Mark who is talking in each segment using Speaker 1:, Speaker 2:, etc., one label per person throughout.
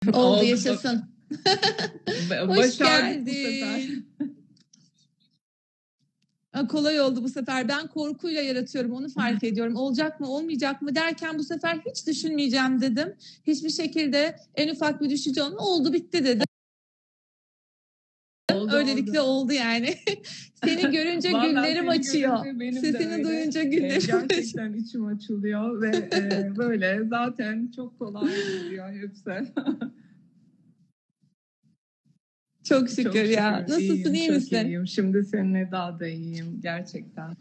Speaker 1: Oldu, yaşasın. Hoş
Speaker 2: Başardık bu sefer.
Speaker 1: geldin. Kolay oldu bu sefer. Ben korkuyla yaratıyorum, onu fark ediyorum. Olacak mı, olmayacak mı derken bu sefer hiç düşünmeyeceğim dedim. Hiçbir şekilde en ufak bir düşünce oldu, bitti dedim. Öylelikle oldu yani. Seni görünce
Speaker 2: Vallahi
Speaker 1: güllerim
Speaker 2: seni
Speaker 1: açıyor.
Speaker 2: görünce benim de
Speaker 1: Sesini
Speaker 2: öyle.
Speaker 1: duyunca güllerim açıyor.
Speaker 2: Gerçekten içim açılıyor ve böyle zaten çok kolay gidiyor hepsi.
Speaker 1: Çok şükür ya. Nasılsın,
Speaker 2: İyiyim,
Speaker 1: iyi
Speaker 2: çok
Speaker 1: misin?
Speaker 2: iyiyim. Şimdi seninle daha da iyiyim gerçekten.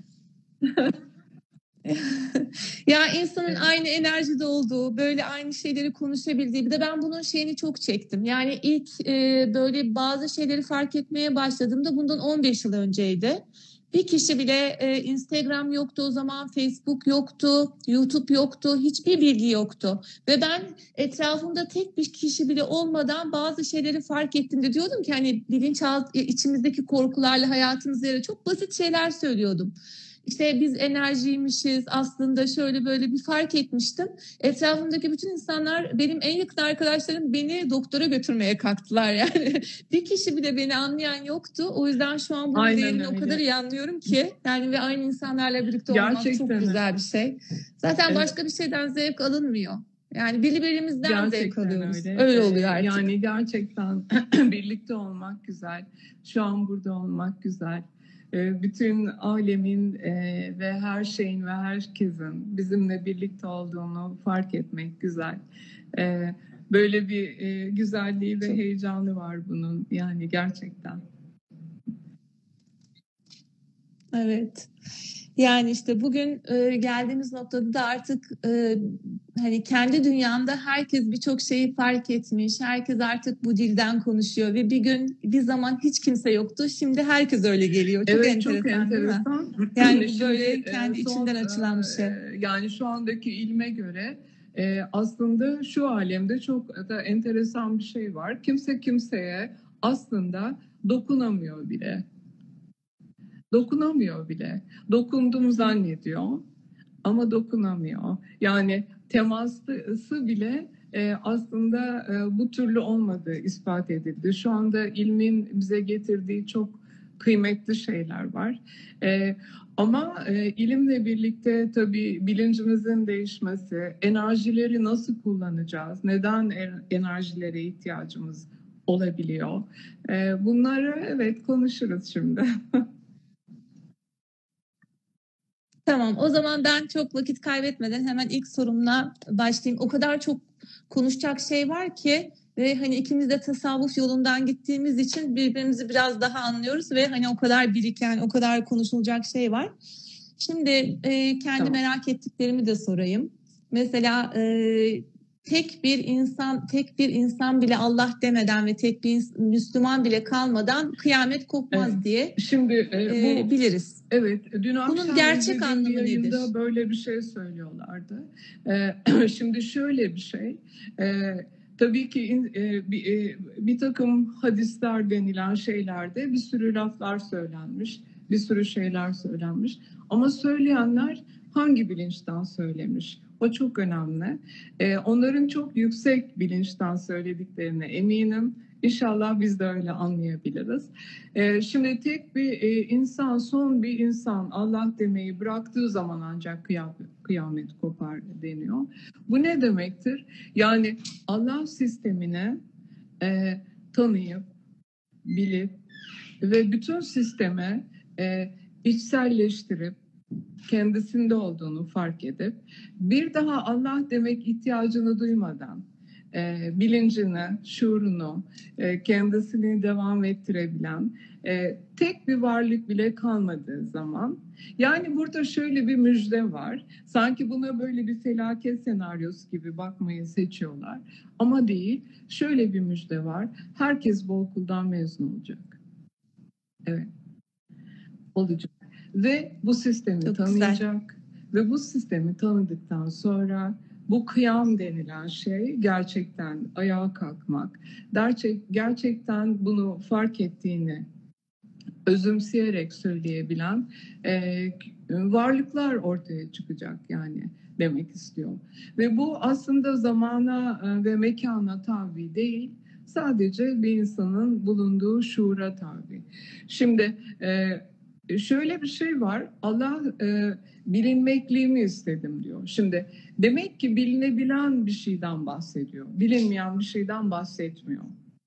Speaker 1: Ya insanın
Speaker 2: Evet.
Speaker 1: aynı enerjide olduğu, böyle aynı şeyleri konuşabildiği, bir de ben bunun şeyini çok çektim. Yani ilk böyle bazı şeyleri fark etmeye başladığımda bundan 15 yıl önceydi. Bir kişi bile Instagram yoktu o zaman, Facebook yoktu, YouTube yoktu, hiçbir bilgi yoktu. Ve ben etrafımda tek bir kişi bile olmadan bazı şeyleri fark ettiğimde diyordum ki hani bilinçaltı içimizdeki korkularla hayatımızda çok basit şeyler söylüyordum. İşte biz enerjiymişiz aslında, şöyle böyle bir fark etmiştim. Etrafımdaki bütün insanlar, benim en yakın arkadaşlarım beni doktora götürmeye kalktılar yani. Bir kişi bile beni anlayan yoktu. O yüzden şu an bunun
Speaker 2: Aynen
Speaker 1: değerini o
Speaker 2: öyle.
Speaker 1: kadar iyi anlıyorum ki. Yani ve aynı insanlarla birlikte olmak çok
Speaker 2: Gerçekten
Speaker 1: güzel bir şey. Zaten
Speaker 2: Evet.
Speaker 1: başka bir şeyden zevk alınmıyor. Yani birbirimizden zevk
Speaker 2: Gerçekten
Speaker 1: alıyoruz.
Speaker 2: öyle.
Speaker 1: Öyle oluyor artık.
Speaker 2: Yani gerçekten birlikte olmak güzel. Şu an burada olmak güzel. Bütün alemin ve her şeyin ve herkesin bizimle birlikte olduğunu fark etmek güzel. Böyle bir güzelliği ve heyecanı var bunun. Yani gerçekten.
Speaker 1: Evet. Yani işte bugün geldiğimiz noktada da artık hani kendi dünyanda herkes birçok şeyi fark etmiş. Herkes artık bu dilden konuşuyor ve bir gün, bir zaman hiç kimse yoktu. Şimdi herkes öyle geliyor. Çok
Speaker 2: Evet,
Speaker 1: enteresan,
Speaker 2: çok
Speaker 1: değil mi?
Speaker 2: enteresan.
Speaker 1: Yani bu
Speaker 2: Şimdi
Speaker 1: böyle kendi içinden açılan bir şey.
Speaker 2: yani şu andaki ilme göre aslında şu alemde çok da enteresan bir şey var. Kimse kimseye aslında dokunamıyor bile. Dokunamıyor bile. Dokundum zannediyor ama dokunamıyor. Yani teması bile aslında bu türlü olmadığı ispat edildi. Şu anda ilmin bize getirdiği çok kıymetli şeyler var. Ama ilimle birlikte tabii bilincimizin değişmesi, enerjileri nasıl kullanacağız, neden enerjilere ihtiyacımız olabiliyor? Bunları evet konuşuruz şimdi.
Speaker 1: Tamam, o zaman ben çok vakit kaybetmeden hemen ilk sorumla başlayayım. O kadar çok konuşacak şey var ki ve hani ikimiz de tasavvuf yolundan gittiğimiz için birbirimizi biraz daha anlıyoruz ve hani o kadar biriken, o kadar konuşulacak şey var. Şimdi kendi
Speaker 2: Tamam.
Speaker 1: merak ettiklerimi de sorayım. Mesela tek bir insan bile Allah demeden ve tek bir Müslüman bile kalmadan kıyamet kopmaz
Speaker 2: Evet.
Speaker 1: diye
Speaker 2: Şimdi bu
Speaker 1: biliriz.
Speaker 2: evet, dün akşam
Speaker 1: Bunun gerçek
Speaker 2: izlediğim bir
Speaker 1: anlamı
Speaker 2: yayında
Speaker 1: nedir?
Speaker 2: böyle bir şey söylüyorlardı. Şimdi şöyle bir şey, tabii ki bir takım hadisler denilen şeylerde bir sürü laflar söylenmiş, bir sürü şeyler söylenmiş. Ama söyleyenler hangi bilinçten söylemiş? O çok önemli. Onların çok yüksek bilinçten söylediklerine eminim. İnşallah biz de öyle anlayabiliriz. Şimdi tek bir insan, son bir insan Allah demeyi bıraktığı zaman ancak kıyamet kopar deniyor. Bu ne demektir? Yani Allah sistemini tanıyıp, bilip ve bütün sisteme içselleştirip, kendisinde olduğunu fark edip bir daha Allah demek ihtiyacını duymadan bilincini, şuurunu, kendisini devam ettirebilen tek bir varlık bile kalmadığı zaman, yani burada şöyle bir müjde var. Sanki buna böyle bir felaket senaryosu gibi bakmayı seçiyorlar. Ama değil, şöyle bir müjde var. Herkes bu okuldan mezun olacak. Evet, olacak. Ve bu sistemi
Speaker 1: Çok
Speaker 2: tanıyacak. Ve bu sistemi tanıdıktan sonra bu kıyam denilen şey gerçekten ayağa kalkmak, gerçekten bunu fark ettiğini özümseyerek söyleyebilen varlıklar ortaya çıkacak yani demek istiyor. Ve bu aslında zamana ve mekana tabi değil, sadece bir insanın bulunduğu şuura tabi. Şimdi şöyle bir şey var, Allah bilinmekliğimi istedim diyor. Şimdi demek ki bilinebilen bir şeyden bahsediyor, bilinmeyen bir şeyden bahsetmiyor.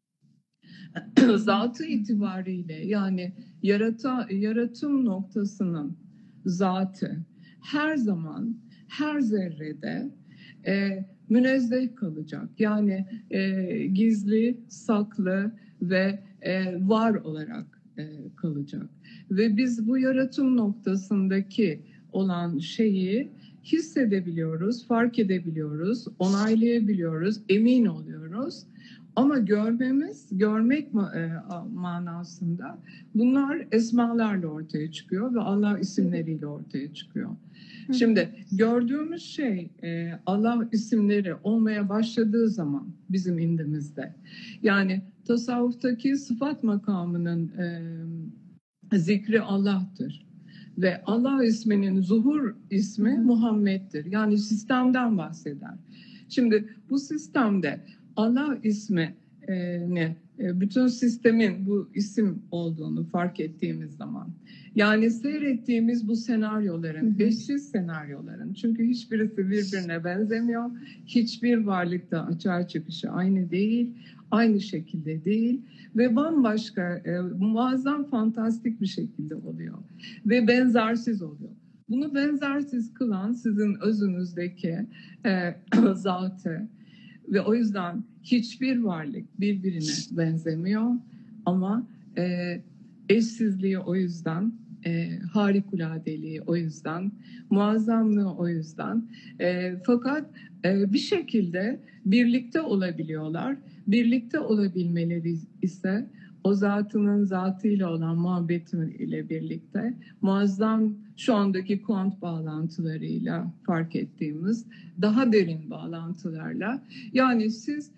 Speaker 2: Zatı itibariyle yani yaratım noktasının zatı her zaman her zerrede münezzeh kalacak. Yani gizli, saklı ve var olarak kalacak. Ve biz bu yaratım noktasındaki olan şeyi hissedebiliyoruz, fark edebiliyoruz, onaylayabiliyoruz, emin oluyoruz. Ama görmek manasında bunlar esmalarla ortaya çıkıyor ve Allah isimleriyle ortaya çıkıyor. Şimdi gördüğümüz şey Allah isimleri olmaya başladığı zaman bizim indimizde, yani tasavvuftaki sıfat makamının zikri Allah'tır. Ve Allah isminin zuhur ismi Muhammed'dir. Yani sistemden bahseder. Şimdi bu sistemde Allah ismi bütün sistemin bu isim olduğunu fark ettiğimiz zaman, yani seyrettiğimiz bu senaryoların, eşsiz senaryoların, çünkü hiçbirisi birbirine benzemiyor, hiçbir varlıkta açığa çıkışı aynı değil, aynı şekilde değil ve bambaşka, muazzam, fantastik bir şekilde oluyor ve benzersiz oluyor. Bunu benzersiz kılan sizin özünüzdeki zatı. Ve o yüzden hiçbir varlık birbirine benzemiyor ama eşsizliği o yüzden, harikuladeliği o yüzden, muazzamlığı o yüzden. Fakat bir şekilde birlikte olabiliyorlar. Birlikte olabilmeleri ise o zatının zatıyla olan muhabbetiyle birlikte muazzam şu andaki kuant bağlantılarıyla fark ettiğimiz daha derin bağlantılarla, yani siz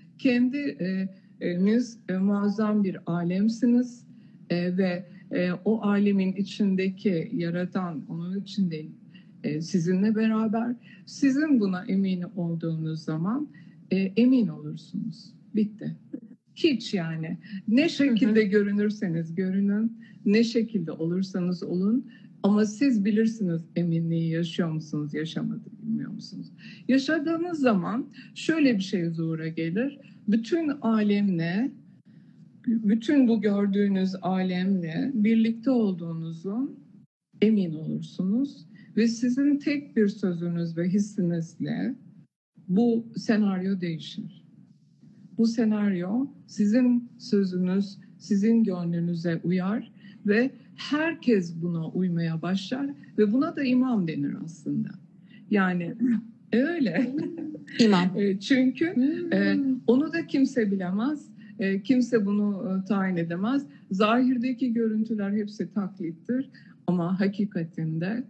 Speaker 2: kendiniz muazzam bir alemsiniz ve o alemin içindeki yaratan onun içinde sizinle beraber, sizin buna emin olduğunuz zaman emin olursunuz. Bitti. Hiç, yani ne şekilde görünürseniz görünün, ne şekilde olursanız olun, ama siz bilirsiniz eminliği yaşıyor musunuz, bilmiyor musunuz? Yaşadığınız zaman şöyle bir şey zuhura gelir. Bütün alemle, bütün bu gördüğünüz alemle birlikte olduğunuzun emin olursunuz ve sizin tek bir sözünüz ve hissinizle bu senaryo değişir. Bu senaryo sizin sözünüz, sizin gönlünüze uyar ve herkes buna uymaya başlar ve buna da imam denir aslında. Yani öyle.
Speaker 1: İmam.
Speaker 2: Çünkü onu da kimse bilemez, kimse bunu tayin edemez. Zahirdeki görüntüler hepsi taklittir ama hakikatinde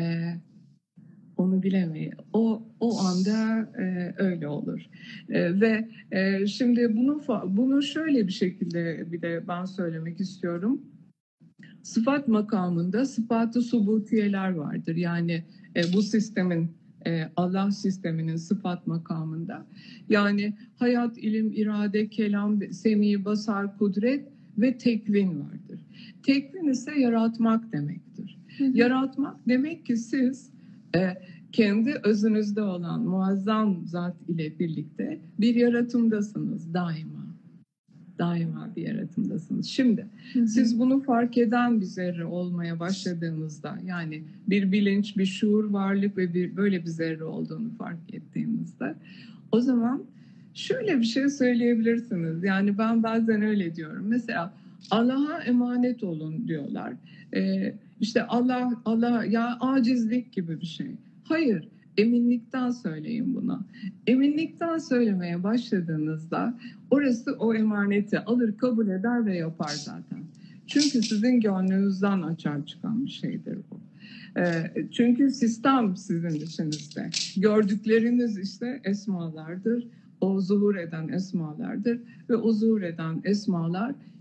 Speaker 2: onu bilemeyiz. O anda öyle olur. Ve şimdi bunu şöyle bir şekilde bir de ben söylemek istiyorum. Sıfat makamında sıfat-ı subutiyeler vardır. Yani bu sistemin, Allah sisteminin sıfat makamında. Yani hayat, ilim, irade, kelam, semi, basar, kudret ve tekvin vardır. Tekvin ise yaratmak demektir. Yaratmak demek ki siz kendi özünüzde olan muazzam zat ile birlikte bir yaratımdasınız daima. Daima bir yaratımdasınız. Şimdi siz bunu fark eden bir zerre olmaya başladığınızda, yani bir bilinç, bir şuur varlık ve böyle bir zerre olduğunu fark ettiğinizde, o zaman şöyle bir şey söyleyebilirsiniz. Yani ben bazen öyle diyorum. Mesela Allah'a emanet olun diyorlar. İşte Allah ya acizlik gibi bir şey. Hayır, eminlikten söyleyin bunu. Eminlikten söylemeye başladığınızda orası o emaneti alır, kabul eder ve yapar zaten. Çünkü sizin gönlünüzden açığa çıkan bir şeydir bu. Çünkü sistem sizin içinizde. Gördükleriniz işte esmalardır. O zuhur eden esmalardır ve o zuhur eden esmalar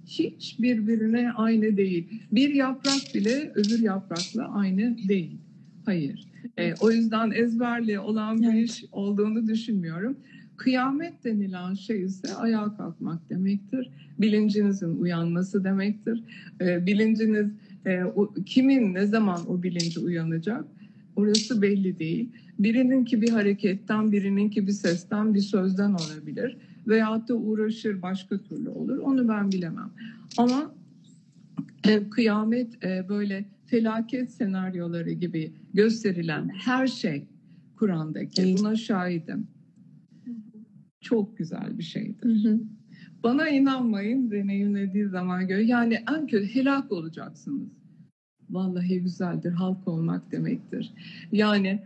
Speaker 2: hiç birbirine aynı değil. Bir yaprak bile öbür yaprakla aynı değil. Hayır. O yüzden ezberli olan bir iş olduğunu düşünmüyorum. Kıyamet denilen şey ise ayağa kalkmak demektir. Bilincinizin uyanması demektir. Bilinciniz kimin ne zaman o bilinci uyanacak? Orası belli değil. Birininki bir hareketten, birininki bir sesten, bir sözden olabilir. Veyahut da uğraşır başka türlü olur. Onu ben bilemem. Ama kıyamet böyle felaket senaryoları gibi gösterilen her şey Kur'an'daki. Buna şahidim. Çok güzel bir şeydir. Bana inanmayın, deneyimlediği zaman göre. Yani en kötü helak olacaksınız. Vallahi güzeldir. Halk olmak demektir. Yani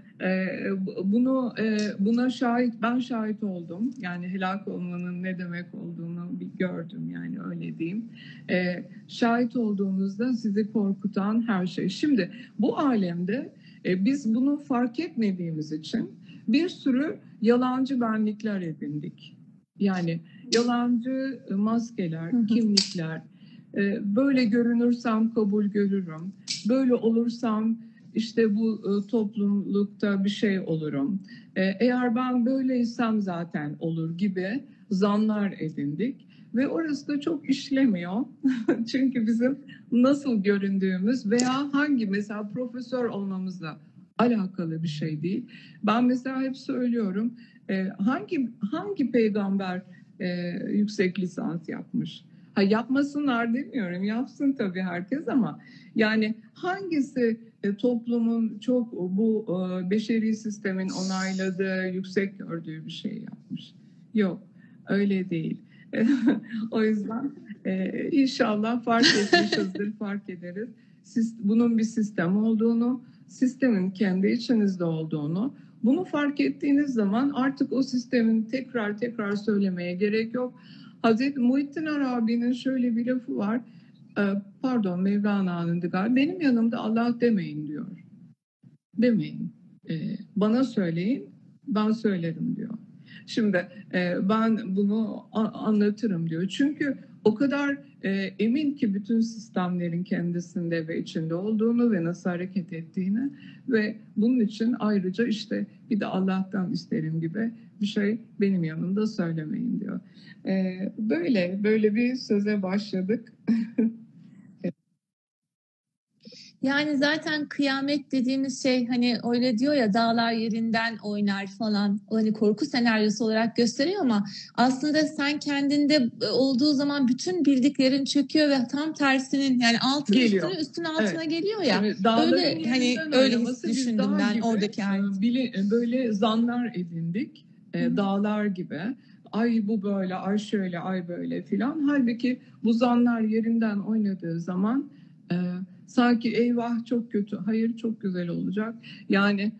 Speaker 2: buna ben şahit oldum. Yani helak olmanın ne demek olduğunu bir gördüm. Yani öyle diyeyim. Şahit olduğunuzda sizi korkutan her şey. Şimdi bu alemde biz bunu fark etmediğimiz için bir sürü yalancı benlikler edindik. Yani yalancı maskeler, kimlikler. Böyle görünürsem kabul görürüm. Böyle olursam işte bu toplulukta bir şey olurum. Eğer ben böyleysem zaten olur gibi zanlar edindik. Ve orası da çok işlemiyor. Çünkü bizim nasıl göründüğümüz veya mesela profesör olmamızla alakalı bir şey değil. Ben mesela hep söylüyorum, hangi peygamber yüksek lisans yapmış? Yapmasınlar demiyorum, yapsın tabii herkes, ama yani hangisi toplumun çok bu beşeri sistemin onayladığı, yüksek gördüğü bir şey yapmış? Yok, öyle değil. O yüzden inşallah fark etmişizdir, fark ederiz. Bunun bir sistem olduğunu, sistemin kendi içinizde olduğunu, bunu fark ettiğiniz zaman artık o sistemin tekrar söylemeye gerek yok. Hazreti Muhittin Arabi'nin şöyle bir lafı var. Pardon, Mevlana'nın galiba. Benim yanımda Allah demeyin diyor. Demeyin. Bana söyleyin, ben söylerim diyor. Şimdi ben bunu anlatırım diyor. Çünkü o kadar emin ki bütün sistemlerin kendisinde ve içinde olduğunu ve nasıl hareket ettiğini ve bunun için ayrıca işte bir de Allah'tan isterim gibi bir şey benim yanımda söylemeyin diyor. Böyle bir söze başladık.
Speaker 1: Yani zaten kıyamet dediğimiz şey hani öyle diyor ya, dağlar yerinden oynar falan. O hani korku senaryosu olarak gösteriyor ama aslında sen kendinde olduğu zaman bütün bildiklerin çöküyor ve tam tersinin, yani altın
Speaker 2: Geliyor.
Speaker 1: üstüne altına geliyor ya.
Speaker 2: Şimdi
Speaker 1: Öyle hani öyle düşündüm ben
Speaker 2: gibi,
Speaker 1: oradaki
Speaker 2: böyle zanlar edindik. Dağlar gibi. Ay bu böyle, ay şöyle, ay böyle filan. Halbuki bu zanlar yerinden oynadığı zaman sanki eyvah çok kötü, hayır çok güzel olacak. Yani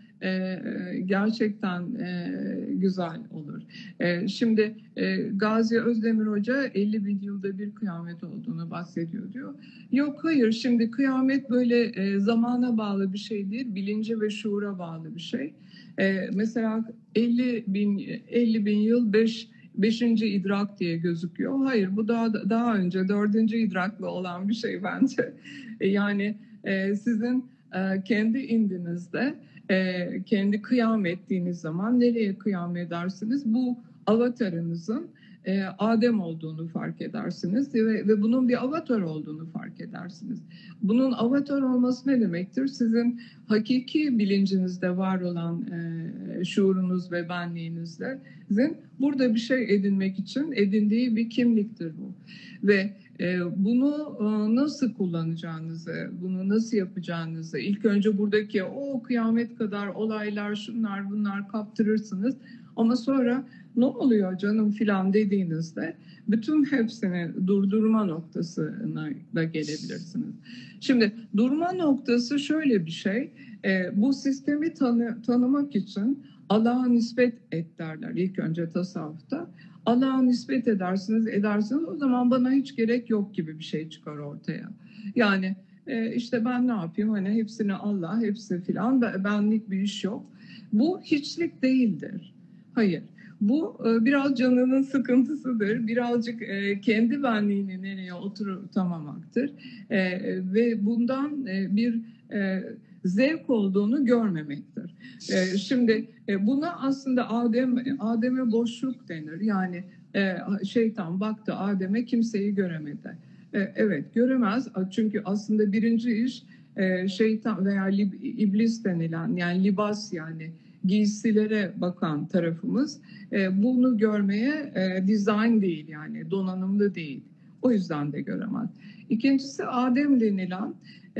Speaker 2: gerçekten güzel olur. Şimdi Gazi Özdemir Hoca 50 bin yılda bir kıyamet olduğunu bahsediyor diyor. Yok hayır, şimdi kıyamet böyle zamana bağlı bir şey değil, bilince ve şuura bağlı bir şey. Mesela 50 bin yıl 5. idrak diye gözüküyor. Hayır, bu daha önce 4. idrakla olan bir şey bence. Yani sizin kendi indinizde kendi kıyam ettiğiniz zaman nereye kıyam edersiniz? Bu avatarınızın Adem olduğunu fark edersiniz ve bunun bir avatar olduğunu fark edersiniz. Bunun avatar olması ne demektir? Sizin hakiki bilincinizde var olan şuurunuz ve benliğinizde burada bir şey edinmek için edindiği bir kimliktir bu. Ve bunu nasıl kullanacağınızı, bunu nasıl yapacağınızı, ilk önce buradaki o kıyamet kadar olaylar, şunlar bunlar kaptırırsınız. Ama sonra ne oluyor canım filan dediğinizde bütün hepsini durdurma noktasına da gelebilirsiniz. Şimdi durma noktası şöyle bir şey, bu sistemi tanımak için Allah'a nispet et derler ilk önce tasavvufta. Allah'a nispet edersiniz, o zaman bana hiç gerek yok gibi bir şey çıkar ortaya. Yani işte ben ne yapayım, hani hepsini Allah, hepsi filan, benlik bir iş yok. Bu hiçlik değildir. Hayır. Bu biraz canının sıkıntısıdır. Birazcık kendi benliğini nereye oturtamamaktır. Ve bundan bir zevk olduğunu görmemektir. Şimdi buna aslında Adem'e boşluk denir. Yani şeytan baktı Adem'e, kimseyi göremedi. Evet, göremez. Çünkü aslında birinci iş şeytan veya iblis denilen, yani libas, yani giysilere bakan tarafımız bunu görmeye dizayn değil, yani donanımlı değil. O yüzden de göremez. İkincisi Adem denilen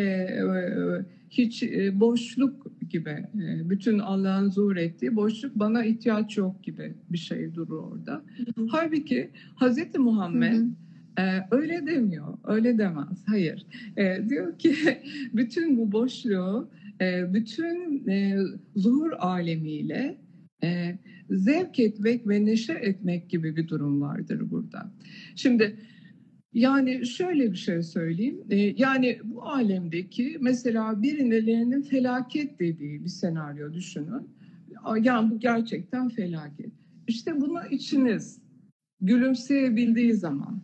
Speaker 2: hiç boşluk gibi, bütün Allah'ın zuhur ettiği boşluk, bana ihtiyaç yok gibi bir şey durur orada. Halbuki Hazreti Muhammed öyle demiyor, öyle demez. Hayır. Diyor ki bütün bu boşluğu, bütün zuhur alemiyle zevk etmek ve neşe etmek gibi bir durum vardır burada. Şimdi yani şöyle bir şey söyleyeyim. Yani bu alemdeki mesela birilerinin felaket dediği bir senaryo düşünün. Yani bu gerçekten felaket. İşte buna içiniz gülümseyebildiği zaman,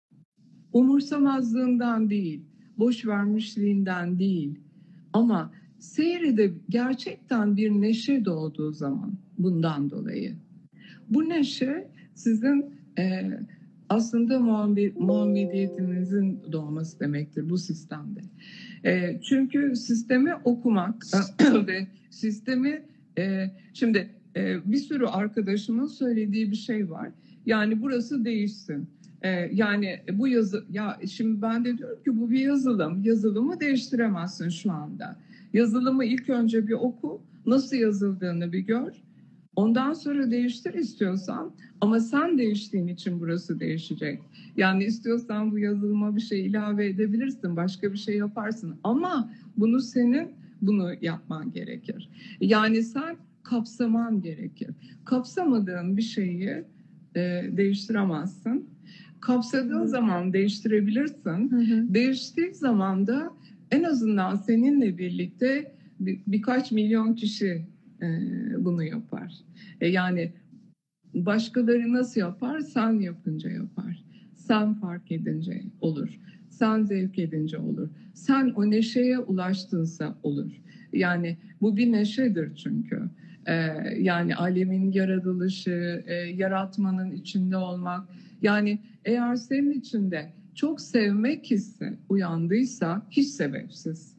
Speaker 2: umursamazlığından değil, boş vermişliğinden değil, ama seyrede gerçekten bir neşe doğduğu zaman, bundan dolayı. Bu neşe sizin aslında Muhammediyetinizin doğması demektir bu sistemde. Çünkü sistemi okumak ve sistemi şimdi bir sürü arkadaşımın söylediği bir şey var. Yani burası değişsin. Yani bu yazı, ya şimdi ben de diyorum ki bu bir yazılım. Yazılımı değiştiremezsin şu anda. Yazılımı ilk önce bir oku, nasıl yazıldığını bir gör. Ondan sonra değiştir istiyorsan, ama sen değiştiğin için burası değişecek. Yani istiyorsan bu yazılıma bir şey ilave edebilirsin, başka bir şey yaparsın. Ama bunu yapman gerekir. Yani sen kapsaman gerekir. Kapsamadığın bir şeyi değiştiremezsin. Kapsadığın zaman değiştirebilirsin. Değiştiği zaman da en azından seninle birlikte birkaç milyon kişi bunu yapar. Yani başkaları nasıl yapar? Sen yapınca yapar. Sen fark edince olur. Sen zevk edince olur. Sen o neşeye ulaştınsa olur. Yani bu bir neşedir çünkü. Yani alemin yaratılışı, yaratmanın içinde olmak. Yani eğer senin içinde çok sevmek hissi uyandıysa, hiç sebepsiz.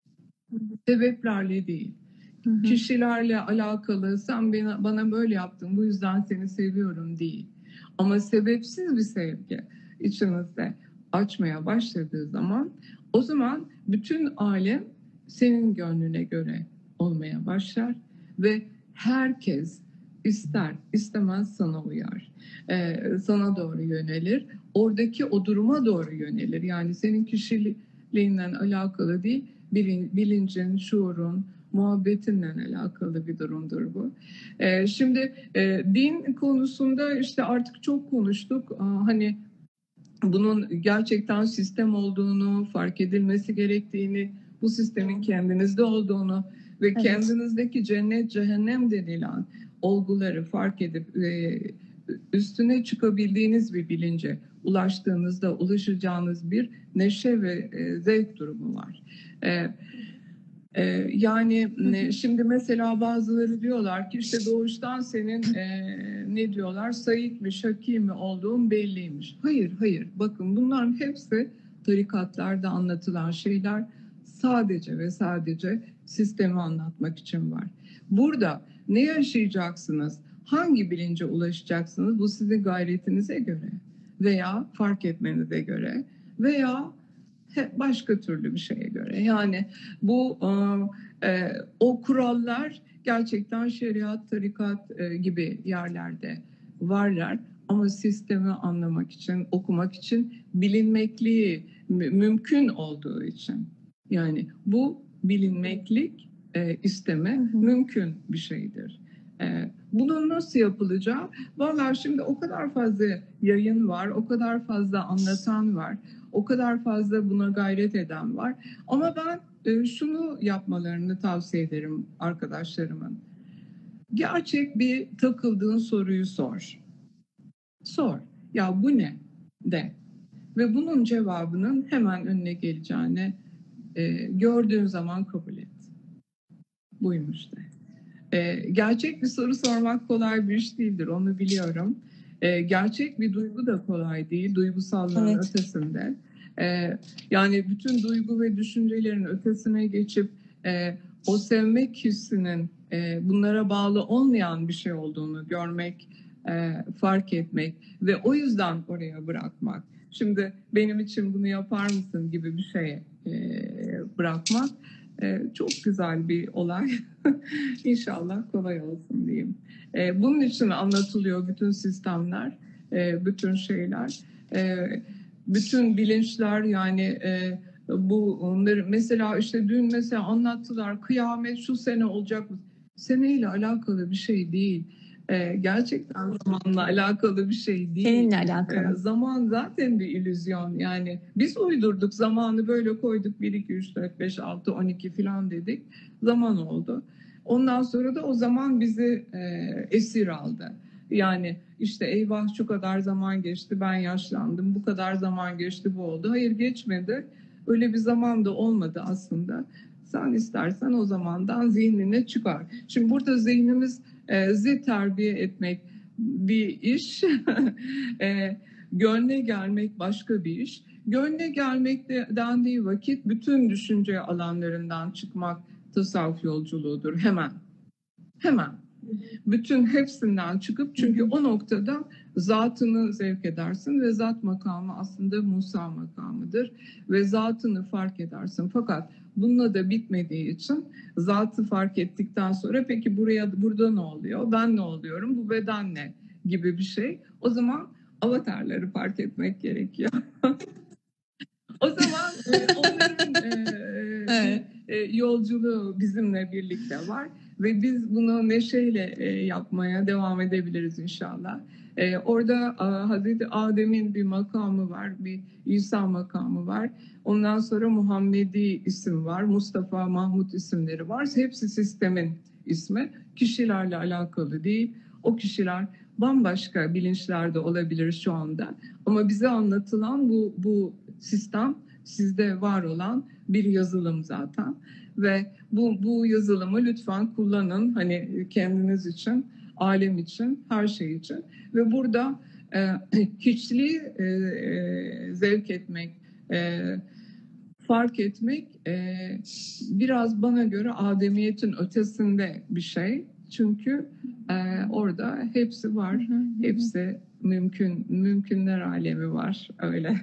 Speaker 2: Sebeplerle değil. Kişilerle alakalı, sen bana böyle yaptın, bu yüzden seni seviyorum değil. Ama sebepsiz bir sevgi içinizde açmaya başladığı zaman, o zaman bütün alem senin gönlüne göre olmaya başlar ve herkes ister istemez sana uyar. Sana doğru yönelir. Oradaki o duruma doğru yönelir. Yani senin kişiliğinden alakalı değil, bilincin, şuurun, muhabbetinle alakalı bir durumdur bu. Şimdi din konusunda işte artık çok konuştuk. Hani bunun gerçekten sistem olduğunu, fark edilmesi gerektiğini, bu sistemin kendinizde olduğunu ve evet, kendinizdeki cennet, cehennem denilen olguları fark edip üstüne çıkabildiğiniz bir bilince ulaştığınızda ulaşacağınız bir neşe ve zevk durumu var. Yani şimdi mesela bazıları diyorlar ki işte doğuştan senin ne diyorlar, Said mi Şaki mi olduğun belliymiş. Hayır, bakın bunların hepsi tarikatlarda anlatılan şeyler, sadece ve sadece sistemi anlatmak için var. Burada ne yaşayacaksınız, hangi bilince ulaşacaksınız, bu sizin gayretinize göre veya fark etmenize göre veya başka türlü bir şeye göre. Yani bu o kurallar gerçekten şeriat, tarikat gibi yerlerde varlar. Ama sistemi anlamak için, okumak için bilinmekliği mümkün olduğu için. Yani bu bilinmeklik isteme mümkün bir şeydir. Bunun nasıl yapılacağı? Vallahi şimdi o kadar fazla yayın var, o kadar fazla anlatan var, o kadar fazla buna gayret eden var. Ama ben şunu yapmalarını tavsiye ederim arkadaşlarımın. gerçek bir takıldığın soruyu sor. Sor. Ya bu ne? De. Ve bunun cevabının hemen önüne geleceğini gördüğün zaman kabul et. Buymuş de. Gerçek bir soru sormak kolay bir iş değildir, onu biliyorum. Gerçek bir duygu da kolay değil, duygusallığın ötesinde. Yani bütün duygu ve düşüncelerin ötesine geçip o sevmek hissinin bunlara bağlı olmayan bir şey olduğunu görmek, fark etmek ve o yüzden oraya bırakmak. Şimdi benim için bunu yapar mısın gibi bir şey bırakmak çok güzel bir olay. İnşallah kolay olsun diyeyim. Bunun için anlatılıyor bütün sistemler, bütün şeyler, bütün bilinçler, yani bu onları mesela işte dün mesela anlattılar, kıyamet şu sene olacak mı? Seneyle alakalı bir şey değil. Gerçekten zamanla alakalı bir şey değil.
Speaker 1: Seninle alakalı.
Speaker 2: Zaman zaten bir illüzyon. Yani biz uydurduk, zamanı böyle koyduk, 1, 2, 3, 4, 5, 6, 12 falan dedik. Zaman oldu. Ondan sonra da o zaman bizi esir aldı. Yani işte eyvah şu kadar zaman geçti, ben yaşlandım, bu kadar zaman geçti, bu oldu. Hayır, geçmedi. Öyle bir zaman da olmadı aslında. Sen istersen o zamandan zihnine çıkar. Şimdi burada zihnimizi terbiye etmek bir iş. Gönle gelmek başka bir iş. Gönle gelmek dendiği vakit bütün düşünce alanlarından çıkmak tasavvuf yolculuğudur hemen. Hemen. Bütün hepsinden çıkıp, çünkü o noktada zatını zevk edersin ve zat makamı aslında Musa makamıdır ve zatını fark edersin. Fakat bununla da bitmediği için zatı fark ettikten sonra peki burada ne oluyor? Ben ne oluyorum? Bu beden ne? Gibi bir şey. O zaman avatarları fark etmek gerekiyor. O zaman onların yolculuğu bizimle birlikte var ve biz bunu neşeyle yapmaya devam edebiliriz inşallah. Orada Hazreti Adem'in bir makamı var, bir İsa makamı var. Ondan sonra Muhammedi isim var, Mustafa, Mahmut isimleri var. Hepsi sistemin ismi. Kişilerle alakalı değil. O kişiler bambaşka bilinçlerde olabilir şu anda. Ama bize anlatılan bu sistem sizde var olan bir yazılım zaten ve bu yazılımı lütfen kullanın, hani kendiniz için, alem için, her şey için. Ve burada hiçliği zevk etmek, fark etmek biraz bana göre ademiyetin ötesinde bir şey. Çünkü orada hepsi var, hepsi mümkün, mümkünler alemi var, öyle.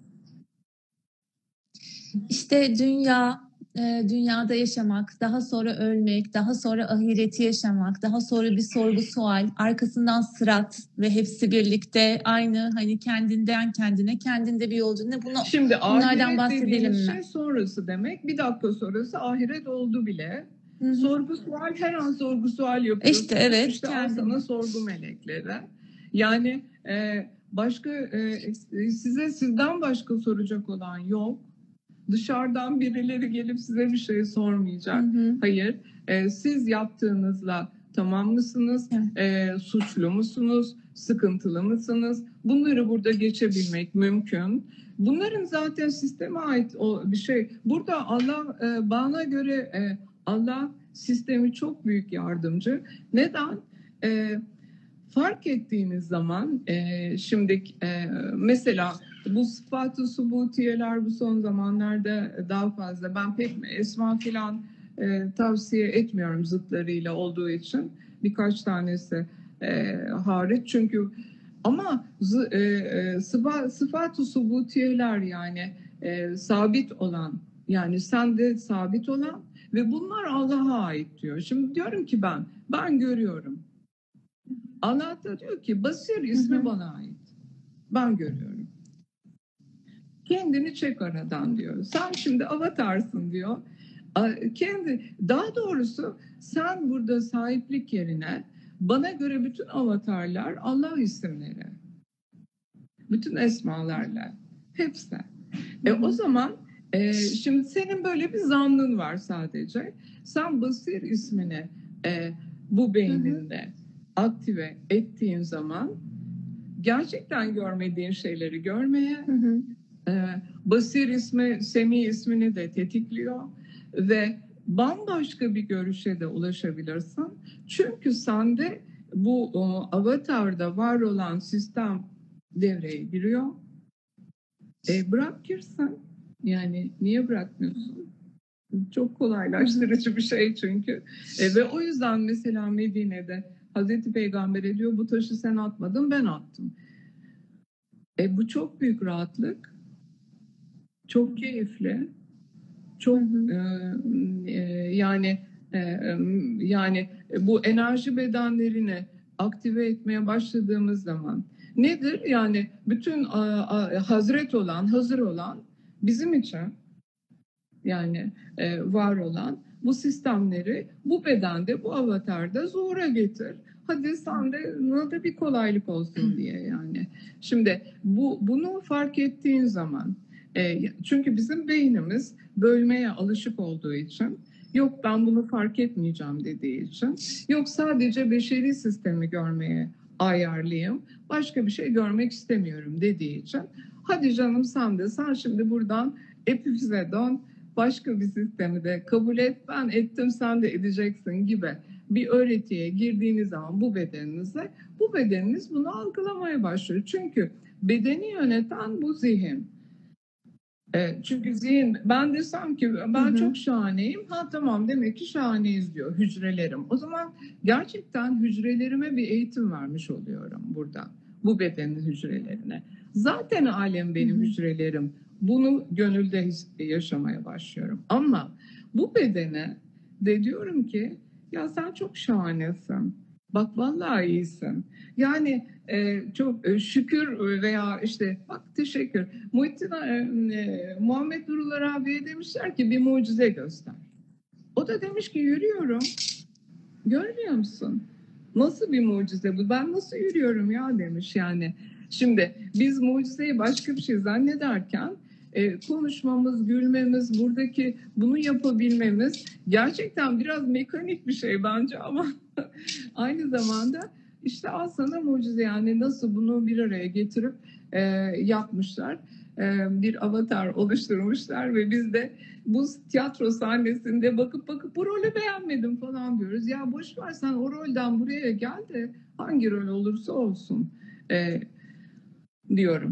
Speaker 1: İşte dünyada yaşamak, daha sonra ölmek, daha sonra ahireti yaşamak, daha sonra bir sorgu sual, arkasından sırat ve hepsi birlikte aynı, hani kendinden kendine, kendinde bir yolcu.
Speaker 2: Şimdi
Speaker 1: bunlardan bahsedelim mi?
Speaker 2: Şey sonrası demek, bir dakika sonrası ahiret oldu bile. Hı-hı. Sorgu sual, her an sorgu sual yapıyorsun.
Speaker 1: İşte evet.
Speaker 2: İşte al sana sorgu melekleri. Yani başka sizden başka soracak olan yok. Dışarıdan birileri gelip size bir şey sormayacak. Hı-hı. Hayır. Siz yaptığınızla tamam mısınız? Suçlu musunuz? Sıkıntılı mısınız? Bunları burada geçebilmek mümkün. Bunların zaten sisteme ait o bir şey. Burada Allah, bana göre Allah sistemi çok büyük yardımcı. Neden? Fark ettiğiniz zaman şimdi mesela bu sıfat-ı subutiyeler bu son zamanlarda daha fazla, ben pek esma filan tavsiye etmiyorum zıtlarıyla olduğu için, birkaç tanesi hariç, çünkü ama sıfat-ı subutiyeler, yani sabit olan, yani sende sabit olan ve bunlar Allah'a ait diyor. Şimdi diyorum ki ben görüyorum. Allah da diyor ki Basir ismi bana ait. Ben görüyorum. Kendini çek aradan diyor. Sen şimdi avatarsın diyor. Daha doğrusu sen burada sahiplik yerine, bana göre bütün avatarlar Allah isimleri. Bütün esmalarla. Hepsi. O zaman şimdi senin böyle bir zannın var sadece. Sen Basir ismini bu beyninde aktive ettiğin zaman gerçekten görmediğin şeyleri görmeye, Basir ismi, Semi ismini de tetikliyor ve bambaşka bir görüşe de ulaşabilirsin. Çünkü sende bu avatarda var olan sistem devreye giriyor. Bırak girsen. Yani niye bırakmıyorsun? Çok kolaylaştırıcı bir şey çünkü. Ve o yüzden mesela Medine'de Hazreti Peygamber'e diyor bu taşı sen atmadın ben attım. Bu çok büyük rahatlık. Çok keyifli. Çok yani bu enerji bedenlerini aktive etmeye başladığımız zaman nedir? Yani bütün hazret olan, hazır olan bizim için yani var olan bu sistemleri bu bedende, bu avatarda zuhura getir. Hadi sen de da bir kolaylık olsun diye yani. Şimdi bunu fark ettiğin zaman çünkü bizim beynimiz bölmeye alışık olduğu için yok ben bunu fark etmeyeceğim dediği için yok sadece beşeri sistemi görmeye ayarlayayım başka bir şey görmek istemiyorum dediği için hadi canım sen şimdi buradan epifize dön başka bir sistemi de kabul et ben ettim sen de edeceksin gibi bir öğretiye girdiğiniz zaman bu bedeniniz bunu algılamaya başlıyor. Çünkü bedeni yöneten bu zihin. Çünkü zihin ben desem ki ben çok şahaneyim tamam demek ki şahaneyiz diyor hücrelerim. O zaman gerçekten hücrelerime bir eğitim vermiş oluyorum burada bu bedenin hücrelerine. Zaten alem benim hücrelerim. Bunu gönülde yaşamaya başlıyorum. Ama bu bedene de diyorum ki ya sen çok şahanesin. Bak vallahi iyisin. Yani çok şükür veya işte bak teşekkür. Muhammed Nurullah abiye demişler ki bir mucize göster. O da demiş ki yürüyorum. Görmüyor musun? Nasıl bir mucize bu? Ben nasıl yürüyorum ya demiş yani. Şimdi biz mucizeyi başka bir şey zannederken konuşmamız, gülmemiz, buradaki bunu yapabilmemiz gerçekten biraz mekanik bir şey bence ama aynı zamanda işte al sana mucize yani nasıl bunu bir araya getirip yapmışlar. Bir avatar oluşturmuşlar ve biz de bu tiyatro sahnesinde bakıp bu rolü beğenmedim falan diyoruz. Ya boş ver sen o rolden buraya gel de hangi rol olursa olsun diyorum.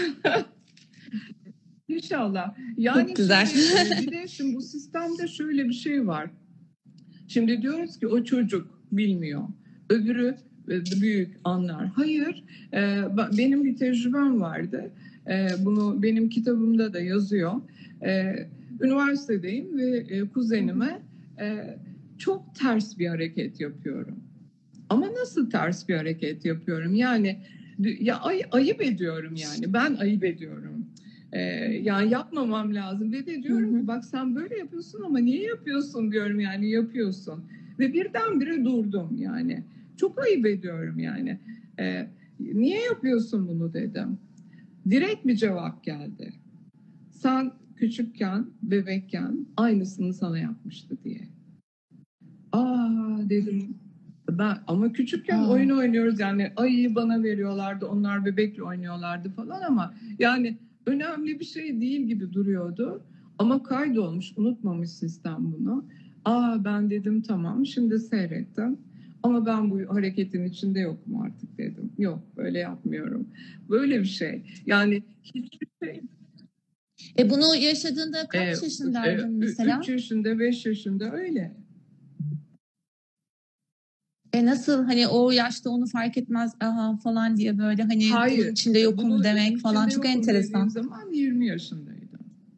Speaker 2: İnşallah. Yani
Speaker 1: çok güzel.
Speaker 2: Bir de şimdi bu sistemde şöyle bir şey var. Şimdi diyoruz ki o çocuk bilmiyor. Öbürü büyük anlar. Hayır. Benim bir tecrübem vardı. Bunu benim kitabımda da yazıyor. Üniversitedeyim ve kuzenime çok ters bir hareket yapıyorum. Ama nasıl ters bir hareket yapıyorum? Yani ya ayıp ediyorum yani. Ben ayıp ediyorum. Yani yapmamam lazım. Ve de diyorum ki bak sen böyle yapıyorsun ama niye yapıyorsun diyorum yani yapıyorsun. Ve birdenbire durdum yani. Çok ayıp ediyorum yani. Niye yapıyorsun bunu dedim. Direkt bir cevap geldi. Sen küçükken, bebekken aynısını sana yapmıştı diye. Dedim. Ama küçükken oyun oynuyoruz yani ayıyı bana veriyorlardı onlar bebekle oynuyorlardı falan ama yani önemli bir şey değil gibi duruyordu ama kaydolmuş unutmamış sistem bunu. Ben dedim tamam şimdi seyrettim ama ben bu hareketin içinde yokum artık dedim. Yok böyle yapmıyorum. Böyle bir şey yani hiçbir şey.
Speaker 1: Bunu yaşadığında kaç yaşındaydın mesela?
Speaker 2: 3 yaşında 5 yaşında öyle.
Speaker 1: Nasıl hani o yaşta onu fark etmez aha falan diye böyle hani hayır, bunun içinde yokum demek falan çok enteresan.
Speaker 2: Zaman 20 yaşındaydım.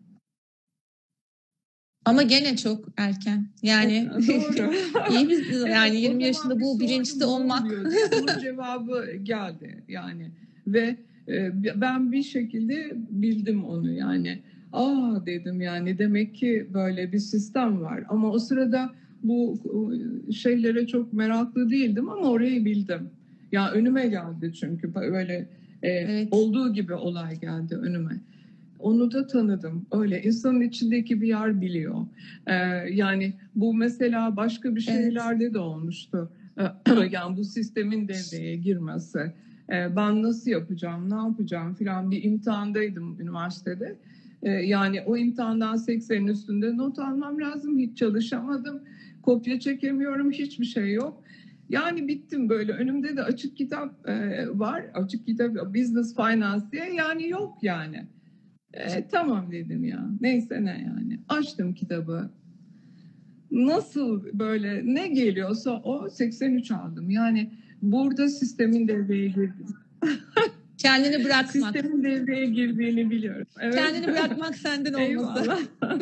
Speaker 1: Ama gene çok erken. Yani
Speaker 2: doğru.
Speaker 1: iyi bir yani 20 yaşında bu bilinçte olmak.
Speaker 2: Bunun cevabı geldi yani ve ben bir şekilde bildim onu yani. Dedim yani demek ki böyle bir sistem var ama o sırada bu şeylere çok meraklı değildim ama orayı bildim. Ya önüme geldi çünkü böyle evet. Olduğu gibi olay geldi önüme. Onu da tanıdım. Öyle insanın içindeki bir yer biliyor. Yani bu mesela başka bir şeylerde de olmuştu. Yani bu sistemin devreye girmesi. Ben nasıl yapacağım, ne yapacağım filan, bir imtihandaydım üniversitede. Yani o imtihandan 80'in üstünde not almam lazım. Hiç çalışamadım. Kopya çekemiyorum. Hiçbir şey yok. Yani bittim böyle. Önümde de açık kitap var. Açık kitap Business Finance diye. Yani yok yani. Tamam dedim ya. Neyse ne yani. Açtım kitabı. Nasıl böyle ne geliyorsa o 83 aldım. Yani burada sistemin devreye girdi.
Speaker 1: Kendini bırakmak.
Speaker 2: Sistemin devreye girdiğini biliyorum. Evet.
Speaker 1: Kendini bırakmak senden olması.
Speaker 2: Eyvallah.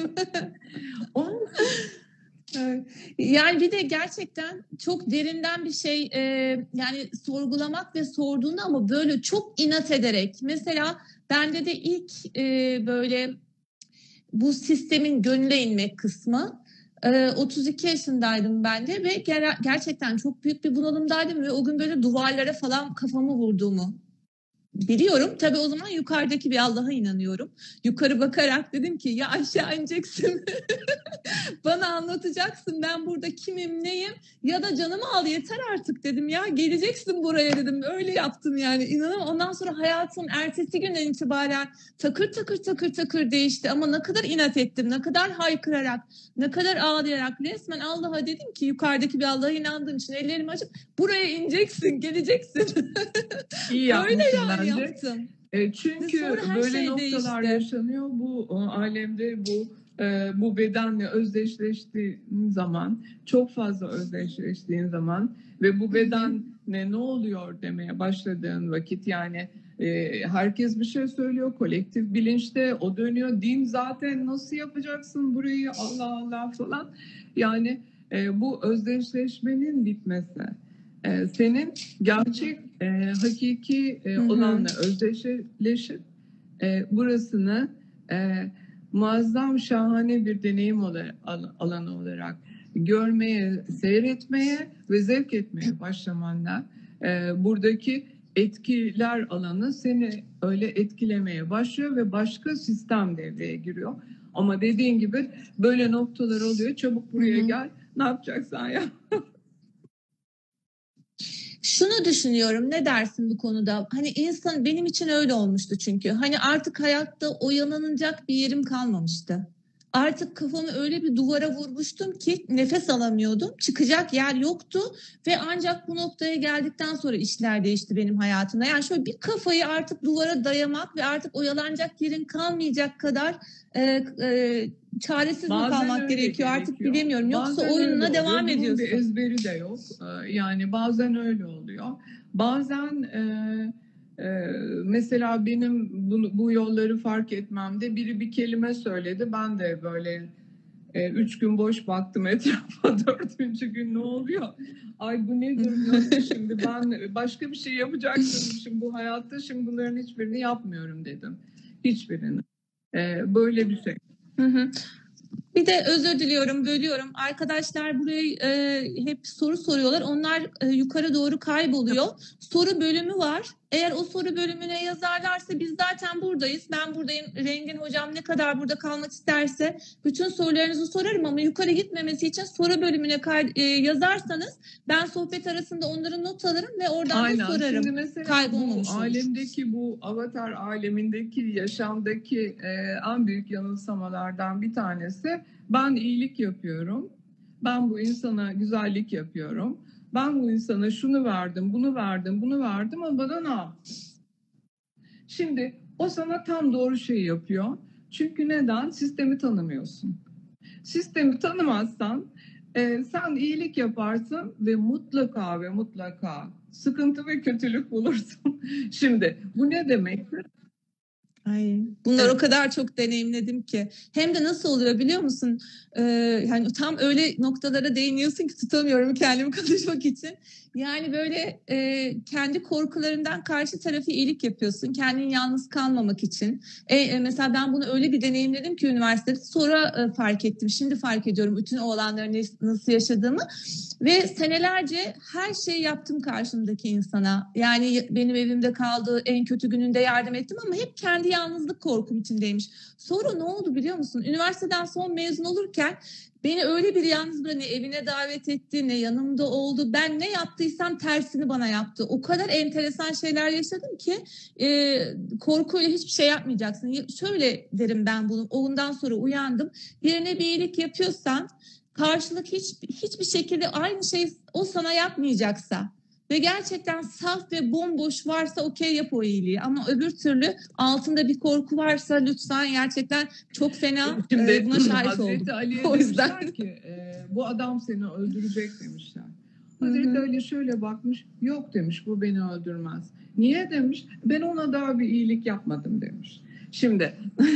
Speaker 1: Yani bir de gerçekten çok derinden bir şey, yani sorgulamak ve sorduğunda ama böyle çok inat ederek. Mesela bende de ilk böyle bu sistemin gönüle inmek kısmı. 32 yaşındaydım ben de ve gerçekten çok büyük bir bunalımdaydım ve o gün böyle duvarlara falan kafamı vurduğumu biliyorum. Tabii o zaman yukarıdaki bir Allah'a inanıyorum. Yukarı bakarak dedim ki ya aşağı ineceksin. Bana anlatacaksın ben burada kimim neyim ya da canımı al yeter artık dedim ya geleceksin buraya dedim. Öyle yaptım yani inanamam. Ondan sonra hayatım ertesi günden itibaren takır takır değişti ama ne kadar inat ettim, ne kadar haykırarak, ne kadar ağlayarak resmen Allah'a dedim ki yukarıdaki bir Allah'a inandığım için ellerimi açıp buraya ineceksin, geleceksin.
Speaker 2: İyi yapmışsın
Speaker 1: öyle yani
Speaker 2: bence.
Speaker 1: Yaptım.
Speaker 2: Çünkü böyle
Speaker 1: şey
Speaker 2: noktalar
Speaker 1: değişti.
Speaker 2: yaşanıyor bu alemde, bu bedenle özdeşleştiğin zaman, çok fazla özdeşleştiğin zaman ve bu bedenle ne oluyor demeye başladığın vakit, yani herkes bir şey söylüyor, kolektif bilinçte o dönüyor, din zaten nasıl yapacaksın burayı, Allah Allah falan, yani bu özdeşleşmenin bitmesi, senin gerçek hakiki olanla özdeşleşip burasını muazzam, şahane bir deneyim alanı olarak görmeye, seyretmeye ve zevk etmeye başlamanla buradaki etkiler alanı seni öyle etkilemeye başlıyor ve başka sistem devreye giriyor. Ama dediğin gibi böyle noktalar oluyor. Çabuk buraya gel. Ne yapacaksan yap.
Speaker 1: Şunu düşünüyorum, ne dersin bu konuda? Hani insan, benim için öyle olmuştu çünkü. Hani artık hayatta oyalanacak bir yerim kalmamıştı. Artık kafamı öyle bir duvara vurmuştum ki nefes alamıyordum. Çıkacak yer yoktu ve ancak bu noktaya geldikten sonra işler değişti benim hayatımda. Yani şöyle bir kafayı artık duvara dayamak ve artık oyalanacak yerin kalmayacak kadar çaresiz mi kalmak gerekiyor artık bilemiyorum. Yoksa
Speaker 2: bazen
Speaker 1: oyununa devam ediyorsun.
Speaker 2: Bir ezberi de yok. Yani bazen öyle oluyor. Bazen mesela benim bu yolları fark etmemde biri bir kelime söyledi. Ben de böyle 3 gün boş baktım etrafa. 4. gün ne oluyor? Ay bu nedir? Nasıl şimdi? Ben başka bir şey yapacaktım şimdi bu hayatta. Şimdi bunların hiçbirini yapmıyorum dedim. Hiçbirini. Böyle bir şey.
Speaker 1: Bir de özür diliyorum, bölüyorum. Arkadaşlar buraya hep soru soruyorlar. Onlar yukarı doğru kayboluyor. Soru bölümü var. Eğer o soru bölümüne yazarlarsa biz zaten buradayız. Ben buradayım. Rengin hocam ne kadar burada kalmak isterse bütün sorularınızı sorarım ama yukarı gitmemesi için soru bölümüne yazarsanız ben sohbet arasında onları not alırım ve oradan da sorarım.
Speaker 2: Şimdi mesela bu alemdeki, bu avatar alemindeki, yaşamdaki en büyük yanılsamalardan bir tanesi, ben iyilik yapıyorum. Ben bu insana güzellik yapıyorum. Ben bu insana şunu verdim, bunu verdim, bunu verdim ama bana ne yaptı? Şimdi o sana tam doğru şeyi yapıyor. Çünkü neden? Sistemi tanımıyorsun. Sistemi tanımazsan sen iyilik yaparsın ve mutlaka sıkıntı ve kötülük bulursun. Şimdi bu ne demektir?
Speaker 1: Ay, bunlar o kadar çok deneyimledim ki. Hem de nasıl oluyor biliyor musun? Yani tam öyle noktalara değiniyorsun ki tutamıyorum kendimi konuşmak için. Yani böyle kendi korkularından karşı tarafı iyilik yapıyorsun. Kendin yalnız kalmamak için. Mesela ben bunu öyle bir deneyimledim ki üniversitede. Sonra fark ettim. Şimdi fark ediyorum bütün o olanları nasıl yaşadığımı. Ve senelerce her şeyi yaptım karşımdaki insana. Yani benim evimde kaldığı en kötü gününde yardım ettim ama hep kendi yalnızlık korkum içindeymiş. Sonra ne oldu biliyor musun? Üniversiteden son mezun olurken beni öyle bir yalnız ne evine davet etti, ne yanımda oldu. Ben ne yaptıysam tersini bana yaptı. O kadar enteresan şeyler yaşadım ki korkuyla hiçbir şey yapmayacaksın. Şöyle derim ben bunu. Ondan sonra uyandım. Birine bir iyilik yapıyorsan karşılık hiçbir şekilde aynı şey o sana yapmayacaksa ve gerçekten saf ve bomboş varsa okey yap o iyiliği. Ama öbür türlü altında bir korku varsa lütfen gerçekten çok fena buna şahit oldum.
Speaker 2: Hazreti Ali'ye demişler ki bu adam seni öldürecek demişler. Hazreti Ali şöyle bakmış, yok demiş, bu beni öldürmez. Niye demiş? Ben ona daha bir iyilik yapmadım demiş. Şimdi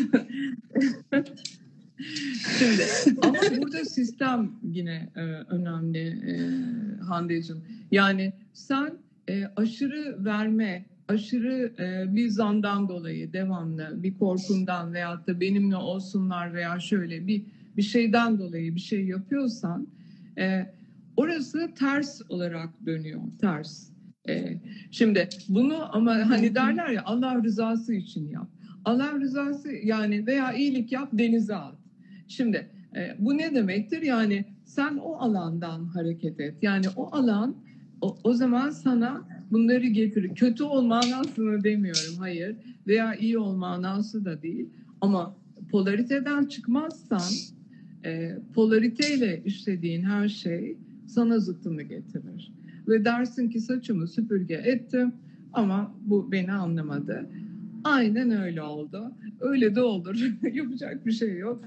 Speaker 2: ama burada sistem yine önemli Hande'cim. Yani sen aşırı verme, aşırı bir zandan dolayı devamlı bir korkundan veyahut da benimle olsunlar veya şöyle bir şeyden dolayı bir şey yapıyorsan orası ters olarak dönüyor, ters. Şimdi bunu ama hani derler ya Allah rızası için yap. Allah rızası yani veya iyilik yap denize at. Şimdi bu ne demektir? Yani sen o alandan hareket et. Yani o alan o zaman sana bunları getirir. Kötü ol manasını demiyorum, hayır. Veya iyi ol manası da değil. Ama polariteden çıkmazsan polariteyle işlediğin her şey sana zıttını getirir. Ve dersin ki saçımı süpürge ettim ama bu beni anlamadı. Aynen öyle oldu. Öyle de olur. Yapacak bir şey yok.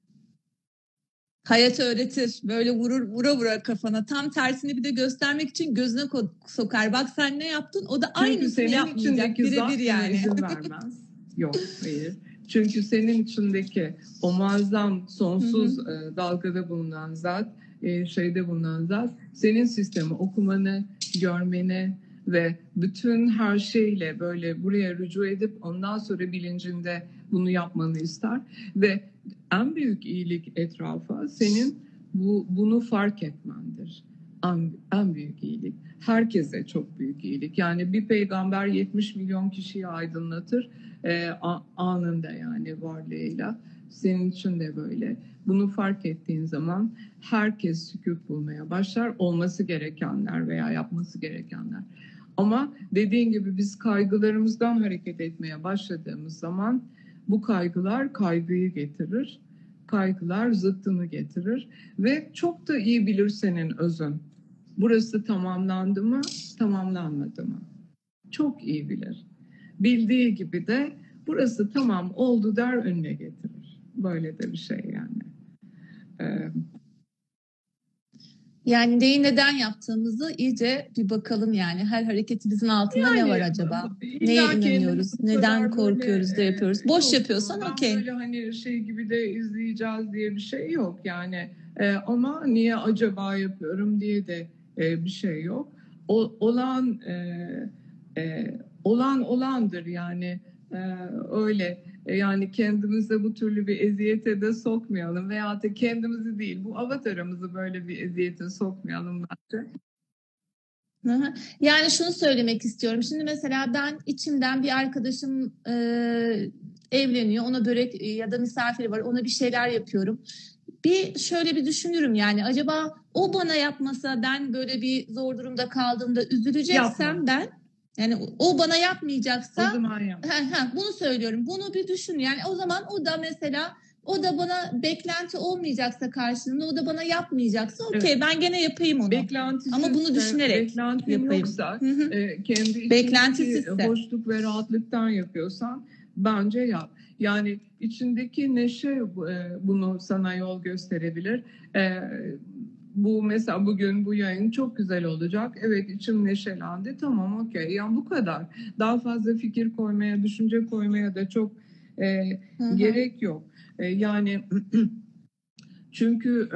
Speaker 1: Hayat öğretir. Böyle vura vura kafana. Tam tersini bir de göstermek için gözüne sokar. Bak sen ne yaptın? O da aynısını yapmayacak. Birebir yani.
Speaker 2: İzin vermez. Yok, hayır. Çünkü senin içindeki o muazzam sonsuz dalgada bulunan zat, şeyde bulunan zat, senin sistemi okumanı, görmeni ve bütün her şeyle böyle buraya rücu edip ondan sonra bilincinde bunu yapmanı ister. Ve en büyük iyilik etrafa senin bunu fark etmendir. En büyük iyilik. Herkese çok büyük iyilik. Yani bir peygamber 70 milyon kişiyi aydınlatır anında yani varlığıyla. Senin için de böyle. Bunu fark ettiğin zaman herkes sükût bulmaya başlar. Olması gerekenler veya yapması gerekenler. Ama dediğin gibi biz kaygılarımızdan hareket etmeye başladığımız zaman bu kaygılar kaygıyı getirir. Kaygılar zıttını getirir. Ve çok da iyi bilir senin özün. Burası tamamlandı mı, tamamlanmadı mı? Çok iyi bilir. Bildiği gibi de burası tamam oldu der önüne getirir. Böyle de bir şey yani.
Speaker 1: Yani neyi neden yaptığımızı iyice bir bakalım yani. Her hareketimizin altında yani, ne var acaba? Neye inanıyoruz? Neden korkuyoruz da yapıyoruz? Boş yapıyorsan okey.
Speaker 2: Böyle hani şey gibi de izleyeceğiz diye bir şey yok yani. Ama niye acaba yapıyorum diye de bir şey yok. Olan olandır yani. Öyle yani kendimize bu türlü bir eziyete de sokmayalım veya da kendimizi değil bu avatarımızı böyle bir eziyete sokmayalım bence.
Speaker 1: Yani şunu söylemek istiyorum. Şimdi mesela ben içimden bir arkadaşım evleniyor. Ona börek ya da misafiri var. Ona bir şeyler yapıyorum. Şöyle bir düşünürüm yani acaba o bana yapmasa ben böyle bir zor durumda kaldığımda üzüleceksem ben yani o bana yapmayacaksa bunu söylüyorum. Bunu bir düşün. Yani o zaman o da mesela o da bana beklenti olmayacaksa karşılığında o da bana yapmayacaksa okey evet. Ben gene yapayım onu. Ama bunu düşünerek yapayım.
Speaker 2: Yoksa kendi içindeki hoşluk ve rahatlıktan yapıyorsan bence yap. Yani içindeki neşe bunu sana yol gösterebilir. Bu mesela bugün bu yayın çok güzel olacak. Evet içim neşelendi. Tamam okey. Yani bu kadar. Daha fazla fikir koymaya, düşünce koymaya da çok gerek yok. Yani çünkü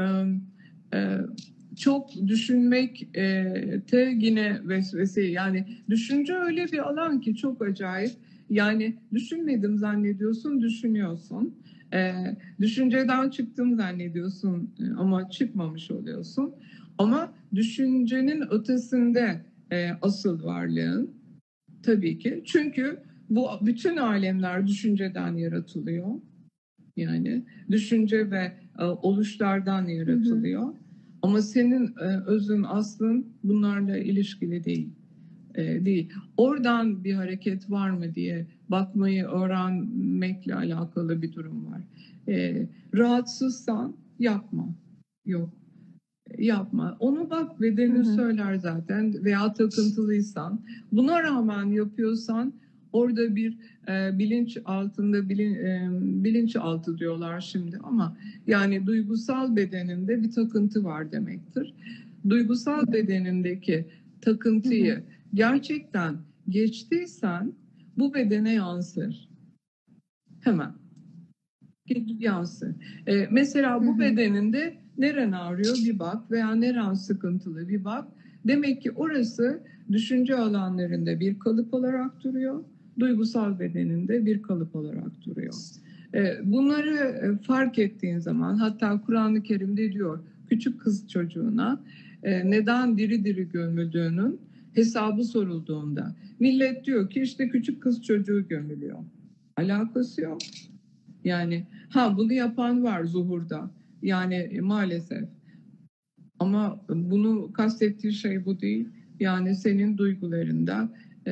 Speaker 2: çok düşünmek yine vesvese. Yani düşünce öyle bir alan ki çok acayip. Yani düşünmedim zannediyorsun, düşünüyorsun. Düşünceden çıktım zannediyorsun ama çıkmamış oluyorsun. Ama düşüncenin ötesinde asıl varlığın tabii ki. Çünkü Bu bütün alemler düşünceden yaratılıyor. Yani düşünce ve oluşlardan yaratılıyor. Ama senin özün, aslın bunlarla ilişkili değil. Değil. Oradan bir hareket var mı diye bakmayı öğrenmekle alakalı bir durum var. Rahatsızsan yapma. Yok. Yapma. Onu bak, bedenin söyler zaten, veya takıntılıysan. Buna rağmen yapıyorsan orada bir bilinç altında, bilinçaltı diyorlar şimdi, ama yani duygusal bedeninde bir takıntı var demektir. Duygusal bedenindeki takıntıyı gerçekten geçtiysen bu bedene yansır. Hemen. Yansır. Mesela bu bedeninde neren ağrıyor bir bak, veya neren sıkıntılı bir bak. Demek ki orası düşünce alanlarında bir kalıp olarak duruyor. Duygusal bedeninde bir kalıp olarak duruyor. Bunları fark ettiğin zaman, hatta Kur'an-ı Kerim'de diyor, küçük kız çocuğuna neden diri diri gömüldüğünün hesabı sorulduğunda millet diyor ki işte küçük kız çocuğu gömülüyor. Alakası yok. Yani bunu yapan var zuhurda. Yani maalesef. Ama bunu kastettiği şey bu değil. Yani senin duygularında,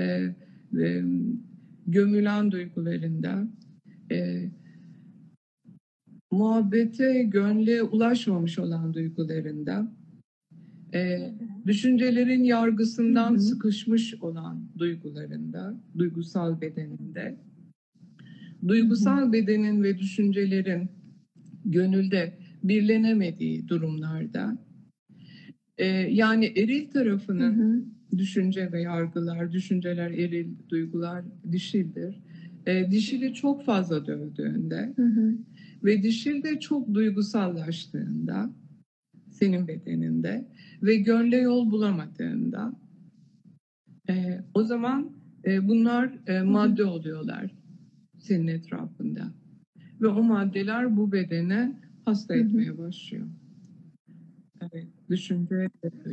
Speaker 2: gömülen duygularında, muhabbete, gönle ulaşmamış olan duygularında, düşüncelerin yargısından sıkışmış olan duygularında, duygusal bedeninde, duygusal bedenin ve düşüncelerin gönülde birlenemediği durumlarda, yani eril tarafının düşünce ve yargılar, düşünceler eril, duygular dişildir. Dişili çok fazla dövdüğünde ve dişil de çok duygusallaştığında senin bedeninde ve gönle yol bulamadığında, o zaman bunlar madde oluyorlar senin etrafında. Ve o maddeler bu bedene hasta etmeye başlıyor. Evet, düşünce.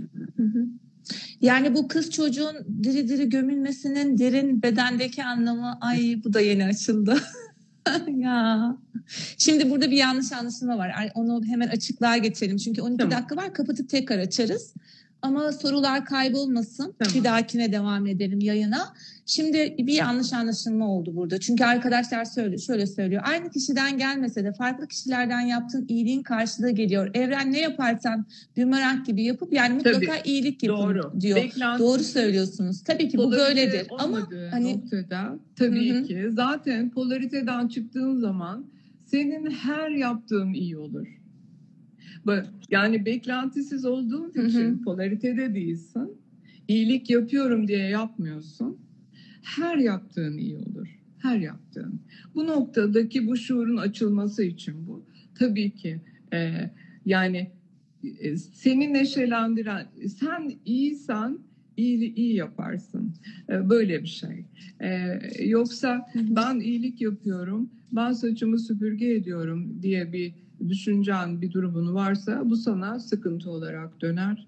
Speaker 1: Yani bu kız çocuğun diri diri gömülmesinin derin bedendeki anlamı, ay bu da yeni açıldı. Ya. Şimdi burada bir yanlış anlaşılma var. Onu hemen açıklığa geçelim. Çünkü 12 dakika var, kapatıp tekrar açarız. Ama sorular kaybolmasın. Bir dahakine devam edelim yayına. Şimdi bir yanlış anlaşılma oldu burada. Çünkü arkadaşlar şöyle söylüyor. Aynı kişiden gelmese de farklı kişilerden yaptığın iyiliğin karşılığı geliyor. Evren ne yaparsan bumerang gibi yapıp yani mutlaka iyilik yapın diyor. Doğru söylüyorsunuz. Tabii ki bu böyledir. Ama hani
Speaker 2: noktada tabii ki zaten polariteden çıktığın zaman senin her yaptığın iyi olur. Yani beklentisiz olduğun için polaritede değilsin. İyilik yapıyorum diye yapmıyorsun. Her yaptığın iyi olur. Her yaptığın. Bu noktadaki bu şuurun açılması için bu. Tabii ki yani seni neşelendiren, sen iyiysen iyi yaparsın. Böyle bir şey. Yoksa ben iyilik yapıyorum, ben saçımı süpürge ediyorum diye bir düşüncen, bir durumun varsa bu sana sıkıntı olarak döner.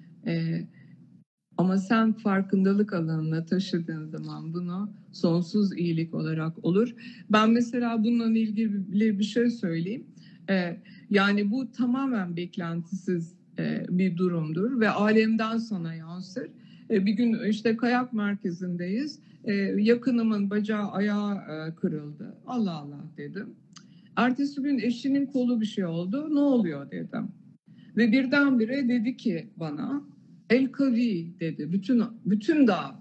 Speaker 2: Ama sen farkındalık alanına taşıdığın zaman bunu sonsuz iyilik olarak olur. Ben mesela bununla ilgili bir şey söyleyeyim. Yani bu tamamen beklentisiz bir durumdur ve alemden sana yansır. Bir gün işte kayak merkezindeyiz. Yakınımın bacağı ayağı kırıldı. Allah Allah dedim. Ertesi gün eşinin kolu bir şey oldu. Ne oluyor dedim. Ve birdenbire dedi ki bana, El Kavi dedi. Bütün dağ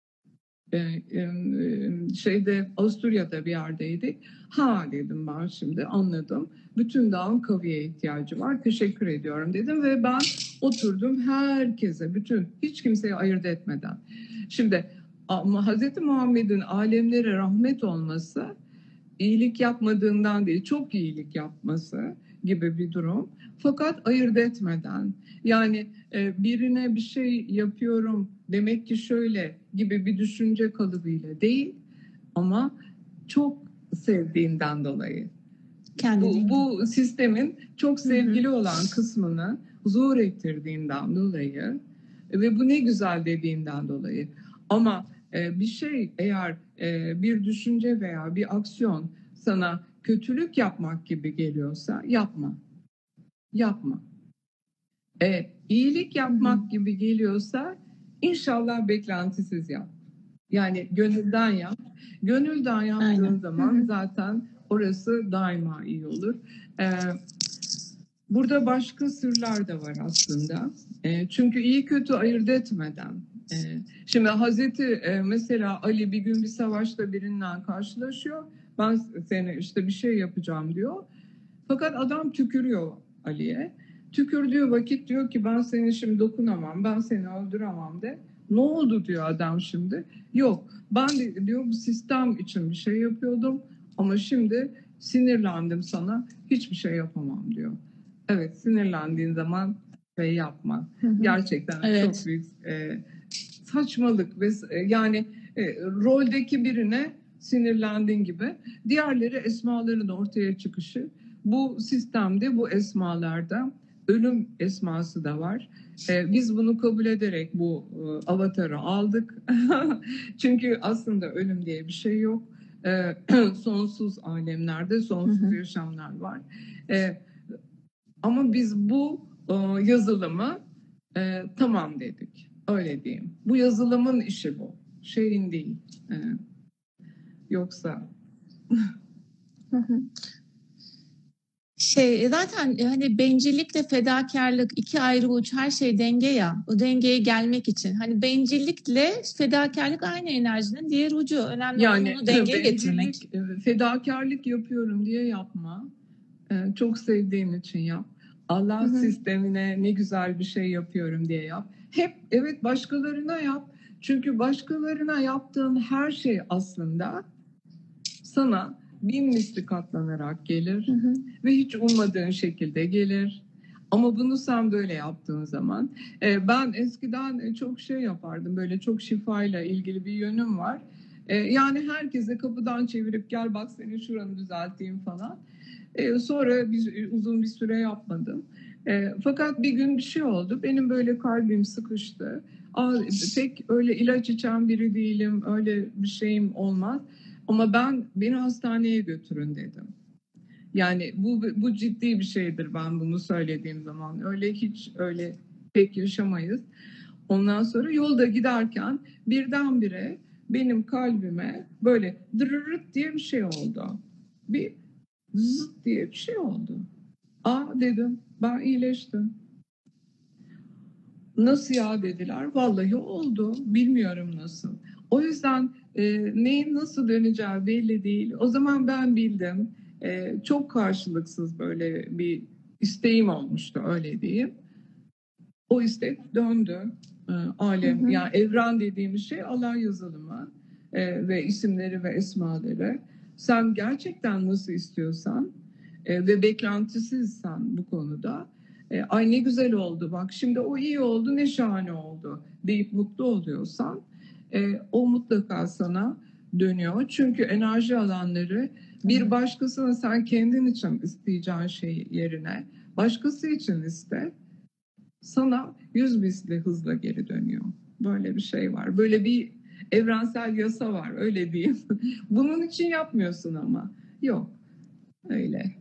Speaker 2: Avusturya'da bir yerdeydik. Dedim, ben şimdi anladım. Bütün dağın kaviye ihtiyacı var. Teşekkür ediyorum dedim ve ben oturdum herkese, hiç kimseye ayırt etmeden. Şimdi Hz. Muhammed'in alemlere rahmet olması iyilik yapmadığından değil, çok iyilik yapması gibi bir durum. Fakat ayırt etmeden, yani birine bir şey yapıyorum demek ki şöyle gibi bir düşünce kalıbıyla değil, ama çok sevdiğinden dolayı. Bu sistemin çok sevgili olan kısmını zuhur ettirdiğinden dolayı ve bu ne güzel dediğinden dolayı. Ama bir şey eğer bir düşünce veya bir aksiyon sana kötülük yapmak gibi geliyorsa yapma. Yapma. İyilik yapmak gibi geliyorsa inşallah beklentisiz yap. Yani gönülden yap. Gönülden yaptığın
Speaker 1: Aynen.
Speaker 2: zaman zaten orası daima iyi olur. Burada başka sırlar da var aslında. Çünkü iyi kötü ayırt etmeden. Şimdi Hazreti mesela Ali bir gün bir savaşta birinden karşılaşıyor. Ben seni işte bir şey yapacağım diyor. Fakat adam tükürüyor Ali'ye. Tükürdüğü vakit diyor ki ben seni şimdi dokunamam, ben seni öldüremem de. Ne oldu diyor adam şimdi. Yok ben de diyor bu sistem için bir şey yapıyordum ama şimdi sinirlendim sana hiçbir şey yapamam diyor. Evet sinirlendiğin zaman şey yapma. Gerçekten
Speaker 1: Evet.
Speaker 2: çok büyük saçmalık ve yani roldeki birine sinirlendiğin gibi diğerleri esmaların ortaya çıkışı. Bu sistemde bu esmalarda ölüm esması da var. Biz bunu kabul ederek bu avatarı aldık. Çünkü aslında ölüm diye bir şey yok. Sonsuz alemlerde sonsuz yaşamlar var. Ama biz bu yazılımı tamam dedik. Öyle diyeyim. Bu yazılımın işi bu. Şeyin değil. Yoksa
Speaker 1: Zaten hani bencillikle fedakarlık iki ayrı uç, her şey denge ya. O dengeye gelmek için. Hani bencillikle fedakarlık aynı enerjinin diğer ucu. Önemli olan onu dengeye getirmek.
Speaker 2: Fedakarlık yapıyorum diye yapma. Çok sevdiğin için yap. Allah sistemine ne güzel bir şey yapıyorum diye yap. Hep evet başkalarına yap. Çünkü başkalarına yaptığın her şey aslında sana bin misli katlanarak gelir ve hiç ummadığın şekilde gelir. Ama bunu sen böyle yaptığın zaman ben eskiden çok şey yapardım, böyle çok şifayla ilgili bir yönüm var. Yani herkese kapıdan çevirip gel bak seni şuranı düzelteyim falan. Sonra uzun bir süre yapmadım. Fakat bir gün bir şey oldu. Benim böyle kalbim sıkıştı. Pek öyle ilaç içen biri değilim. Öyle bir şeyim olmaz. Ama beni hastaneye götürün dedim. Yani bu ciddi bir şeydir ben bunu söylediğim zaman. Öyle hiç öyle pek yaşamayız. Ondan sonra yolda giderken birdenbire benim kalbime böyle dırırıt diye bir şey oldu. Bir zıt diye bir şey oldu. Dedim ben iyileştim. Nasıl ya dediler. Vallahi oldu. Bilmiyorum nasıl. O yüzden neyin nasıl döneceği belli değil. O zaman ben bildim. Çok karşılıksız böyle bir isteğim olmuştu öyle diyeyim. O istek döndü. Alem yani evren dediğimiz şey Allah yazılımı ve isimleri ve esmaları. Sen gerçekten nasıl istiyorsan ve beklentisizsen bu konuda ay ne güzel oldu bak şimdi o iyi oldu ne şahane oldu deyip mutlu oluyorsan o mutlaka sana dönüyor. Çünkü enerji alanları bir başkasına sen kendin için isteyeceğin şey yerine başkası için iste sana 100 misli hızla geri dönüyor. Böyle bir şey var. Böyle bir evrensel yasa var öyle diyeyim. Bunun için yapmıyorsun ama. Yok. Öyle.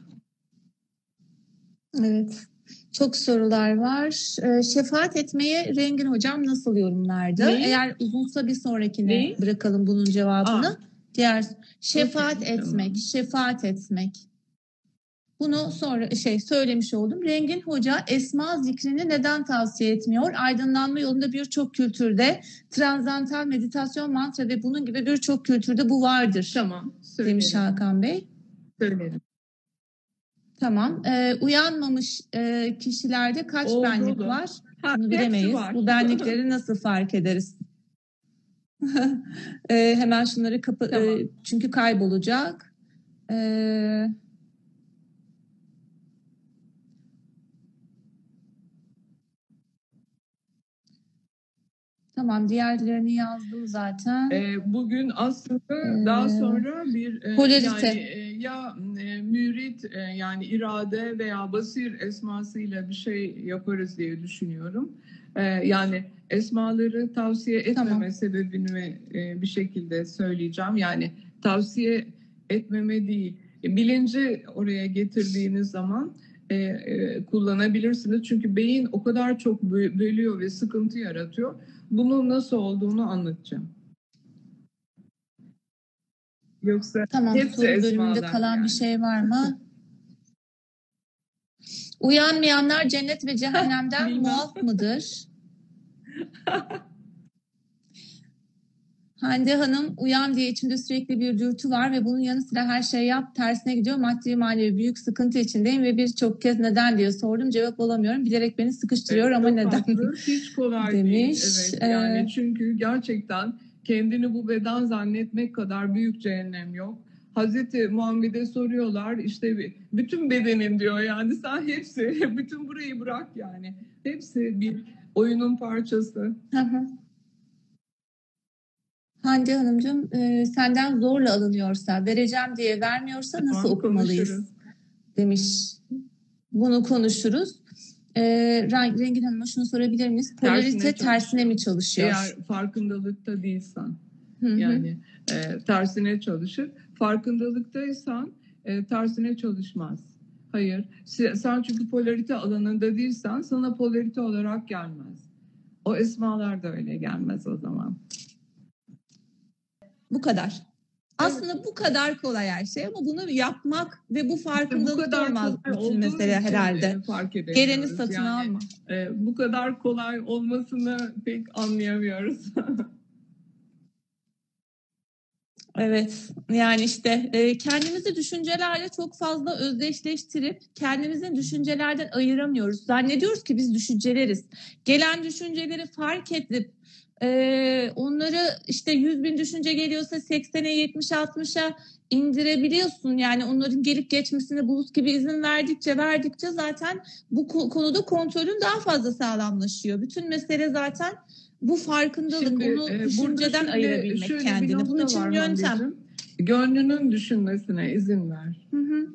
Speaker 1: Evet. Çok sorular var. Şefaat etmeye Rengin Hocam nasıl yorumlardı? Eğer uzunsa bir sonrakine bırakalım bunun cevabını. Diğer şefaat etmek, tamam. Şefaat etmek. Bunu sonra söylemiş oldum. Rengin Hoca esma zikrini neden tavsiye etmiyor? Aydınlanma yolunda birçok kültürde transantal meditasyon mantra ve bunun gibi birçok kültürde bu vardır.
Speaker 2: Tamam.
Speaker 1: Demiş Hakan Bey.
Speaker 2: Söylerim.
Speaker 1: Tamam. Uyanmamış kişilerde kaç benlik var? Bunu bilemeyiz.
Speaker 2: Var.
Speaker 1: Bu benlikleri nasıl fark ederiz? Hemen şunları tamam. Çünkü kaybolacak. Tamam, diğerlerini yazdım zaten.
Speaker 2: Bugün aslında daha sonra bir mürit yani irade veya basir esmasıyla bir şey yaparız diye düşünüyorum. Yani esmaları tavsiye etmeme
Speaker 1: Tamam.
Speaker 2: sebebini bir şekilde söyleyeceğim. Yani tavsiye etmeme değil, bilinci oraya getirdiğiniz zaman kullanabilirsiniz. Çünkü beyin o kadar çok bölüyor ve sıkıntı yaratıyor. Bunun nasıl olduğunu anlatacağım. Yoksa
Speaker 1: Tamam,
Speaker 2: hepsi
Speaker 1: soru bölümünde
Speaker 2: esmalar
Speaker 1: kalan
Speaker 2: yani.
Speaker 1: bir şey var mı? Uyanmayanlar cennet ve cehennemden
Speaker 2: Bilmem.
Speaker 1: muaf mıdır? Hande Hanım, uyan diye içimde sürekli bir dürtü var ve bunun yanı sıra her şey yap tersine gidiyor. Maddi manevi büyük sıkıntı içindeyim ve birçok kez neden diye sordum, cevap alamıyorum. Bilerek beni sıkıştırıyor ama
Speaker 2: Çok
Speaker 1: neden
Speaker 2: haklı. Hiç kolay değil.
Speaker 1: demiş.
Speaker 2: Evet. Yani çünkü gerçekten kendini bu beden zannetmek kadar büyük cehennem yok. Hazreti Muhammed'e soruyorlar, işte bütün bedenin diyor, yani sen hepsi, bütün burayı bırak yani. Hepsi bir oyunun parçası.
Speaker 1: Hı hı. Hande Hanımcığım, senden zorla alınıyorsa, vereceğim diye vermiyorsa nasıl
Speaker 2: Tamam,
Speaker 1: okumalıyız
Speaker 2: konuşuruz.
Speaker 1: demiş. Bunu konuşuruz. Rengin Hanım'a şunu sorabilir miyiz? Polarite tersine mi çalışıyor?
Speaker 2: Eğer farkındalıkta değilsen,
Speaker 1: Hı hı.
Speaker 2: yani tersine çalışır. Farkındalıktaysan tersine çalışmaz. Hayır. Sen çünkü polarite alanında değilsen sana polarite olarak gelmez. O esmalar da öyle gelmez o zaman.
Speaker 1: Bu kadar. Aslında bu kadar kolay her şey ama bunu yapmak ve bu farkındalıkta olmaz bütün mesele herhalde. Geleni satın
Speaker 2: yani,
Speaker 1: alma.
Speaker 2: Bu kadar kolay olmasını pek anlayamıyoruz.
Speaker 1: Evet, yani işte kendimizi düşüncelerle çok fazla özdeşleştirip kendimizin düşüncelerden ayıramıyoruz. Zannediyoruz ki biz düşünceleriz. Gelen düşünceleri fark edip onları işte 100.000 düşünce geliyorsa 80'e 70 60'a indirebiliyorsun. Yani onların gelip geçmesine bulut gibi izin verdikçe zaten bu konuda kontrolün daha fazla sağlamlaşıyor. Bütün mesele zaten bu farkındalık.
Speaker 2: Şimdi,
Speaker 1: onu düşünceden ayırabilmek
Speaker 2: şöyle
Speaker 1: kendini.
Speaker 2: bir
Speaker 1: Bunun
Speaker 2: nokta
Speaker 1: için
Speaker 2: var
Speaker 1: yöntem.
Speaker 2: Hande'cim. Gönlünün düşünmesine izin ver.
Speaker 1: Hı hı.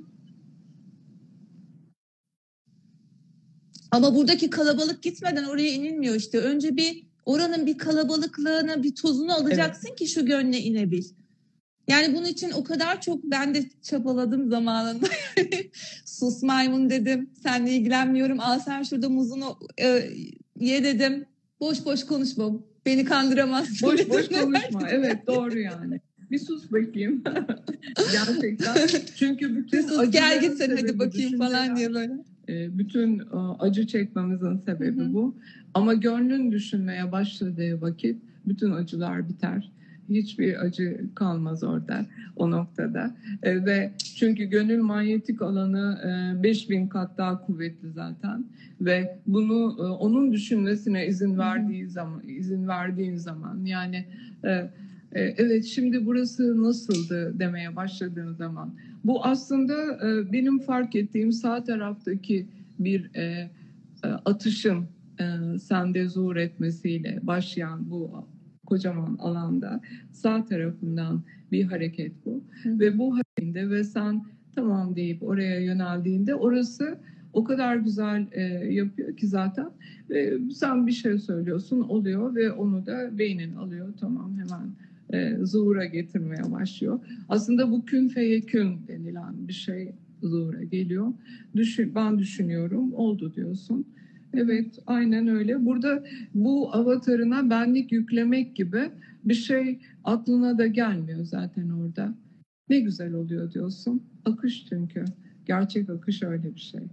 Speaker 1: Ama buradaki kalabalık gitmeden oraya inilmiyor işte. Önce bir oranın bir kalabalıklığını, bir tozunu alacaksın ki şu gönle inebil. Yani bunun için o kadar çok ben de çabaladım zamanında. Sus maymun dedim. Seninle ilgilenmiyorum. Al sen şurada muzunu ye dedim. Boş boş konuşma. Beni kandıramazsın.
Speaker 2: Boş boş konuşma. Evet, doğru yani. Bir sus bakayım. Gerçekten. Çünkü bütün
Speaker 1: sus gel git sen
Speaker 2: sebebi
Speaker 1: hadi bakayım falan diye böyle.
Speaker 2: Bütün acı çekmemizin sebebi
Speaker 1: Hı hı.
Speaker 2: bu. Ama gönlün düşünmeye başladığı vakit bütün acılar biter. Hiçbir acı kalmaz orada, o noktada. Ve çünkü gönül manyetik alanı 5000 kat daha kuvvetli zaten. Ve bunu onun düşünmesine izin verdiğin zaman yani evet, şimdi burası nasıldı demeye başladığın zaman, bu aslında benim fark ettiğim sağ taraftaki bir atışın sende zuhur etmesiyle başlayan bu kocaman alanda sağ tarafından bir hareket bu. Ve bu hareketinde ve sen tamam deyip oraya yöneldiğinde orası o kadar güzel yapıyor ki zaten. Sen bir şey söylüyorsun, oluyor ve onu da beynin alıyor, tamam, hemen zuhura getirmeye başlıyor. Aslında bu kün feyekün denilen bir şey zuhura geliyor. Ben düşünüyorum, oldu diyorsun. Evet, aynen öyle. Burada bu avatarına benlik yüklemek gibi bir şey aklına da gelmiyor zaten orada. Ne güzel oluyor diyorsun. Akış çünkü. Gerçek akış öyle bir şey.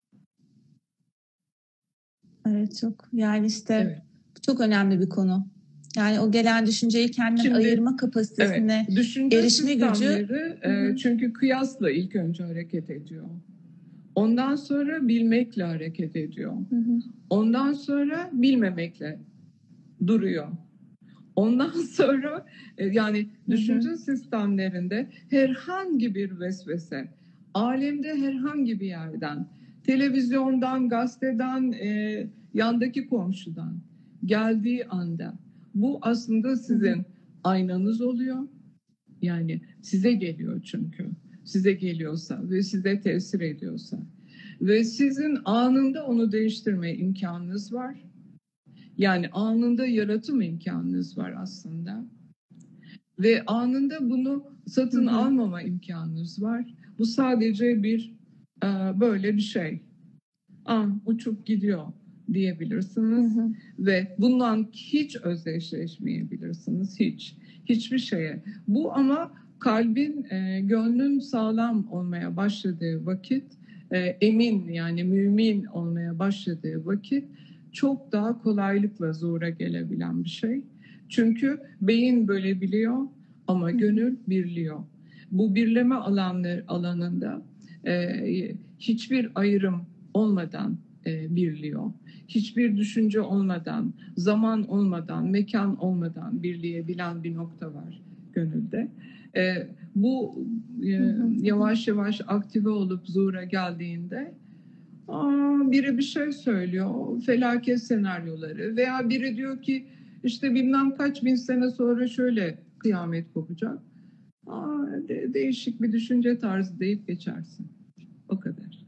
Speaker 1: Evet, çok yani işte çok önemli bir konu. Yani o gelen düşünceyi kendinden ayırma kapasitesine erişme gücü.
Speaker 2: Çünkü kıyasla ilk önce hareket ediyor. Ondan sonra bilmekle hareket ediyor. Ondan sonra bilmemekle duruyor. Ondan sonra yani düşünce sistemlerinde herhangi bir vesvese, alemde herhangi bir yerden, televizyondan, gazeteden, yandaki komşudan geldiği anda bu aslında sizin aynanız oluyor. Yani size geliyor çünkü. Size geliyorsa ve size tesir ediyorsa ve sizin anında onu değiştirme imkanınız var. Yani anında yaratım imkanınız var aslında. Ve anında bunu satın almama imkanınız var. Bu sadece bir böyle bir şey. Uçup gidiyor diyebilirsiniz. Ve bundan hiç özdeşleşmeyebilirsiniz. Hiçbir şeye. Bu ama kalbin, gönlün sağlam olmaya başladığı vakit, emin yani mümin olmaya başladığı vakit çok daha kolaylıkla zuhura gelebilen bir şey. Çünkü beyin bölebiliyor ama gönül birliyor. Bu birleme alanında hiçbir ayrım olmadan birliyor. Hiçbir düşünce olmadan, zaman olmadan, mekan olmadan birleyebilen bir nokta var gönülde. Bu yavaş yavaş aktive olup zuhura geldiğinde biri bir şey söylüyor, felaket senaryoları veya biri diyor ki işte bilmem kaç bin sene sonra şöyle kıyamet kopacak. Değişik bir düşünce tarzı deyip geçersin. O kadar.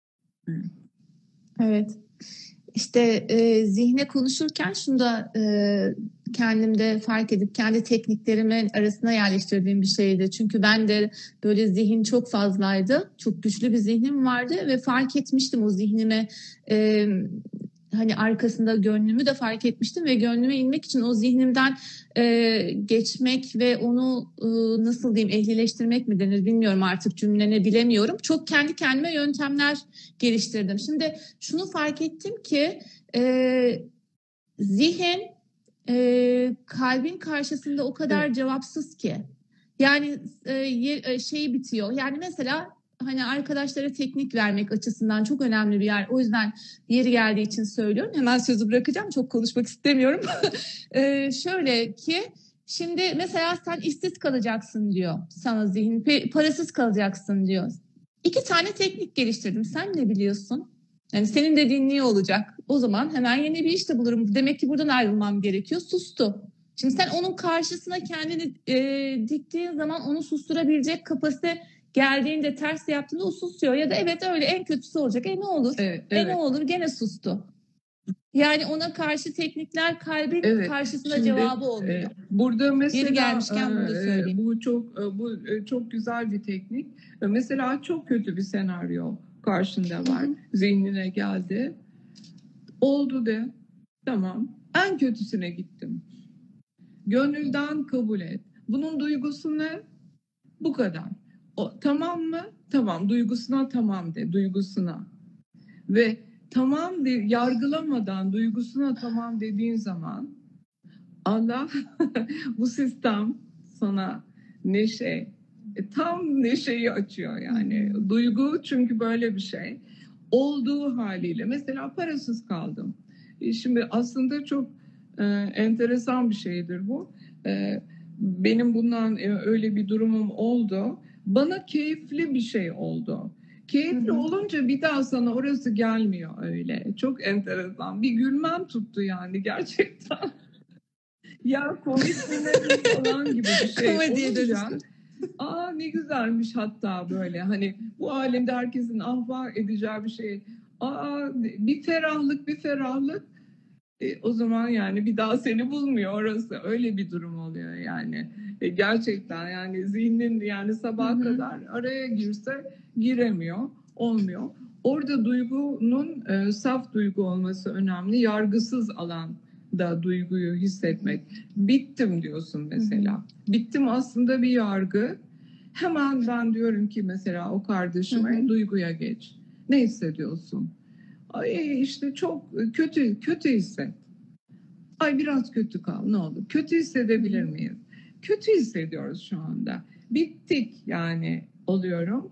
Speaker 1: Evet. İşte zihne konuşurken şunu da kendimde fark edip kendi tekniklerimin arasına yerleştirdiğim bir şeydi. Çünkü ben de böyle zihin çok fazlaydı. Çok güçlü bir zihnim vardı ve fark etmiştim o zihnime hani arkasında gönlümü de fark etmiştim ve gönlüme inmek için o zihnimden geçmek ve onu nasıl diyeyim ehlileştirmek mi denir bilmiyorum artık cümleni bilemiyorum. Çok kendi kendime yöntemler geliştirdim. Şimdi şunu fark ettim ki zihin kalbin karşısında o kadar cevapsız ki. Yani şey bitiyor. Yani mesela hani arkadaşlara teknik vermek açısından çok önemli bir yer. O yüzden yeri geldiği için söylüyorum. Hemen sözü bırakacağım. Çok konuşmak istemiyorum. Şöyle ki şimdi mesela sen işsiz kalacaksın diyor sana zihin. Parasız kalacaksın diyor. 2 tane teknik geliştirdim. Sen ne biliyorsun? Yani senin dediğin niye olacak? O zaman hemen yeni bir iş de bulurum. Demek ki buradan ayrılmam gerekiyor. Sustu. Şimdi sen onun karşısına kendini diktiğin zaman onu susturabilecek kapasite geldiğinde ters yaptığında o susuyor. Ya da evet öyle en kötüsü olacak. Ne olur?
Speaker 2: Evet.
Speaker 1: Ne olur? Gene sustu. Yani ona karşı teknikler kalbin karşısında
Speaker 2: Şimdi,
Speaker 1: cevabı olmuyor.
Speaker 2: Burada mesela
Speaker 1: Yeri gelmişken bunu da söyleyeyim.
Speaker 2: Bu çok güzel bir teknik. Mesela çok kötü bir senaryo karşında var. Zihnine geldi. Oldu de. Tamam. En kötüsüne gittim. Gönülden kabul et. Bunun duygusu ne? Bu kadar. Tamam mı? Tamam. Duygusuna tamam de. Duygusuna. Ve tamam de, yargılamadan duygusuna tamam dediğin zaman Allah bu sistem sana neşe, tam neşeyi açıyor yani. Duygu çünkü böyle bir şey. Olduğu haliyle mesela parasız kaldım. Şimdi aslında çok enteresan bir şeydir bu. Benim bundan öyle bir durumum oldu. Bana keyifli bir şey oldu. Keyifli olunca bir daha sana orası gelmiyor öyle. Çok enteresan. Bir gülmem tuttu yani gerçekten. Ya komik falan gibi bir şey olunca ne güzelmiş hatta böyle hani bu alemde herkesin ahva edeceği bir şey. Bir ferahlık o zaman yani bir daha seni bulmuyor orası. Öyle bir durum oluyor yani. Gerçekten yani zihnin yani sabaha kadar araya girse giremiyor, olmuyor. Orada duygunun saf duygu olması önemli. Yargısız alanda duyguyu hissetmek. Bittim diyorsun mesela. Bittim aslında bir yargı. Hemen ben diyorum ki mesela o kardeşime duyguya geç. Ne hissediyorsun? İşte çok kötü hisset. Biraz kötü kal ne olur. Kötü hissedebilir miyiz? Kötü hissediyoruz şu anda. Bittik yani oluyorum.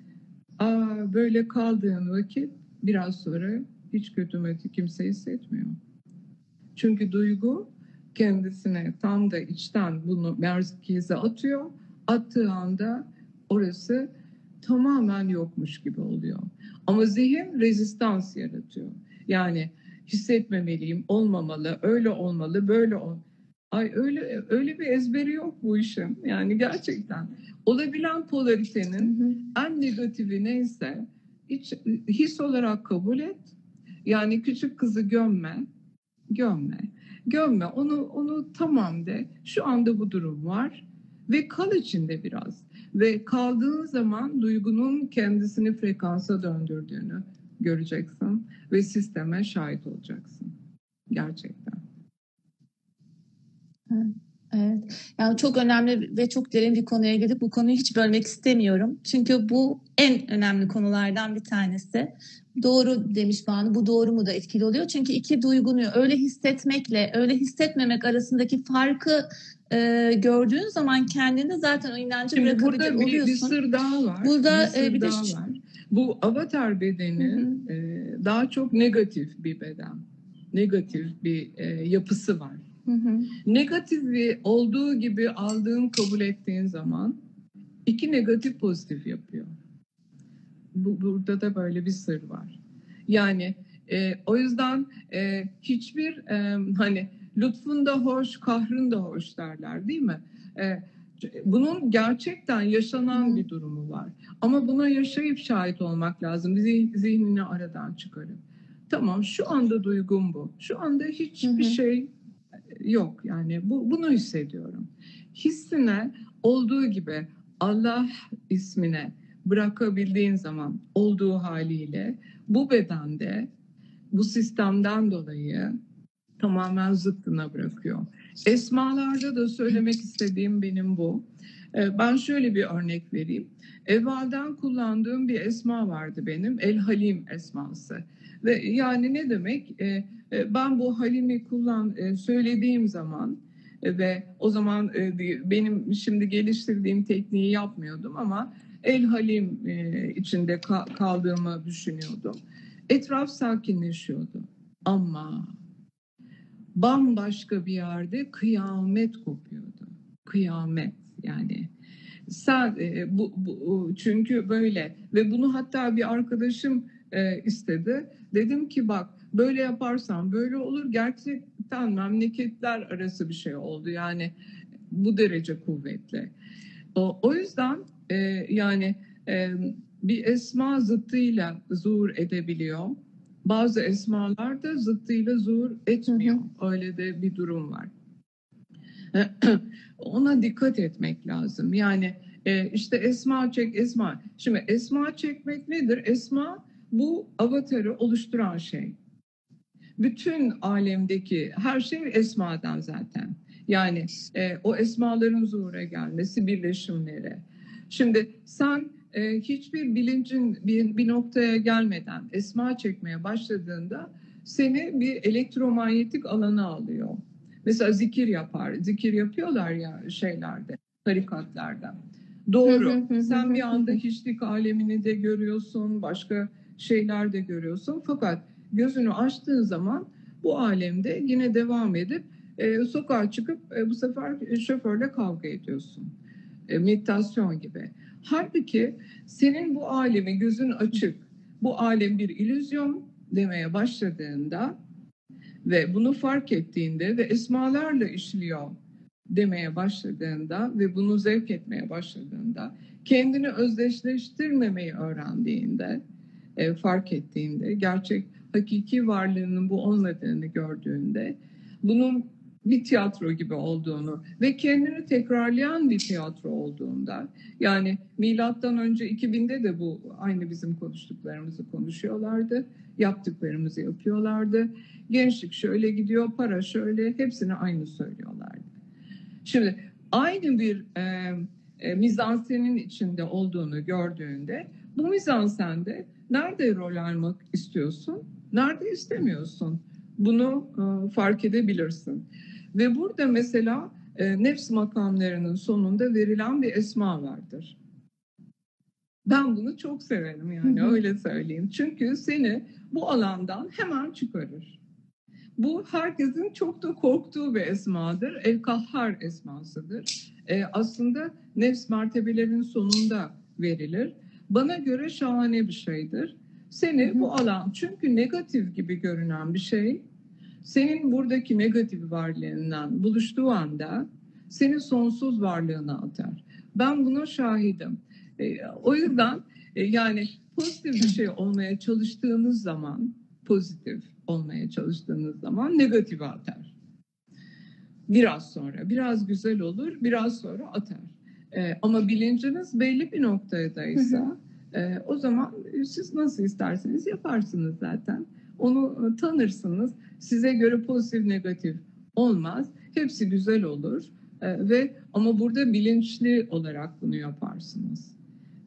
Speaker 2: Böyle kaldığın vakit biraz sonra hiç kötü kimse hissetmiyor. Çünkü duygu kendisine tam da içten bunu merkeze atıyor. Attığı anda orası tamamen yokmuş gibi oluyor. Ama zihin rezistans yaratıyor. Yani hissetmemeliyim, olmamalı, öyle olmalı, böyle ol. Öyle bir ezberi yok bu işin. Yani gerçekten olabilen polaritenin en negatifi neyse his olarak kabul et. Yani küçük kızı gömme. Gömme, onu tamam de. Şu anda bu durum var ve kal içinde biraz. Ve kaldığın zaman duygunun kendisini frekansa döndürdüğünü göreceksin ve sisteme şahit olacaksın. Gerçekten.
Speaker 1: Evet. Yani çok önemli ve çok derin bir konuya girdik. Bu konuyu hiç bölmek istemiyorum. Çünkü bu en önemli konulardan bir tanesi. Doğru demiş Banu. Bu doğru mu da etkili oluyor. Çünkü iki duygunu öyle hissetmekle öyle hissetmemek arasındaki farkı gördüğün zaman kendinde zaten o inancı
Speaker 2: Şimdi
Speaker 1: bırakabilir
Speaker 2: burada
Speaker 1: oluyorsun.
Speaker 2: bir sır daha var.
Speaker 1: Burada
Speaker 2: bir sır
Speaker 1: bir de
Speaker 2: daha var. Bu avatar bedeni daha çok negatif bir beden. Negatif bir yapısı var. Negatifi olduğu gibi aldığın, kabul ettiğin zaman iki negatif pozitif yapıyor. Burada da böyle bir sır var. Yani o yüzden hiçbir hani lütfun da hoş, kahrın da hoş derler değil mi? Bunun gerçekten yaşanan bir durumu var. Ama buna yaşayıp şahit olmak lazım. Zihnini aradan çıkarıp. Tamam, şu anda duygum bu. Şu anda hiçbir şey yok. Yani bunu hissediyorum. Hissine olduğu gibi Allah ismine bırakabildiğin zaman olduğu haliyle bu bedende bu sistemden dolayı tamamen zıttına bırakıyor. Esmalarda da söylemek istediğim benim bu. Ben şöyle bir örnek vereyim. Evvelden kullandığım bir esma vardı benim. El Halim esması. Ve yani ne demek? Ben bu Halim'i söylediğim zaman ve o zaman benim şimdi geliştirdiğim tekniği yapmıyordum ama El Halim içinde kaldığımı düşünüyordum. Etraf sakinleşiyordu. Ama bambaşka bir yerde kıyamet kopuyordu. Kıyamet yani. Sen çünkü böyle ve bunu hatta bir arkadaşım istedi. Dedim ki bak böyle yaparsan böyle olur. Gerçekten memleketler arası bir şey oldu. Yani bu derece kuvvetli. O yüzden yani bir esma zıttıyla zuhur edebiliyor. Bazı esmalar da zıttıyla zuhur etmiyor. Öyle de bir durum var. Ona dikkat etmek lazım. Yani işte esma çek, esma. Şimdi esma çekmek nedir? Esma bu avatarı oluşturan şey. Bütün alemdeki her şey esmadan zaten. Yani o esmaların zuhura gelmesi, birleşimleri. Şimdi sen hiçbir bilincin bir noktaya gelmeden esma çekmeye başladığında seni bir elektromanyetik alana alıyor. Mesela zikir yapar. Zikir yapıyorlar ya şeylerde, tarikatlarda. Doğru. Sen bir anda hiçlik alemini de görüyorsun, başka şeyler de görüyorsun. Fakat gözünü açtığın zaman bu alemde yine devam edip sokağa çıkıp bu sefer şoförle kavga ediyorsun. Meditasyon gibi. Halbuki senin bu alemi gözün açık, bu alem bir illüzyon demeye başladığında ve bunu fark ettiğinde ve esmalarla işliyor demeye başladığında ve bunu zevk etmeye başladığında, kendini özdeşleştirmemeyi öğrendiğinde, fark ettiğinde, gerçek hakiki varlığının bu olmadığını gördüğünde, bunun bir tiyatro gibi olduğunu ve kendini tekrarlayan bir tiyatro olduğunda, yani milattan önce 2000'de de bu aynı bizim konuştuklarımızı konuşuyorlardı, yaptıklarımızı yapıyorlardı. Gençlik şöyle gidiyor, para şöyle, hepsini aynı söylüyorlardı. Şimdi aynı bir mizansenin içinde olduğunu gördüğünde, bu mizansende nerede rol almak istiyorsun, nerede istemiyorsun? Bunu fark edebilirsin. Ve burada mesela nefs makamlarının sonunda verilen bir esma vardır. Ben bunu çok severim yani öyle söyleyeyim. Çünkü seni bu alandan hemen çıkarır. Bu herkesin çok da korktuğu bir esmadır. El-Kahhar esmasıdır. Aslında nefs mertebelerin sonunda verilir. Bana göre şahane bir şeydir. Seni bu alan, çünkü negatif gibi görünen bir şey, senin buradaki negatif varlığından buluştuğu anda seni sonsuz varlığına atar. Ben buna şahidim. O yüzden yani pozitif bir şey olmaya çalıştığınız zaman, pozitif olmaya çalıştığınız zaman negatife atar. biraz sonra, biraz güzel olur, biraz sonra atar. Ama bilinciniz belli bir noktadaysa o zaman siz nasıl isterseniz yaparsınız zaten. Onu tanırsınız. Size göre pozitif negatif olmaz. Hepsi güzel olur. Ama burada bilinçli olarak bunu yaparsınız.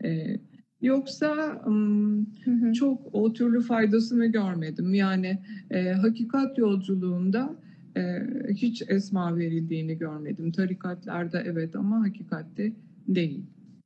Speaker 2: Yoksa çok o türlü faydasını görmedim. Yani hakikat yolculuğunda hiç esma verildiğini görmedim. Tarikatlarda evet ama hakikatte değil.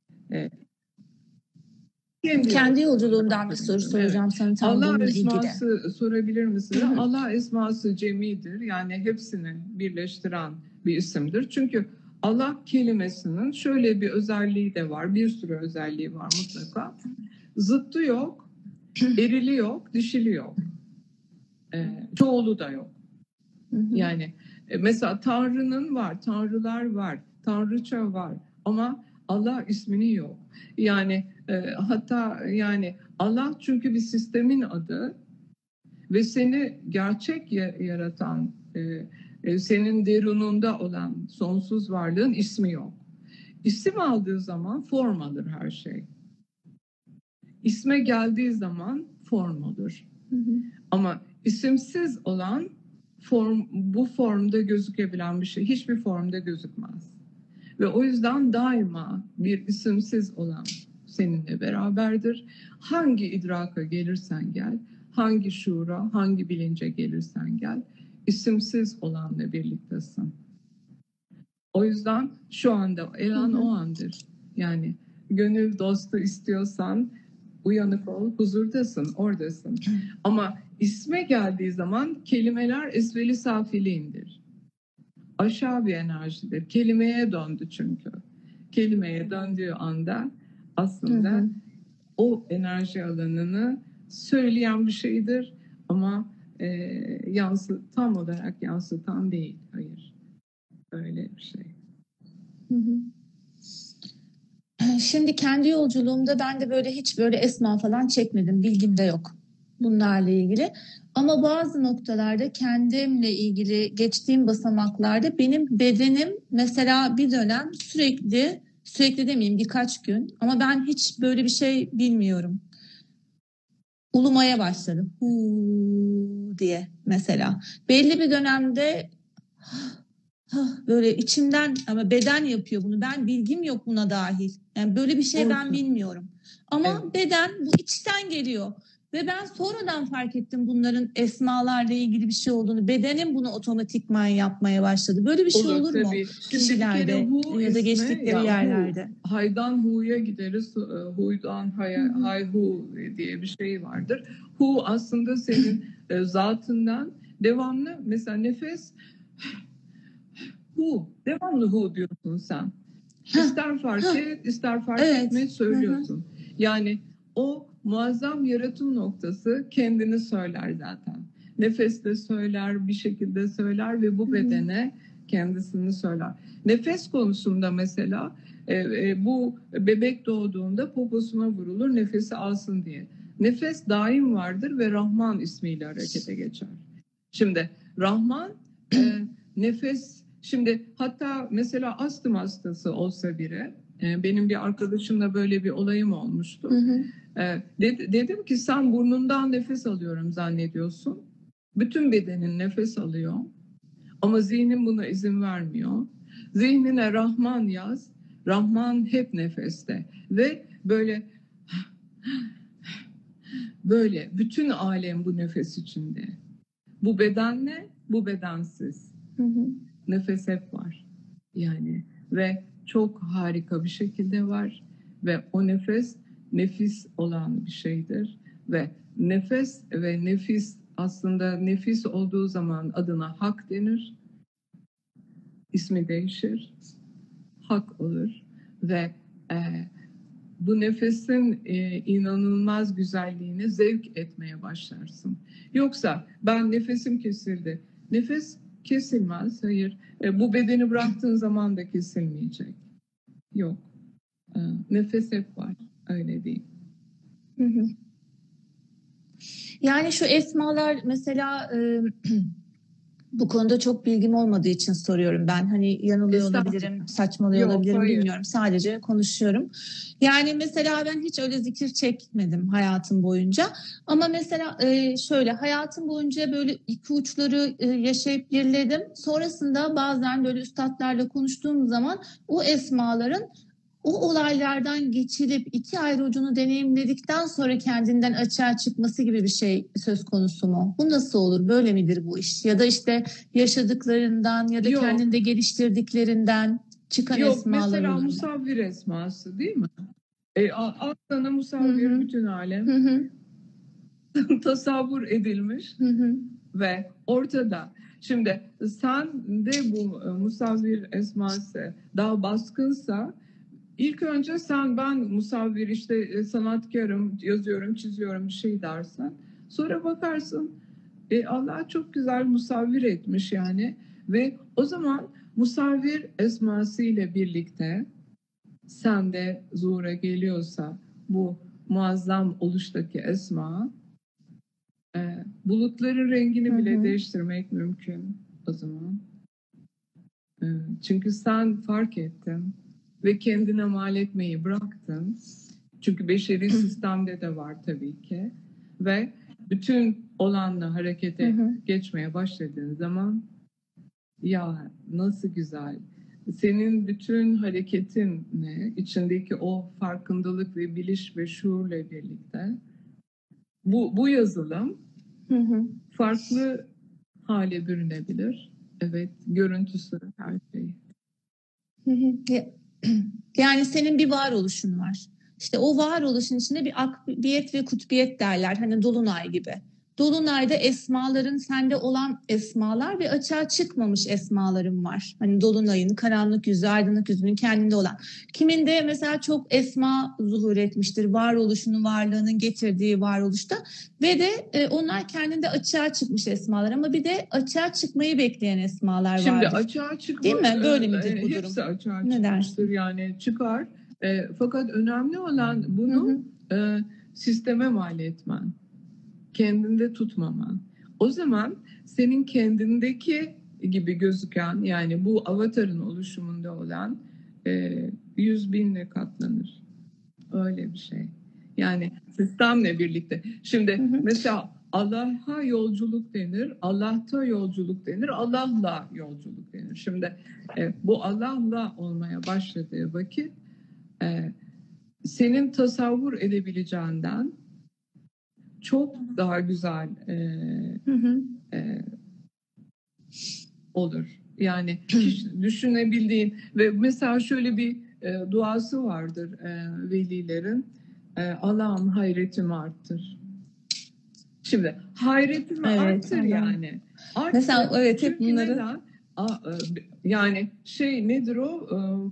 Speaker 1: Kendi yolculuğumdan bir soru soracağım sana tam
Speaker 2: Allah
Speaker 1: bununla ilgili.
Speaker 2: esması sorabilir misiniz? Allah esması cemidir. Yani hepsini birleştiren bir isimdir. Çünkü Allah kelimesinin şöyle bir özelliği de var. Bir sürü özelliği var mutlaka. Zıttı yok, erili yok, dişili yok. Çoğulu da yok. Yani mesela Tanrı'nın var, Tanrılar var, Tanrıça var ama Allah ismini yok. Yani hatta yani Allah çünkü bir sistemin adı ve seni gerçek yaratan, senin derununda olan sonsuz varlığın ismi yok. İsim aldığı zaman form alır her şey. İsme geldiği zaman form olur. Ama isimsiz olan bu formda gözükebilen bir şey hiçbir formda gözükmez. Ve o yüzden daima bir isimsiz olan seninle beraberdir. Hangi idraka gelirsen gel, hangi şuura, hangi bilince gelirsen gel, isimsiz olanla birliktesin. O yüzden şu anda elan o andır. Yani gönül dostu istiyorsan uyanık ol, huzurdasın, oradasın. Ama isme geldiği zaman kelimeler esveli safiliğindir. Aşağı bir enerjidir. Kelimeye döndü çünkü. Kelimeye döndüğü anda aslında o enerji alanını söyleyen bir şeydir ama tam olarak yansıtan değil. Hayır. Öyle bir şey.
Speaker 1: Şimdi kendi yolculuğumda ben de böyle hiç böyle esma falan çekmedim. Bilgim de yok bunlarla ilgili. Ama bazı noktalarda kendimle ilgili geçtiğim basamaklarda benim bedenim mesela bir dönem sürekli demeyeyim birkaç gün ama ben hiç böyle bir şey bilmiyorum. Ulumaya başladım. Huu diye mesela. Belli bir dönemde böyle içimden ama beden yapıyor bunu. Ben bilgim yok buna dahil. Yani böyle bir şey ben bilmiyorum. Ama beden bu içten geliyor. Ve ben sonradan fark ettim bunların esmalarla ilgili bir şey olduğunu. Bedenim bunu otomatikman yapmaya başladı. Böyle bir şey olur mu? Kişilerde ya da geçtikleri yerlerde.
Speaker 2: Haydan hu'ya gideriz. Hu'dan hay hu diye bir şey vardır. Hu aslında senin zatından devamlı mesela nefes hu. Devamlı hu diyorsun sen. İster fark et, ister fark etme söylüyorsun. Yani o muazzam yaratım noktası kendini söyler zaten. Nefeste söyler, bir şekilde söyler ve bu bedene kendisini söyler. Nefes konusunda mesela bu bebek doğduğunda poposuna vurulur nefesi alsın diye. Nefes daim vardır ve Rahman ismiyle harekete geçer. Şimdi Rahman nefes. Şimdi hatta mesela astım hastası olsa biri, benim bir arkadaşımla böyle bir olayım olmuştu. Dedim ki sen burnundan nefes alıyorum zannediyorsun. Bütün bedenin nefes alıyor. Ama zihnin buna izin vermiyor. Zihnine Rahman yaz. Rahman hep nefeste. Ve böyle bütün alem bu nefes içinde. Bu bedenle, bu bedensiz. Nefes hep var. Yani ve çok harika bir şekilde var ve o nefis olan bir şeydir ve nefes ve nefis aslında nefis olduğu zaman adına hak denir. İsmi değişir. Hak olur ve bu nefesin inanılmaz güzelliğini zevk etmeye başlarsın. Yoksa ben nefesim kesildi. Nefes kesilmez. Hayır. Bu bedeni bıraktığın zaman da kesilmeyecek. Yok. Nefes hep var. Öyle değil.
Speaker 1: Yani şu esmalar mesela Bu konuda çok bilgim olmadığı için soruyorum ben. Hani yanılıyor olabilirim, saçmalıyor
Speaker 2: Yok,
Speaker 1: olabilirim,
Speaker 2: hayır.
Speaker 1: bilmiyorum. Sadece konuşuyorum. Yani mesela ben hiç öyle zikir çekmedim hayatım boyunca. Ama mesela şöyle hayatım boyunca böyle iki uçları yaşayıp birledim. Sonrasında bazen böyle üstadlarla konuştuğum zaman o esmaların o olaylardan geçirip iki ayrı ucunu deneyimledikten sonra kendinden açığa çıkması gibi bir şey söz konusu mu? Bu nasıl olur? Böyle midir bu iş? Ya da işte yaşadıklarından ya da
Speaker 2: Yok.
Speaker 1: kendinde geliştirdiklerinden çıkan
Speaker 2: Yok,
Speaker 1: esmalar
Speaker 2: mesela
Speaker 1: olur mu?
Speaker 2: musavvir esması değil mi? Aklına musavvir bütün alem tasavvur edilmiş ve ortada. Şimdi sen de bu musavvir esması daha baskınsa ilk önce ben musavvir işte sanatkarım, yazıyorum, çiziyorum bir şey dersen sonra bakarsın Allah çok güzel musavvir etmiş yani ve o zaman musavvir esması ile birlikte sende zuhura geliyorsa bu muazzam oluştaki esma bulutların rengini bile değiştirmek mümkün o zaman. Çünkü sen fark ettin ve kendine mal etmeyi bıraktın. Çünkü beşeri sistemde de var tabii ki. Ve bütün olanla harekete geçmeye başladığın zaman ya nasıl güzel. Senin bütün hareketinle, içindeki o farkındalık ve biliş ve şuurla birlikte bu yazılım farklı hale bürünebilir. Evet, görüntüsü, her şey.
Speaker 1: Yani senin bir varoluşun var. İşte o varoluşun içinde bir akbiyet ve kutbiyet derler. Hani dolunay gibi. Dolunayda esmaların sende olan esmalar ve açığa çıkmamış esmaların var. Hani dolunayın karanlık yüzü, aydınlık yüzünün kendinde olan. Kiminde mesela çok esma zuhur etmiştir. Varoluşunun varlığının getirdiği varoluşta. Ve de onlar kendinde açığa çıkmış esmalar. Ama bir de açığa çıkmayı bekleyen esmalar vardır.
Speaker 2: Şimdi açığa çıkma,
Speaker 1: değil mi? Böyle midir bu durum?
Speaker 2: Hepsi açığa
Speaker 1: Ne
Speaker 2: çıkmıştır
Speaker 1: dersin?
Speaker 2: yani çıkar. Fakat önemli olan bunu sisteme mal etmen. Kendinde tutmaman. O zaman senin kendindeki gibi gözüken yani bu avatarın oluşumunda olan 100.000'le katlanır. Öyle bir şey. Yani sistemle birlikte. Şimdi mesela Allah'a yolculuk denir, Allah'ta yolculuk denir, Allah'la yolculuk denir. Şimdi bu Allah'la olmaya başladığı vakit senin tasavvur edebileceğinden çok daha güzel olur. Yani hiç düşünebildiğin ve mesela şöyle bir duası vardır velilerin. Allah'ım hayretimi arttır. Şimdi hayretimi arttır
Speaker 1: Allah.
Speaker 2: yani. Arttır.
Speaker 1: Mesela evet hep
Speaker 2: Çünkü
Speaker 1: bunları
Speaker 2: neden? Yani nedir o?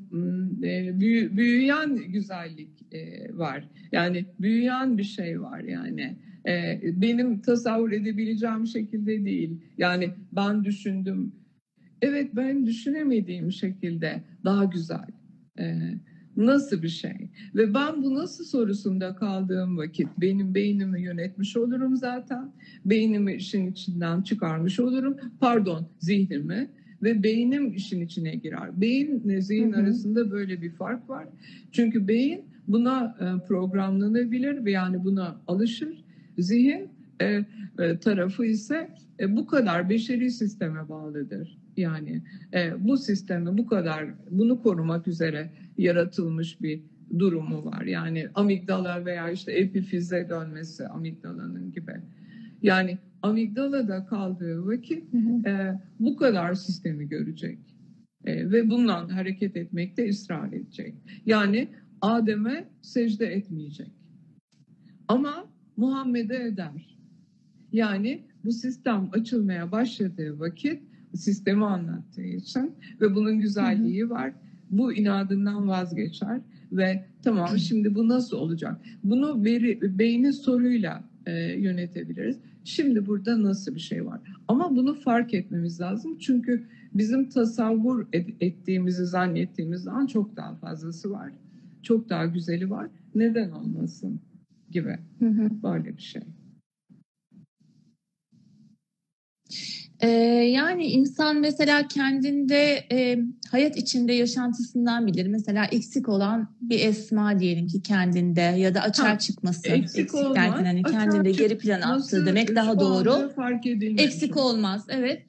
Speaker 2: Büyüyen güzellik var. Yani büyüyen bir şey var yani. Benim tasavvur edebileceğim şekilde değil. Yani ben düşündüm. Evet, ben düşünemediğim şekilde daha güzel. Nasıl bir şey? Ve ben bu nasıl sorusunda kaldığım vakit benim beynimi yönetmiş olurum zaten. Beynimi işin içinden çıkarmış olurum. Pardon, zihnimi. Ve beynim işin içine girer. Beyinle zihin arasında böyle bir fark var. Çünkü beyin buna programlanabilir ve yani buna alışır. Zihin tarafı ise bu kadar beşeri sisteme bağlıdır. Yani bu sistemi bu kadar bunu korumak üzere yaratılmış bir durumu var. Yani amigdala veya işte epifize dönmesi amigdalanın gibi. Yani amigdalada kaldığı vakit bu kadar sistemi görecek. Ve bundan hareket etmekte ısrar edecek. Yani Adem'e secde etmeyecek. Ama Muhammed'e eder. Yani bu sistem açılmaya başladığı vakit sistemi anlattığı için ve bunun güzelliği var. Bu inadından vazgeçer ve tamam şimdi bu nasıl olacak? Bunu beynin soruyla yönetebiliriz. Şimdi burada nasıl bir şey var? Ama bunu fark etmemiz lazım. Çünkü bizim tasavvur ettiğimizi zannettiğimizden çok daha fazlası var. Çok daha güzeli var. Neden olmasın gibi. Böyle bir şey.
Speaker 1: Yani insan mesela kendinde hayat içinde yaşantısından bilir. Mesela eksik olan bir esma diyelim ki kendinde ya da açığa
Speaker 2: Ha,
Speaker 1: çıkması.
Speaker 2: eksik
Speaker 1: Eksik derken
Speaker 2: olmak,
Speaker 1: hani
Speaker 2: açığa
Speaker 1: kendinde geri plana attığı
Speaker 2: çıkması
Speaker 1: demek daha
Speaker 2: şu anda
Speaker 1: doğru.
Speaker 2: fark edilmemiş
Speaker 1: Eksik
Speaker 2: olur.
Speaker 1: olmaz, evet.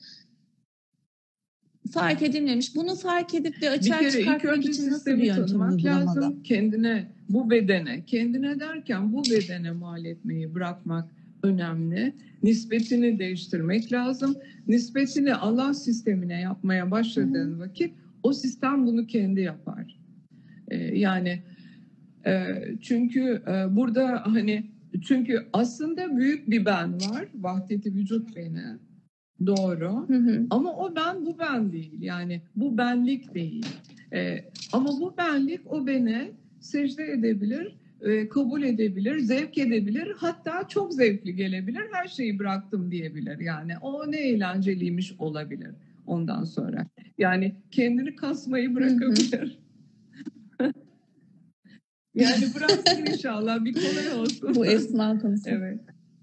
Speaker 1: Fark edilmemiş. Bunu fark edip de
Speaker 2: Bir
Speaker 1: açığa
Speaker 2: kere ilk
Speaker 1: çıkartmak
Speaker 2: önce
Speaker 1: için nasıl bir
Speaker 2: sistemi
Speaker 1: yöntem
Speaker 2: tanımak
Speaker 1: uygulamalı?
Speaker 2: lazım. Kendine, bu bedene, kendine derken bu bedene mal etmeyi bırakmak önemli. Nispetini değiştirmek lazım. Nispetini Allah sistemine yapmaya başladığın vakit o sistem bunu kendi yapar. Yani çünkü burada hani çünkü aslında büyük bir ben var. Vahdeti vücut beni. Doğru.
Speaker 1: Hı hı.
Speaker 2: Ama o ben bu ben değil. Yani bu benlik değil. Ama bu benlik o beni secde edebilir, kabul edebilir, zevk edebilir. Hatta çok zevkli gelebilir. Her şeyi bıraktım diyebilir. Yani o ne eğlenceliymiş olabilir ondan sonra. Yani kendini kasmayı bırakabilir. Yani bıraksın inşallah. Bir kolay olsun.
Speaker 1: Bu esma konusu.
Speaker 2: Evet.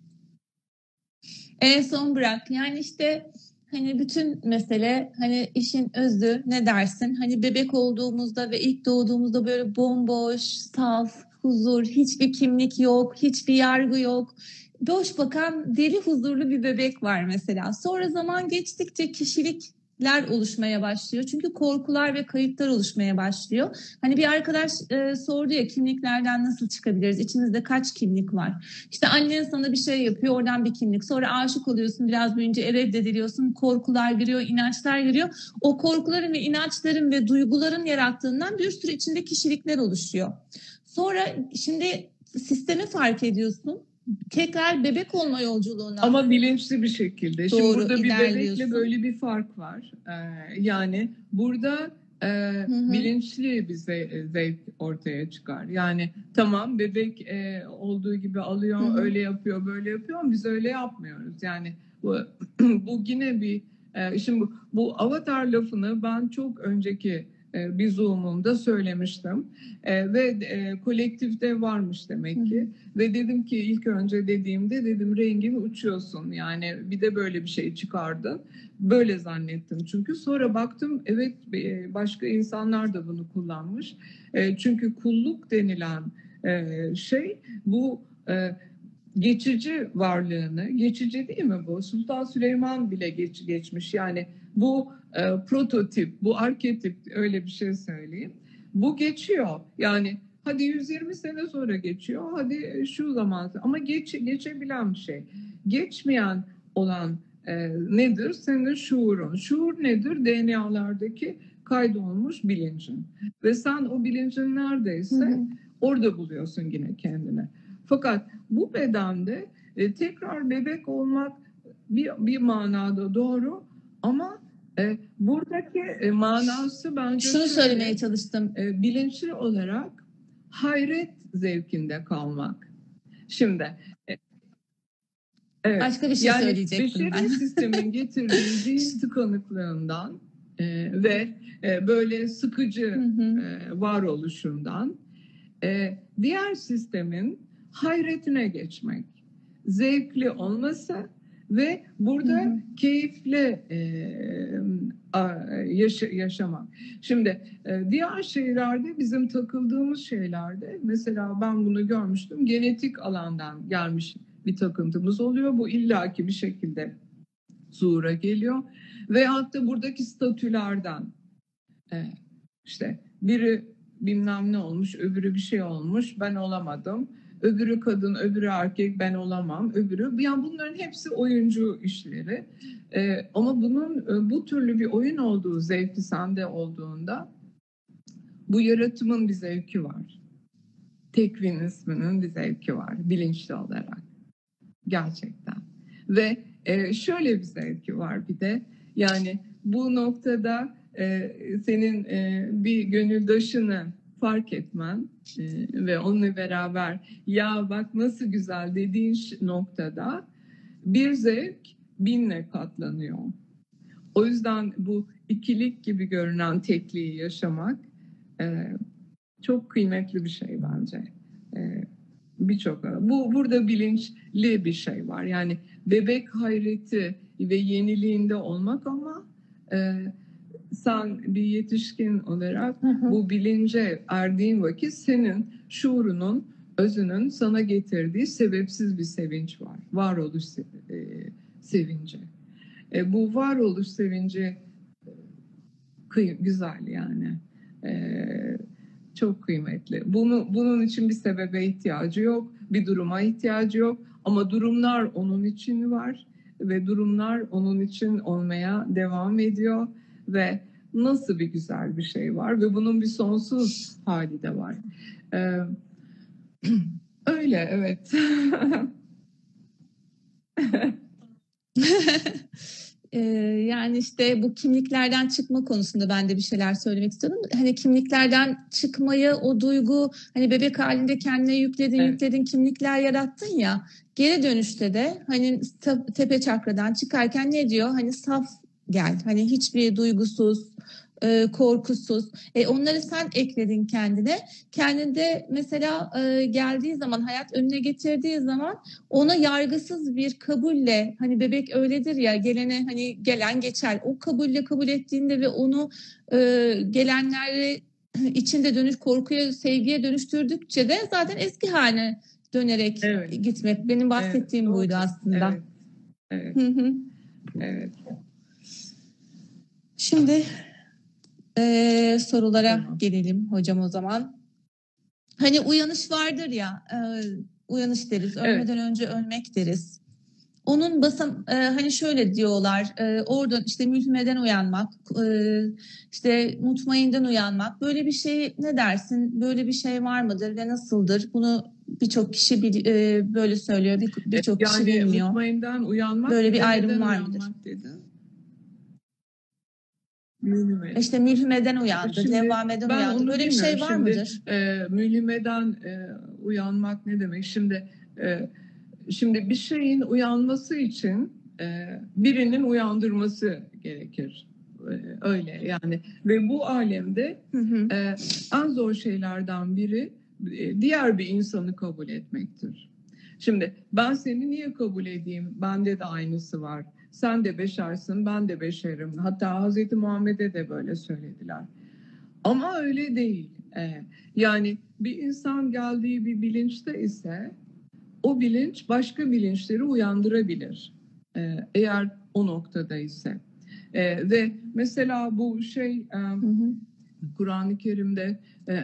Speaker 1: En son bırak. Yani işte hani bütün mesele hani işin özü ne dersin? Hani bebek olduğumuzda ve ilk doğduğumuzda böyle bomboş, saf, huzur, hiçbir kimlik yok, hiçbir yargı yok. Boş bakan deli huzurlu bir bebek var mesela. Sonra zaman geçtikçe kişilikler oluşmaya başlıyor. Çünkü korkular ve kayıtlar oluşmaya başlıyor. Hani bir arkadaş sordu ya kimliklerden nasıl çıkabiliriz? İçimizde kaç kimlik var? İşte annen sana bir şey yapıyor, oradan bir kimlik. Sonra aşık oluyorsun, biraz büyüyünce reddediliyorsun. Korkular giriyor, inançlar giriyor. O korkuların ve inançların ve duyguların yarattığından bir sürü içinde kişilikler oluşuyor. Sonra şimdi sistemi fark ediyorsun. Tekrar bebek olma yolculuğuna
Speaker 2: Ama bilinçli bir şekilde. Şimdi
Speaker 1: doğru
Speaker 2: burada bir
Speaker 1: ilerliyorsun.
Speaker 2: bebekle böyle bir fark var. Yani burada bilinçli bir zevk ortaya çıkar. Yani tamam bebek olduğu gibi alıyor, öyle yapıyor, böyle yapıyor ama biz öyle yapmıyoruz. Yani bu yine bir şimdi bu avatar lafını ben çok önceki bir Zoom'umda söylemiştim. Ve kolektifte varmış demek ki. Ve dedim ki ilk önce dediğimde dedim rengin uçuyorsun. Yani bir de böyle bir şey çıkardın. Böyle zannettim. Çünkü sonra baktım evet başka insanlar da bunu kullanmış. Çünkü kulluk denilen şey bu geçici varlığını, geçici değil mi bu? Sultan Süleyman bile geçmiş. Yani bu prototip, bu arketip öyle bir şey söyleyeyim. Bu geçiyor. Yani hadi 120 sene sonra geçiyor. Hadi şu zaman ama geçebilen bir şey. Geçmeyen olan nedir? Senin şuurun. Şuur nedir? DNA'lardaki kaydolmuş bilincin. Ve sen o bilincin neredeyse orada buluyorsun yine kendini. Fakat bu bedende tekrar bebek olmak bir manada doğru ama buradaki manası bence
Speaker 1: şunu söylemeye çalıştım.
Speaker 2: Bilinçli olarak hayret zevkinde kalmak. Şimdi evet,
Speaker 1: Başka bir şey
Speaker 2: yani
Speaker 1: söyleyecektim
Speaker 2: beşeri
Speaker 1: ben.
Speaker 2: sistemin getirdiği zihin tıkanıklığından ve böyle sıkıcı varoluşundan diğer sistemin hayretine geçmek, zevkli olması ve burada keyifle yaşamak. Şimdi diğer şeylerde bizim takıldığımız şeylerde mesela ben bunu görmüştüm genetik alandan gelmiş bir takıntımız oluyor. Bu illaki bir şekilde zuhura geliyor. Veyahut da buradaki statülerden işte biri bilmem ne olmuş, öbürü bir şey olmuş, ben olamadım. Öbürü kadın, öbürü erkek, ben olamam. Öbürü, yani bunların hepsi oyuncu işleri. Ama bunun bu türlü bir oyun olduğu zevki sende olduğunda bu yaratımın bir zevki var. Tekvin isminin bir zevki var bilinçli olarak. Gerçekten. Ve şöyle bir zevki var bir de. Yani bu noktada senin bir gönüldaşını fark etmen ve onunla beraber ya bak nasıl güzel dediğin noktada bir zevk binle katlanıyor. O yüzden bu ikilik gibi görünen tekliği yaşamak çok kıymetli bir şey bence. Birçok burada bilinçli bir şey var. Yani bebek hayreti ve yeniliğinde olmak ama sen bir yetişkin olarak bu bilince erdiğin vakit senin şuurunun, özünün sana getirdiği sebepsiz bir sevinç var. Varoluş sevinci. Bu varoluş sevinci güzel yani. Çok kıymetli. Bunun için bir sebebe ihtiyacı yok, bir duruma ihtiyacı yok. Ama durumlar onun için var ve durumlar onun için olmaya devam ediyor ve nasıl bir güzel bir şey var ve bunun bir sonsuz hali de var. Öyle, evet.
Speaker 1: Yani işte bu kimliklerden çıkma konusunda ben de bir şeyler söylemek istiyorum. Hani kimliklerden çıkmayı, o duygu, hani bebek halinde kendine yükledin kimlikler yarattın ya. Geri dönüşte de hani tepe çakradan çıkarken ne diyor? Hani saf gel. Hani hiçbir duygusuz, korkusuz. Onları sen ekledin kendine. Kendinde mesela geldiği zaman, hayat önüne getirdiği zaman ona yargısız bir kabulle, hani bebek öyledir ya, gelene hani gelen geçer. O kabulle kabul ettiğinde ve onu gelenleri içinde korkuya, sevgiye dönüştürdükçe de zaten eski haline dönerek gitmek. Benim bahsettiğim buydu aslında.
Speaker 2: Evet. Evet.
Speaker 1: Şimdi sorulara gelelim hocam o zaman. Hani uyanış vardır ya, uyanış deriz, ölmeden önce ölmek deriz. Onun hani şöyle diyorlar, oradan işte mülhimeden uyanmak, işte mutmainden uyanmak, böyle bir şey ne dersin? Böyle bir şey var mıdır ve nasıldır? Bunu birçok kişi böyle söylüyor, birçok kişi bilmiyor.
Speaker 2: Yani mutmainden uyanmak,
Speaker 1: böyle bir ayrım var mıdır? İşte mülhimeden uyandı, levvameden uyandı. Böyle bir şey var mıdır?
Speaker 2: Mülhimeden uyanmak ne demek? Şimdi bir şeyin uyanması için birinin uyandırması gerekir. Öyle yani. Ve bu alemde en zor şeylerden biri diğer bir insanı kabul etmektir. Şimdi ben seni niye kabul edeyim? Bende de aynısı var. Sen de beşersin, ben de beşerim. Hatta Hazreti Muhammed'e de böyle söylediler. Ama öyle değil. Yani bir insan geldiği bir bilinçte ise o bilinç başka bilinçleri uyandırabilir. Eğer o noktada ise. Ve mesela bu şey Kur'an-ı Kerim'de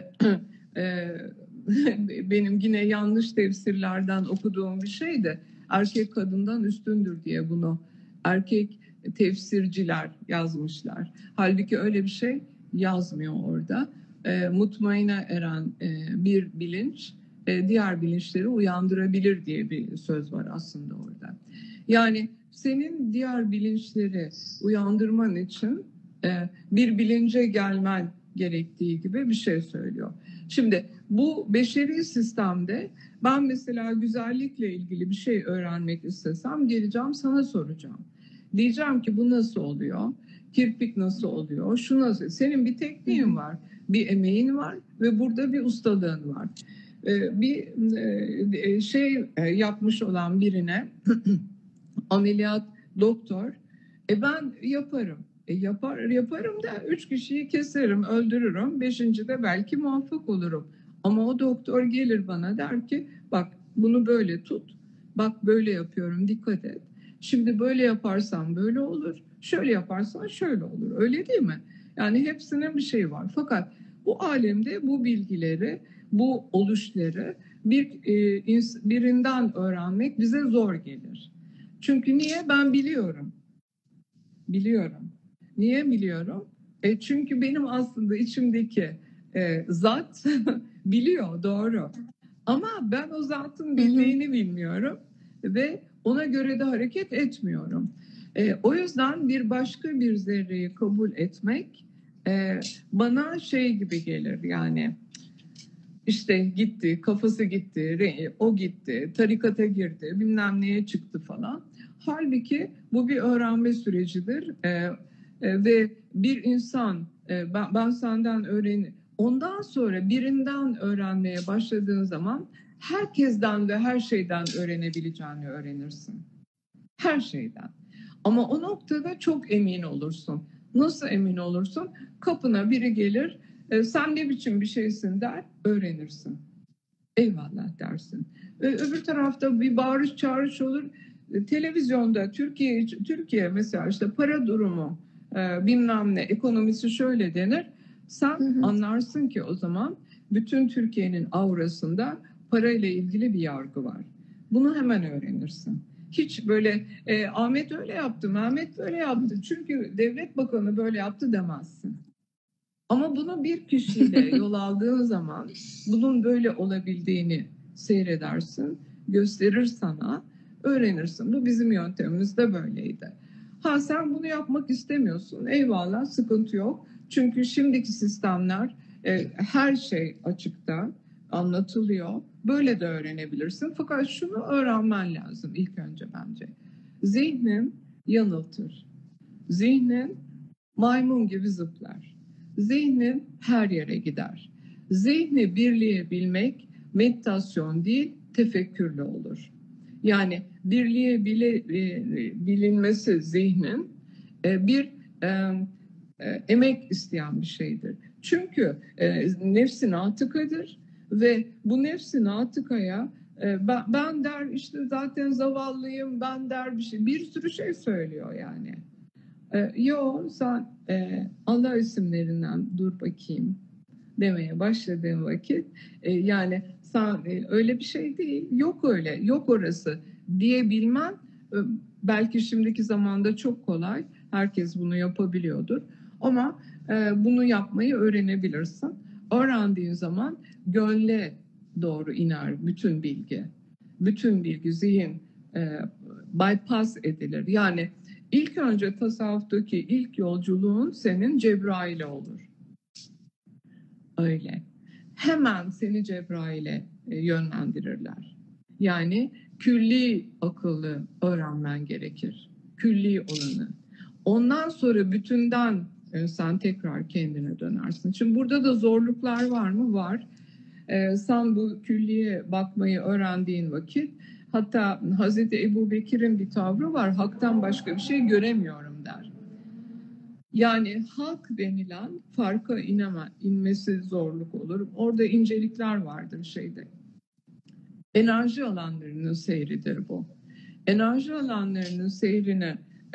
Speaker 2: benim yine yanlış tefsirlerden okuduğum bir şey de erkek kadından üstündür diye bunu erkek tefsirciler yazmışlar. Halbuki öyle bir şey yazmıyor orada. Mutmaine eren bir bilinç diğer bilinçleri uyandırabilir diye bir söz var aslında orada. Yani senin diğer bilinçleri uyandırman için bir bilince gelmen gerektiği gibi bir şey söylüyor. Şimdi bu beşeri sistemde ben mesela güzellikle ilgili bir şey öğrenmek istesem geleceğim sana soracağım. Diyeceğim ki bu nasıl oluyor? Kirpik nasıl oluyor? Şu nasıl? Senin bir tekniğin var, bir emeğin var ve burada bir ustalığın var. Bir şey yapmış olan birine ameliyat doktor ben yaparım. Yaparım da 3 kişiyi keserim, öldürürüm. 5. de belki muvaffak olurum. Ama o doktor gelir bana der ki bak bunu böyle tut. Bak böyle yapıyorum dikkat et. Şimdi böyle yaparsan böyle olur. Şöyle yaparsan şöyle olur. Öyle değil mi? Yani hepsinin bir şeyi var. Fakat bu alemde bu bilgileri, bu oluşları birinden öğrenmek bize zor gelir. Çünkü niye? Ben biliyorum. Biliyorum. Niye biliyorum? Çünkü benim aslında içimdeki zat biliyor, doğru. Ama ben o zatın bildiğini bilmiyorum ve ona göre de hareket etmiyorum. O yüzden bir başka bir zerreyi kabul etmek bana şey gibi gelir yani işte gitti, kafası gitti, o gitti, tarikata girdi, bilmem neye çıktı falan. Halbuki bu bir öğrenme sürecidir ve bir insan ben senden ondan sonra birinden öğrenmeye başladığın zaman herkesten ve her şeyden öğrenebileceğini öğrenirsin. Her şeyden. Ama o noktada çok emin olursun. Nasıl emin olursun? Kapına biri gelir, sen ne biçim bir şeysin der, öğrenirsin. Eyvallah dersin. Öbür tarafta bir bağırış çağırış olur. Televizyonda Türkiye mesela işte para durumu bilmem ne ekonomisi şöyle denir. Sen anlarsın ki o zaman bütün Türkiye'nin aurasında parayla ilgili bir yargı var. Bunu hemen öğrenirsin. Hiç böyle Ahmet öyle yaptı, Mehmet böyle yaptı. Çünkü devlet bakanı böyle yaptı demezsin. Ama bunu bir kişiyle yol aldığın zaman bunun böyle olabildiğini seyredersin, gösterir sana, öğrenirsin. Bu bizim yöntemimiz de böyleydi. Ha sen bunu yapmak istemiyorsun, eyvallah, sıkıntı yok. Çünkü şimdiki sistemler her şey açıkta anlatılıyor. Böyle de öğrenebilirsin. Fakat şunu öğrenmen lazım ilk önce bence. Zihnin yanıltır. Zihnin maymun gibi zıplar. Zihnin her yere gider. Zihni birleyebilmek meditasyon değil, tefekkürle olur. Yani bilinmesi zihnin bir emek isteyen bir şeydir. Çünkü nefsin atıkadır ve bu nefsin atıkaya ben der işte zaten zavallıyım, ben der bir sürü şey söylüyor yani. Yo sen Allah isimlerinden dur bakayım demeye başladığın vakit yani sen öyle bir şey değil, yok öyle, yok orası diyebilmen belki şimdiki zamanda çok kolay, herkes bunu yapabiliyordur ama bunu yapmayı öğrenebilirsin. Öğrendiğin zaman gönle doğru iner bütün bilgi. Bütün bilgi zihin bypass edilir. Yani İlk önce tasavvuftaki ilk yolculuğun senin Cebrail'e olur. Öyle. Hemen seni Cebrail'e yönlendirirler. Yani külli akıllı öğrenmen gerekir. Külli olanı. Ondan sonra bütünden sen tekrar kendine dönersin. Şimdi burada da zorluklar var mı? Var. Sen bu külliye bakmayı öğrendiğin vakit hatta Hazreti Ebu Bekir'in bir tavrı var. Hak'tan başka bir şey göremiyorum der. Yani hak denilen farka inmesi zorluk olur. Orada incelikler vardır şeyde. Enerji alanlarının seyridir bu. Enerji alanlarının seyrini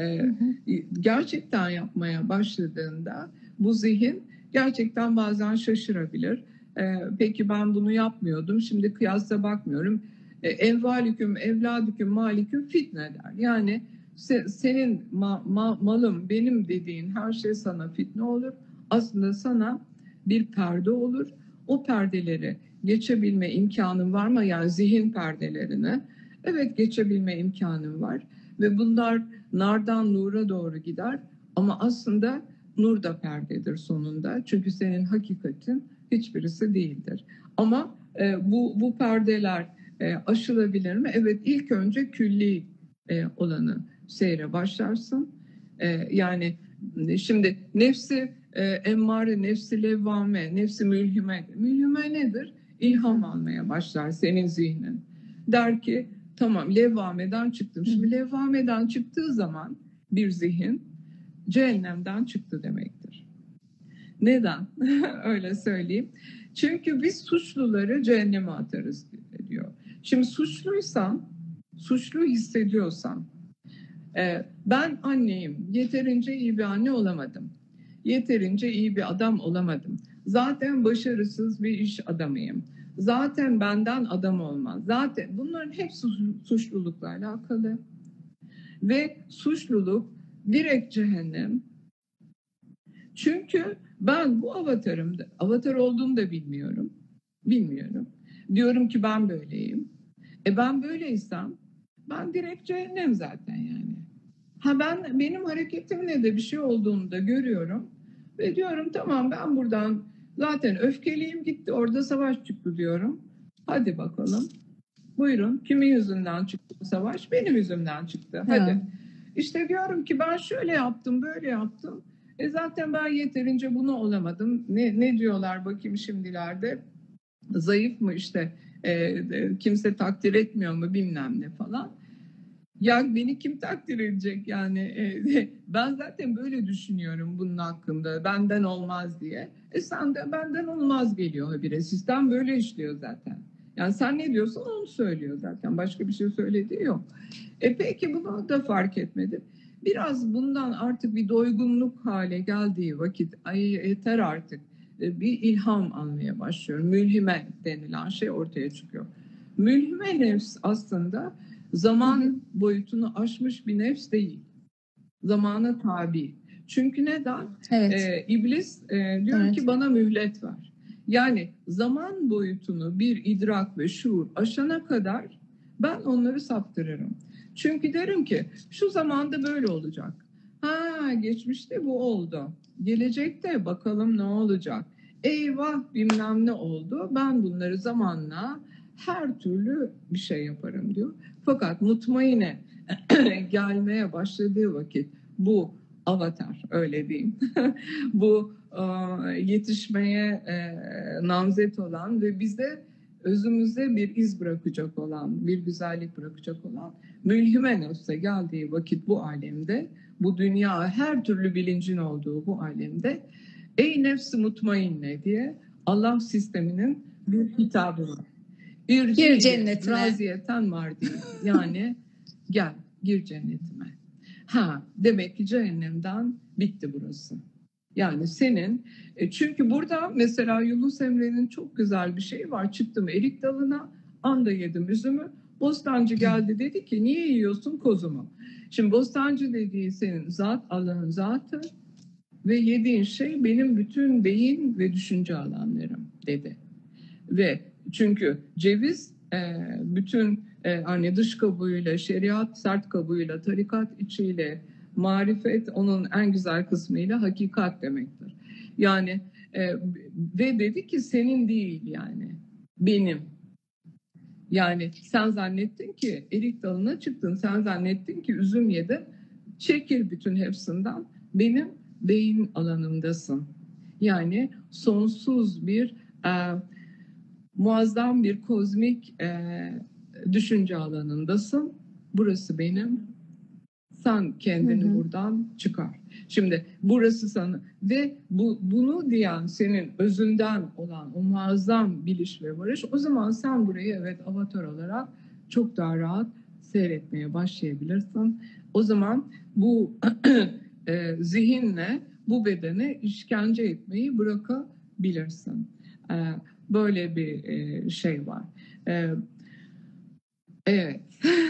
Speaker 2: gerçekten yapmaya başladığında bu zihin gerçekten bazen şaşırabilir. Peki ben bunu yapmıyordum, şimdi kıyasla bakmıyorum. Envalüküm, evladüküm, maliküm fitne der. Yani senin malım benim dediğin her şey sana fitne olur. Aslında sana bir perde olur. O perdeleri geçebilme imkanın var mı? Yani zihin perdelerini. Evet, geçebilme imkanın var. Ve bunlar nardan nura doğru gider. Ama aslında nur da perdedir sonunda. Çünkü senin hakikatin hiçbirisi değildir. Ama bu perdeler aşılabilir mi? Evet, ilk önce külli olanı seyre başlarsın. Yani şimdi nefsi emmare, nefsi levvame, nefsi mülhime. Mülhime nedir? İlham almaya başlar senin zihnin. Der ki tamam, levvameden çıktım. Şimdi levvameden çıktığı zaman bir zihin cehennemden çıktı demektir. Neden? Öyle söyleyeyim. Çünkü biz suçluları cehenneme atarız diyor. Şimdi suçlu hissediyorsan, ben anneyim, yeterince iyi bir anne olamadım. Yeterince iyi bir adam olamadım. Zaten başarısız bir iş adamıyım. Zaten benden adam olmaz. Zaten bunların hepsi suçlulukla alakalı. Ve suçluluk direkt cehennem. Çünkü ben bu avatar olduğumu da bilmiyorum. Bilmiyorum. Diyorum ki ben böyleyim. Ben böyleysem ben direkt cehennem zaten yani. Benim hareketimle de bir şey olduğunu da görüyorum. Ve diyorum tamam, ben buradan zaten öfkeliyim, gitti orada savaş çıktı diyorum. Hadi bakalım. Buyurun, kimin yüzünden çıktı bu savaş? Benim yüzümden çıktı. Hadi. İşte diyorum ki ben şöyle yaptım, böyle yaptım. Zaten ben yeterince bunu olamadım. Ne diyorlar bakayım şimdilerde? Zayıf mı işte, kimse takdir etmiyor mu bilmem ne falan. Ya beni kim takdir edecek yani? Ben zaten böyle düşünüyorum bunun hakkında. Benden olmaz diye. Sen de benden olmaz geliyor habire. Sistem böyle işliyor zaten. Yani sen ne diyorsan onu söylüyor zaten. Başka bir şey söylediği yok. Peki bunu da fark etmedim. Biraz bundan artık bir doygunluk hale geldiği vakit ay yeter artık, bir ilham almaya başlıyorum. Mülhime denilen şey ortaya çıkıyor. Mülhime nefs aslında zaman boyutunu aşmış bir nefs değil. Zamana tabi. Çünkü neden?
Speaker 1: Evet.
Speaker 2: İblis diyor
Speaker 1: Evet.
Speaker 2: ki bana mühlet ver. Yani zaman boyutunu bir idrak ve şuur aşana kadar ben onları saptırırım. Çünkü derim ki şu zamanda böyle olacak. Ha, geçmişte bu oldu. Gelecekte bakalım ne olacak. Eyvah bilmem ne oldu. Ben bunları zamanla her türlü bir şey yaparım diyor. Fakat mutmaine gelmeye başladığı vakit bu avatar, öyle diyeyim, bu yetişmeye namzet olan ve bize özümüzde bir iz bırakacak olan, bir güzellik bırakacak olan mülhime nefse geldiği vakit bu alemde, bu dünya her türlü bilincin olduğu bu alemde, ey nefsi mutmainne diye Allah sisteminin bir hitabı var.
Speaker 1: Gir cennetine.
Speaker 2: Raziyeten var değil. Yani gel gir cennetime. Ha, demek ki cehennemden bitti burası. Yani senin çünkü burada mesela Yunus Emre'nin çok güzel bir şeyi var. Çıktım erik dalına, anda yedim üzümü. Bostancı geldi dedi ki niye yiyorsun kozumu? Şimdi bostancı dediği senin zat, Allah'ın zatı ve yediğin şey benim bütün beyin ve düşünce alanlarım dedi. Ve çünkü ceviz bütün hani dış kabuğuyla, şeriat sert kabuğuyla, tarikat içiyle, marifet onun en güzel kısmıyla hakikat demektir. Yani ve dedi ki senin değil yani benim. Yani sen zannettin ki erik dalına çıktın, sen zannettin ki üzüm yedin, çekil bütün hepsinden, benim beyin alanımdasın. Yani sonsuz bir muazzam bir kozmik düşünce alanındasın. Burası benim. Sen kendini buradan çıkar. Şimdi burası sana ve bunu diyen senin özünden olan o muazzam biliş ve varış, o zaman sen burayı evet avatar olarak çok daha rahat seyretmeye başlayabilirsin. O zaman bu zihinle bu bedene işkence etmeyi bırakabilirsin. Böyle bir şey var. Evet.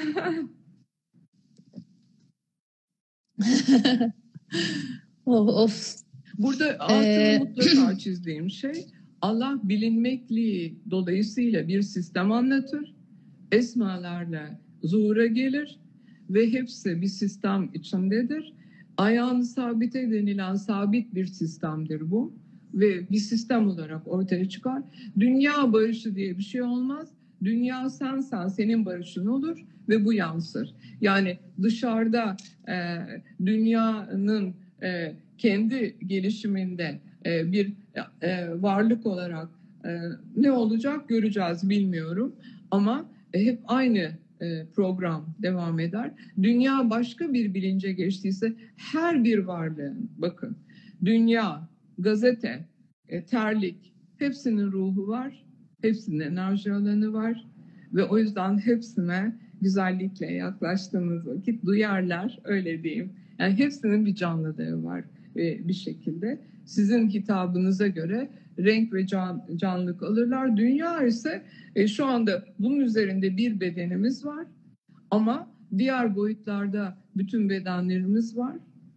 Speaker 1: Of.
Speaker 2: Burada altını mutlaka çizdiğim şey, Allah bilinmekliği dolayısıyla bir sistem anlatır. Esmalarla zuhura gelir ve hepsi bir sistem içindedir. Ayağını sabite denilen sabit bir sistemdir bu ve bir sistem olarak ortaya çıkar. Dünya barışı diye bir şey olmaz. Dünya sensen, senin barışın olur ve bu yansır. Yani dışarıda dünyanın kendi gelişiminde bir varlık olarak ne olacak göreceğiz bilmiyorum ama hep aynı program devam eder. Dünya başka bir bilince geçtiyse her bir varlığın, bakın, dünya, gazete, terlik, hepsinin ruhu var, hepsinin enerji alanı var ve o yüzden hepsine güzellikle yaklaştığımız vakit duyarlar, öyle diyeyim. Yani hepsinin bir canlılığı var bir şekilde. Sizin hitabınıza göre renk ve canlılık alırlar. Dünya ise şu anda bunun üzerinde bir bedenimiz var ama diğer boyutlarda bütün bedenlerimiz var.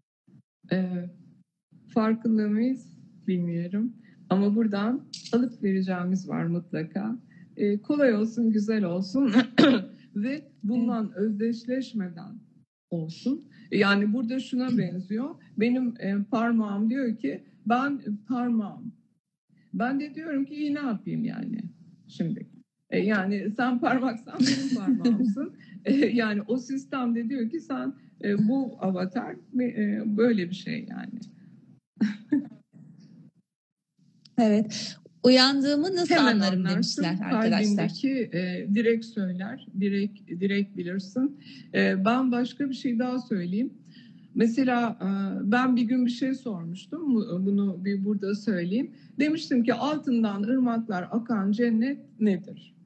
Speaker 2: Farkında mıyız? Bilmiyorum. Ama buradan alıp vereceğimiz var mutlaka. Kolay olsun, güzel olsun ve bundan özdeşleşmeden olsun. Yani burada şuna benziyor. Benim parmağım diyor ki ben parmağım. Ben de diyorum ki iyi ne yapayım yani şimdi. Yani sen parmaksan benim parmağımsın. Yani o sistem de diyor ki sen bu avatar böyle bir şey yani.
Speaker 1: Evet. Uyandığımı nasıl
Speaker 2: Hemen
Speaker 1: anlarım
Speaker 2: anlarsın.
Speaker 1: demişler arkadaşlar.
Speaker 2: Kalbindeki direkt söyler, direkt bilirsin. Ben başka bir şey daha söyleyeyim. Mesela ben bir gün bir şey sormuştum. Bunu bir burada söyleyeyim. Demiştim ki altından ırmaklar akan cennet nedir?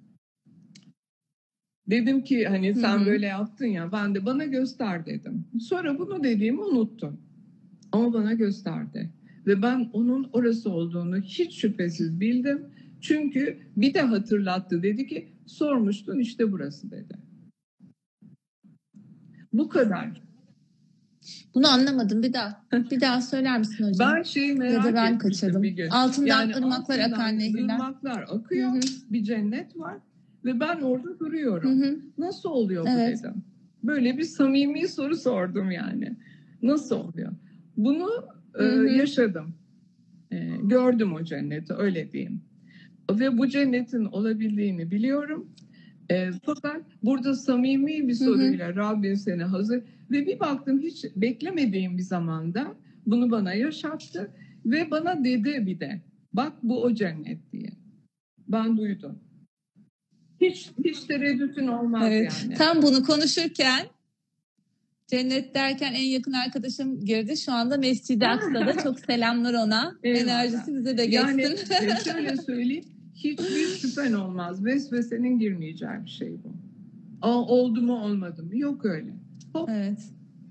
Speaker 2: Dedim ki hani sen böyle yaptın ya, ben de bana göster dedim. Sonra bunu dediğimi unuttum. Ama bana gösterdi. Ve ben onun orası olduğunu hiç şüphesiz bildim. Çünkü bir de hatırlattı. Dedi ki sormuştun, işte burası dedi. Bu kadar.
Speaker 1: Bunu anlamadım. Bir daha söyler misin hocam?
Speaker 2: Ben şeyi merak
Speaker 1: Ya da ben
Speaker 2: etmiştim
Speaker 1: kaçırdım.
Speaker 2: bir gün.
Speaker 1: Altından ırmaklar akan nehirler.
Speaker 2: Irmaklar akıyor. Bir cennet var. Ve ben orada duruyorum. Nasıl oluyor bu dedim. Böyle bir samimi soru sordum yani. Nasıl oluyor? Bunu yaşadım. Gördüm o cenneti, öyle diyeyim. Ve bu cennetin olabildiğini biliyorum. Fakat burada samimi bir soruyla Rabbim seni hazır ve bir baktım hiç beklemediğim bir zamanda bunu bana yaşattı ve bana dedi bir de bak bu o cennet diye. Ben duydum. Hiç tereddütün olmaz yani.
Speaker 1: Tam bunu konuşurken cennet derken en yakın arkadaşım girdi. Şu anda Mescid-i Aksa'da. Çok selamlar ona.
Speaker 2: Eyvallah.
Speaker 1: Enerjisi bize de geçsin.
Speaker 2: Yani şöyle söyleyeyim. Hiçbir şüphen olmaz. Vesvesenin girmeyeceği bir şey bu. Oldu mu olmadı mı? Yok öyle. Hop.
Speaker 1: Evet.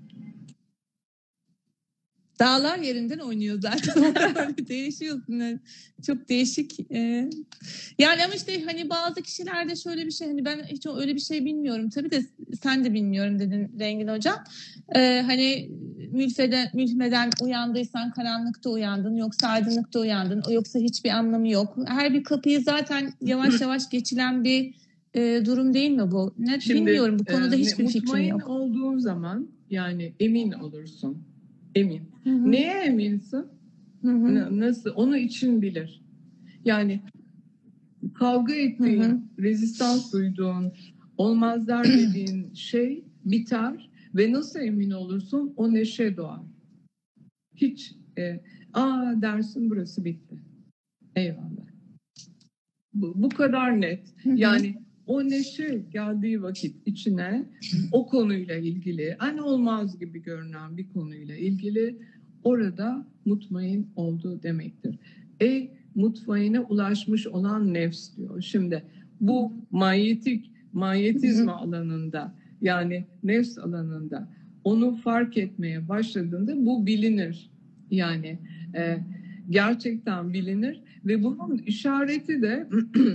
Speaker 1: Dağlar yerinden oynuyor zaten. Değişiyor. Çok değişik. Yani ama işte hani bazı kişilerde şöyle bir şey, hani ben hiç öyle bir şey bilmiyorum. Tabii de sen de bilmiyorum dedin Rengin Hocam. Hani mülfeden uyandıysan karanlıkta uyandın, yoksa aydınlıkta uyandın, yoksa hiçbir anlamı yok. Her bir kapıyı zaten yavaş yavaş geçilen bir durum değil mi bu? Bilmiyorum, bu konuda hiçbir fikrim yok.
Speaker 2: Mutmain olduğun zaman yani emin olursun. Emin. Hı-hı. Neye eminsin? Nasıl? Onu için bilir. Yani kavga ettiğin, rezistans duyduğun, olmazlar dediğin şey biter ve nasıl emin olursun? O neşe doğar. Hiç dersin burası bitti. Eyvallah. Bu kadar net. Yani o neşe geldiği vakit içine o konuyla ilgili, hani olmaz gibi görünen bir konuyla ilgili orada mutmain olduğu demektir. Mutmaine ulaşmış olan nefs diyor. Şimdi bu manyetizma alanında, yani nefs alanında onu fark etmeye başladığında bu bilinir. Yani gerçekten bilinir ve bunun işareti de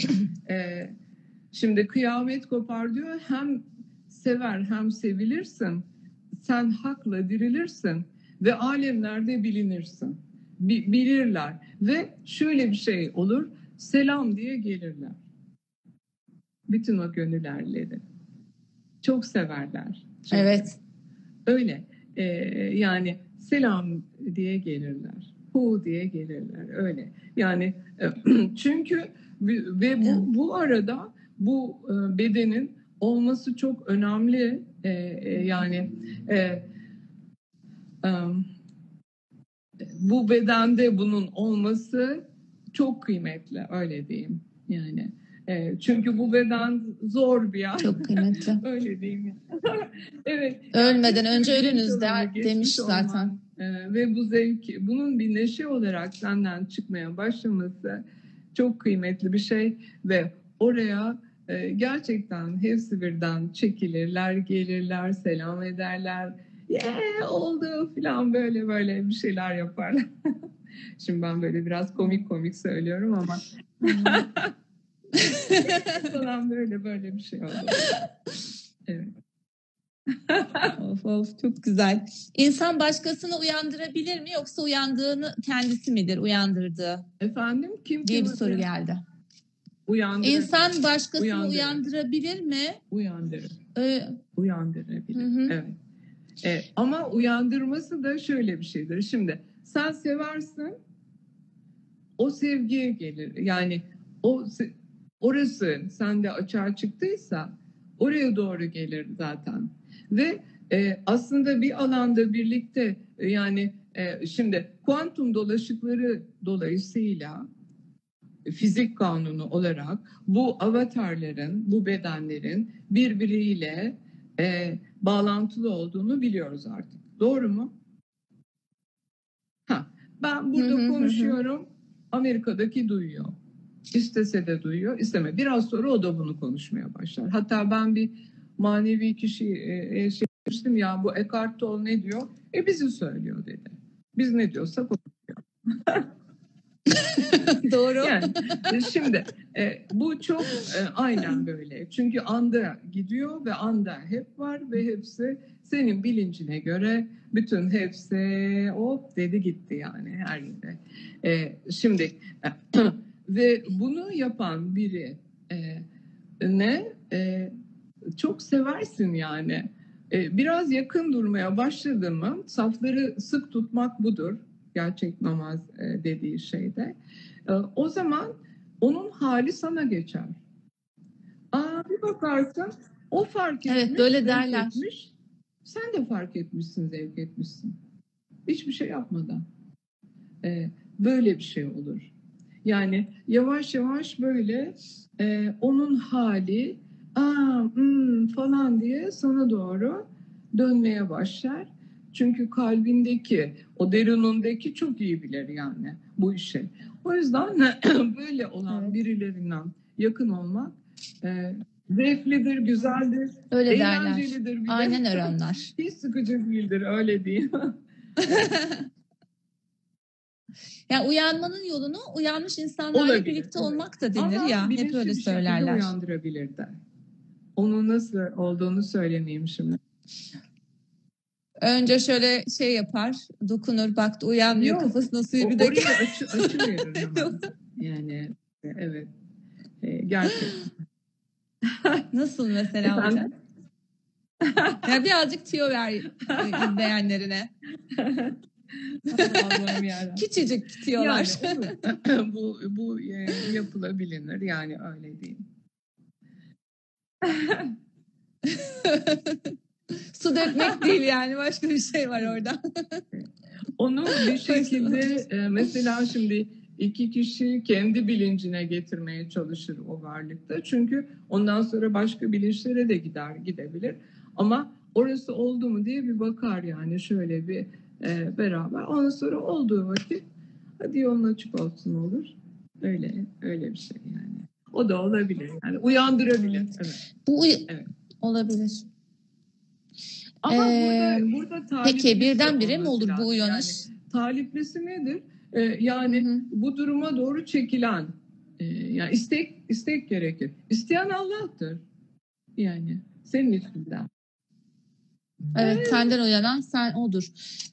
Speaker 2: şimdi kıyamet kopar diyor, hem sever hem sevilirsin, sen hakla dirilirsin ve alemlerde bilinirsin. Bilirler ve şöyle bir şey olur, selam diye gelirler. Bütün o gönüllerleri. Çok severler. Çünkü. Evet. Öyle. Yani selam diye gelirler. Hu diye gelirler. Öyle. Yani çünkü ve bu arada bu bedenin olması çok önemli. Yani bu bedende bunun olması çok kıymetli, öyle diyeyim. Yani çünkü bu beden zor bir yer.
Speaker 1: Çok kıymetli.
Speaker 2: Öyle diyeyim. Evet.
Speaker 1: Ölmeden önce ölünüz demiş zaten.
Speaker 2: Ve bu zevki, bunun bir neşe olarak senden çıkmaya başlaması çok kıymetli bir şey ve oraya gerçekten hepsi birden çekilirler, gelirler, selam ederler. Oldu falan, böyle bir şeyler yaparlar. Şimdi ben böyle biraz komik söylüyorum ama falan böyle bir şey oldu. Evet.
Speaker 1: Of, çok güzel. İnsan başkasını uyandırabilir mi, yoksa uyandığını kendisi midir uyandırdığı?
Speaker 2: Efendim? Kim
Speaker 1: diye bir soru geldi. İnsan başkasını uyandırabilir mi?
Speaker 2: Uyandırır. Uyandırabilir. Evet. Ama uyandırması da şöyle bir şeydir. Şimdi sen seversin, o sevgiye gelir. Yani orası sende açığa çıktıysa oraya doğru gelir zaten. Ve aslında bir alanda birlikte yani şimdi kuantum dolaşıkları dolayısıyla fizik kanunu olarak bu avatarların, bu bedenlerin birbiriyle bağlantılı olduğunu biliyoruz artık. Doğru mu? Ben burada konuşuyorum, Amerika'daki duyuyor. İstese de duyuyor, isteme. Biraz sonra o da bunu konuşmaya başlar. Hatta ben bir manevi kişiye şey demiştim ya, bu Eckhart Tolle ne diyor? Bizi söylüyor dedi. Biz ne diyorsak o diyor.
Speaker 1: Doğru.
Speaker 2: Yani şimdi bu çok aynen böyle. Çünkü anda gidiyor ve anda hep var ve hepsi senin bilincine göre bütün hepsi hop dedi gitti yani her yerde. Şimdi ve bunu yapan biri çok seversin yani. Biraz yakın durmaya başladın mı, safları sık tutmak budur. Gerçek namaz dediği şeyde. O zaman onun hali sana geçer. Bir bakarsın o fark etmiş,
Speaker 1: evet, böyle derler.
Speaker 2: etmiş, sen de fark etmişsin, zevk etmişsin. Hiçbir şey yapmadan. Böyle bir şey olur. Yani yavaş yavaş böyle onun hali falan diye sana doğru dönmeye başlar. Çünkü kalbindeki, o derinindeki çok iyi bilir yani bu işi. O yüzden böyle olan birilerinden yakın olmak zevklidir, güzeldir,
Speaker 1: öyle
Speaker 2: eğlencelidir.
Speaker 1: Derler. Aynen öyle onlar.
Speaker 2: Hiç sıkıcı değildir, öyle değil.
Speaker 1: Yani uyanmanın yolunu uyanmış insanlarla
Speaker 2: olabilir,
Speaker 1: birlikte
Speaker 2: evet,
Speaker 1: olmak da denir ya. Hep öyle söylerler.
Speaker 2: Uyandırabilir de. Onun nasıl olduğunu söylemeyeyim şimdi.
Speaker 1: Önce şöyle şey yapar, dokunur, baktı uyanmıyor, kafasına suyu bir de
Speaker 2: oraya açı verir hemen. Yani evet. Gerçekten.
Speaker 1: Nasıl mesela hocam? Yani birazcık tüyo ver izleyenlerine. Küçücük tüyolar.
Speaker 2: Yani bu yapılabilir yani, öyle değil.
Speaker 1: Su dökmek değil yani, başka bir şey var orada.
Speaker 2: Onu bir şekilde mesela şimdi iki kişi kendi bilincine getirmeye çalışır o varlıkta. Çünkü ondan sonra başka bilinçlere de gidebilir. Ama orası oldu mu diye bir bakar yani, şöyle bir beraber. Ondan sonra olduğu vakit hadi yolun açık olsun olur. Öyle bir şey yani. O da olabilir yani, uyandırabilir. Evet.
Speaker 1: Bu evet. Olabilir.
Speaker 2: Ama burada
Speaker 1: peki birdenbire mi olur bu uyanış?
Speaker 2: Yani, taliplisi nedir? Yani bu duruma doğru çekilen, yani istek gerekir. İsteyen Allah'tır. Yani senin içinden.
Speaker 1: Evet, senden uyanan sen odur.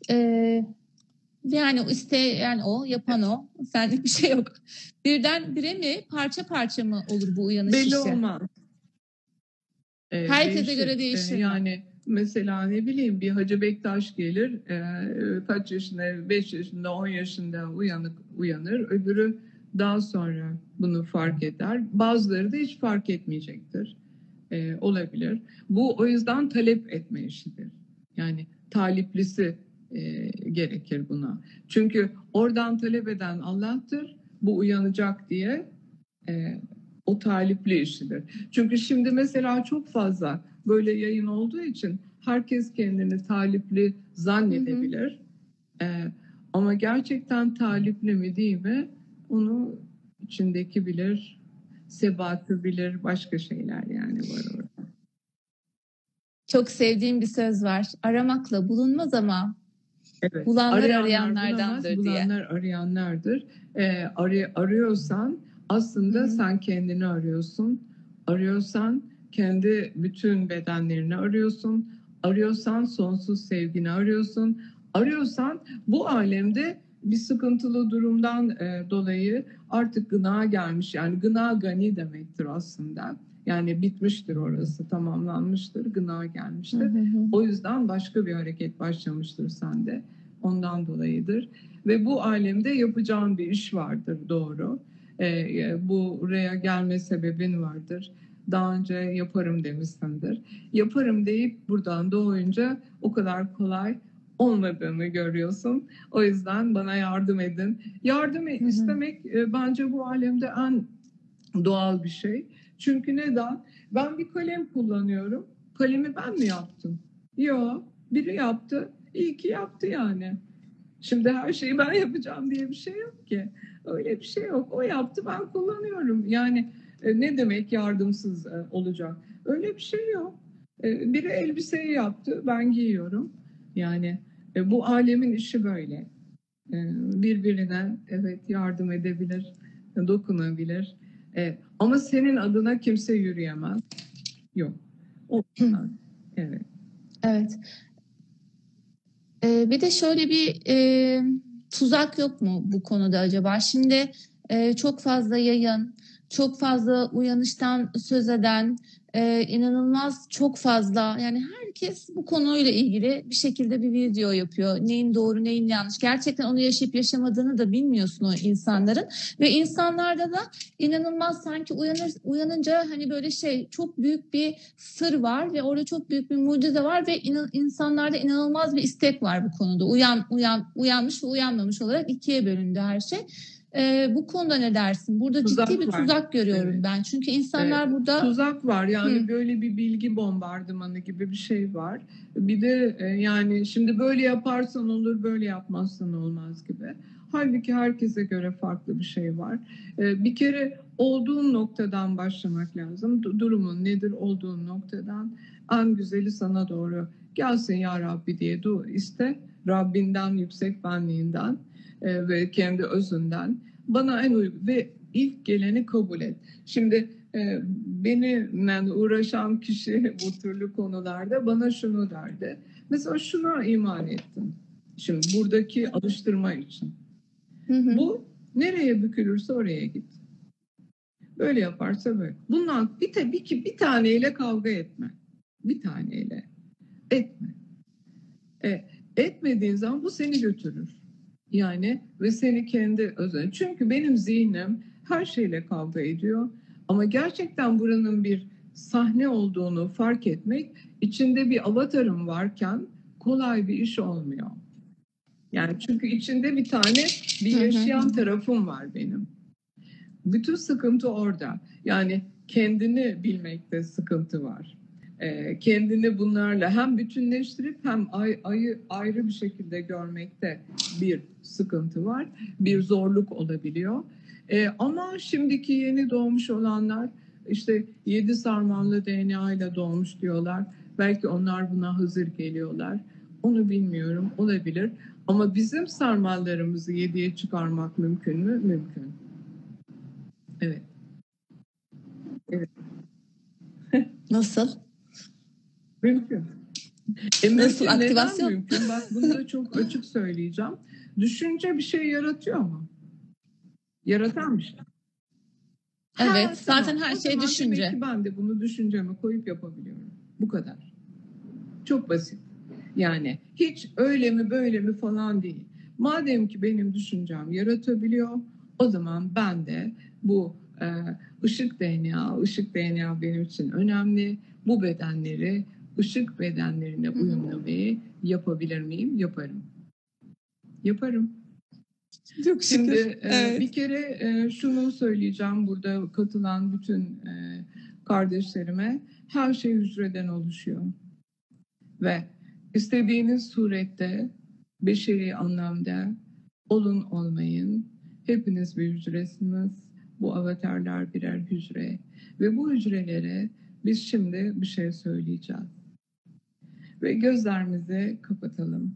Speaker 1: Yani isteyen o, yapan o. Senlik bir şey yok. Birdenbire mi, parça parça mı olur bu uyanış
Speaker 2: belli
Speaker 1: işi?
Speaker 2: Olmaz.
Speaker 1: Herkese göre değişir.
Speaker 2: Yani mesela ne bileyim, bir Hacı Bektaş gelir, kaç yaşında, 5 yaşında, 10 yaşında uyanır. Öbürü daha sonra bunu fark eder. Bazıları da hiç fark etmeyecektir. Olabilir. Bu o yüzden talep etme işidir. Yani taliplisi gerekir buna. Çünkü oradan talep eden Allah'tır. Bu uyanacak diye o talipli işidir. Çünkü şimdi mesela çok fazla böyle yayın olduğu için herkes kendini talipli zannedebilir. Ama gerçekten talipli mi değil mi, onu içindeki bilir, sebatı bilir, başka şeyler yani var orada.
Speaker 1: Çok sevdiğim bir söz var. Aramakla bulunmaz ama
Speaker 2: evet,
Speaker 1: bulanlar arayanlardandır diye.
Speaker 2: Bulanlar arayanlardır. Arıyorsan aslında sen kendini arıyorsun. Arıyorsan kendi bütün bedenlerini arıyorsun. Arıyorsan sonsuz sevgini arıyorsun. Arıyorsan bu alemde bir sıkıntılı durumdan dolayı artık gına gelmiş. Yani gına gani demektir aslında. Yani bitmiştir orası, tamamlanmıştır, gına gelmiştir. O yüzden başka bir hareket başlamıştır sende. Ondan dolayıdır. Ve bu alemde yapacağın bir iş vardır, doğru. Buraya gelme sebebin vardır. Daha önce yaparım demişsindir. Yaparım deyip buradan doğunca o kadar kolay olmadığını görüyorsun. O yüzden bana yardım edin. Yardım istemek bence bu alemde en doğal bir şey. Çünkü neden? Ben bir kalem kullanıyorum. Kalemi ben mi yaptım? Yok. Biri yaptı. İyi ki yaptı yani. Şimdi her şeyi ben yapacağım diye bir şey yok ki. Öyle bir şey yok. O yaptı, ben kullanıyorum. Yani ne demek yardımsız olacak? Öyle bir şey yok. Biri elbiseyi yaptı, ben giyiyorum. Yani bu alemin işi böyle. Birbirine evet yardım edebilir, dokunabilir. Ama senin adına kimse yürüyemez. Yok. O evet.
Speaker 1: Evet. Bir de şöyle bir tuzak yok mu bu konuda acaba? Şimdi çok fazla yayın, çok fazla uyanıştan söz eden, inanılmaz çok fazla, yani herkes bu konuyla ilgili bir şekilde bir video yapıyor. Neyin doğru, neyin yanlış. Gerçekten onu yaşayıp yaşamadığını da bilmiyorsun o insanların. Ve insanlarda da inanılmaz sanki uyanınca hani böyle çok büyük bir sır var ve orada çok büyük bir mucize var ve insanlarda inanılmaz bir istek var bu konuda. Uyanmış ve uyanmamış olarak ikiye bölündü her şey. Bu konuda ne dersin? Burada
Speaker 2: Tuzak
Speaker 1: ciddi bir
Speaker 2: var.
Speaker 1: tuzak görüyorum
Speaker 2: Evet.
Speaker 1: ben. Çünkü insanlar burada...
Speaker 2: Tuzak var. Yani böyle bir bilgi bombardımanı gibi bir şey var. Bir de yani şimdi böyle yaparsan olur, böyle yapmazsan olmaz gibi. Halbuki herkese göre farklı bir şey var. Bir kere olduğun noktadan başlamak lazım. Durumun nedir olduğun noktadan en güzeli sana doğru gelsin ya Rabbi diye iste. Rabbinden, yüksek benliğinden ve kendi özünden bana en uygun ve ilk geleni kabul et. Şimdi benimle uğraşan kişi bu türlü konularda bana şunu derdi. Mesela şuna iman ettim. Şimdi buradaki alıştırma için. Bu nereye bükülürse oraya git. Böyle yaparsa böyle. Bundan bir taneyle kavga etme. Bir taneyle. Etme. Etmediğin zaman bu seni götürür. Yani ve seni kendi özel. Çünkü benim zihnim her şeyle kavga ediyor. Ama gerçekten buranın bir sahne olduğunu fark etmek, içinde bir avatarım varken kolay bir iş olmuyor. Yani çünkü içinde bir yaşayan tarafım var benim. Bütün sıkıntı orada. Yani kendini bilmekte sıkıntı var. Kendini bunlarla hem bütünleştirip hem ayrı bir şekilde görmekte bir sıkıntı var. Bir zorluk olabiliyor. Ama şimdiki yeni doğmuş olanlar işte 7 sarmallı DNA ile doğmuş diyorlar. Belki onlar buna hazır geliyorlar. Onu bilmiyorum, olabilir. Ama bizim sarmallarımızı 7'ye çıkarmak mümkün mü? Mümkün. Evet. Evet.
Speaker 1: Nasıl?
Speaker 2: Mümkün.
Speaker 1: Nasıl
Speaker 2: Mümkün.
Speaker 1: aktivasyon?
Speaker 2: Neden mümkün? Bak bunu da çok açık söyleyeceğim. Düşünce bir şey yaratıyor mu? Yaratan bir şey.
Speaker 1: Evet, zaten
Speaker 2: Tamam.
Speaker 1: her
Speaker 2: O
Speaker 1: şey
Speaker 2: zaman
Speaker 1: düşünce.
Speaker 2: demek ki ben de bunu düşünceme koyup yapabiliyorum. Bu kadar. Çok basit. Yani hiç öyle mi böyle mi falan değil. Madem ki benim düşüncem yaratabiliyor, o zaman ben de bu ışık DNA benim için önemli. Bu bedenleri ışık bedenlerine uyumlamayı yapabilir miyim? Yaparım. Yaparım.
Speaker 1: Çok
Speaker 2: Şimdi
Speaker 1: şükür. Evet.
Speaker 2: bir kere şunu söyleyeceğim burada katılan bütün kardeşlerime. Her şey hücreden oluşuyor. Ve istediğiniz surette beşeri anlamda olun olmayın hepiniz bir hücresiniz. Bu avatarlar birer hücre. Ve bu hücrelere biz şimdi bir şey söyleyeceğiz. Ve gözlerimizi kapatalım.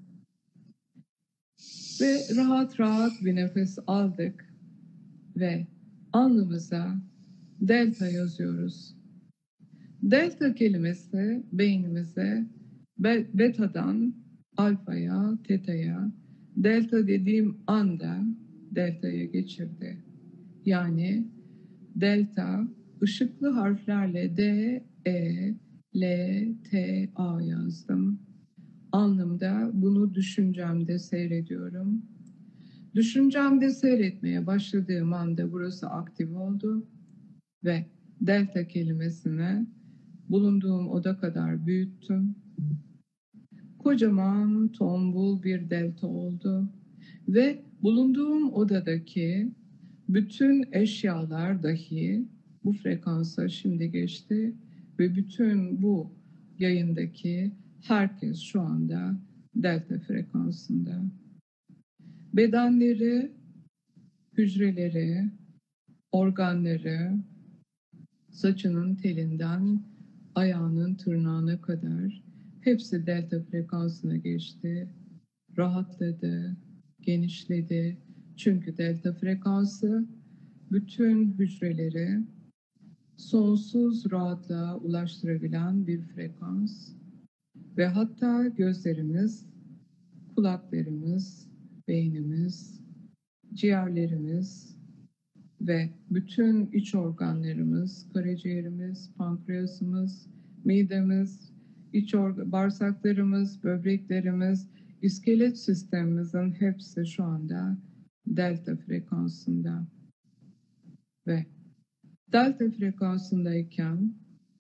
Speaker 2: Ve rahat rahat bir nefes aldık. Ve alnımıza delta yazıyoruz. Delta kelimesi beynimize betadan alfaya, teta'ya, delta dediğim anda delta'ya geçirdi. Yani delta ışıklı harflerle D, E, L, T, A yazdım. Alnımda bunu düşüncemde seyrediyorum. Düşüncemde seyretmeye başladığım anda burası aktif oldu ve delta kelimesini bulunduğum oda kadar büyüttüm. kocaman tombul bir delta oldu. Ve bulunduğum odadaki bütün eşyalar dahi bu frekansa şimdi geçti ve bütün bu yayındaki herkes şu anda delta frekansında. Bedenleri, hücreleri, organları, saçının telinden ayağının tırnağına kadar hepsi delta frekansına geçti, rahatladı, genişledi. Çünkü delta frekansı bütün hücreleri sonsuz rahatlığa ulaştırabilen bir frekans ve hatta gözlerimiz, kulaklarımız, beynimiz, ciğerlerimiz ve bütün iç organlarımız, karaciğerimiz, pankreasımız, midemiz, bağırsaklarımız, böbreklerimiz, iskelet sistemimizin hepsi şu anda delta frekansında. Ve delta frekansındayken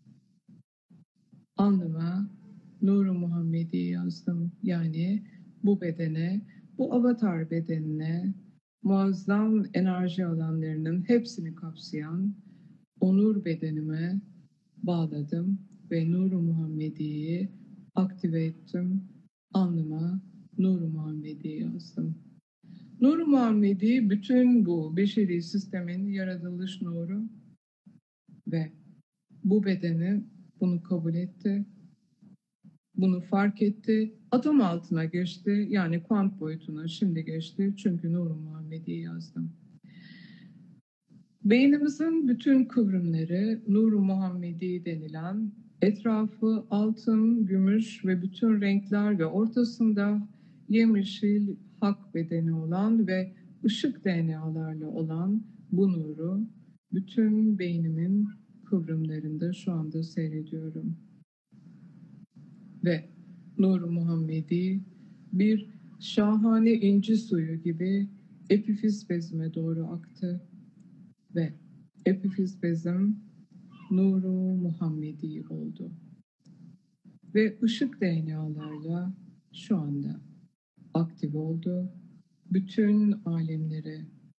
Speaker 2: alnıma Nur-u Muhammedi yazdım. Yani bu bedene, bu avatar bedenine, muazzam enerji alanlarının hepsini kapsayan onur bedenime bağladım ve Nur-u Muhammedi'yi aktive ettim. Alnıma Nur-u Muhammedi yazdım. Nur-u Muhammedi bütün bu beşeri sistemin yaratılış nuru ve bu bedeni bunu kabul etti, bunu fark etti, atom altına geçti, yani kuant boyutuna şimdi geçti çünkü Nur-u Muhammedi'yi yazdım. Beynimizin bütün kıvrımları Nur-u Muhammedi denilen etrafı altın, gümüş ve bütün renkler ve ortasında yemyeşil hak bedeni olan ve ışık DNA'larla olan bu nuru bütün beynimin kıvrımlarında şu anda seyrediyorum. Ve Nur-u Muhammedi bir şahane inci suyu gibi epifiz bezime doğru aktı. Ve epifiz bezim Nur-u Muhammedi oldu. Ve ışık DNA'larla şu anda aktif oldu. Bütün alemlere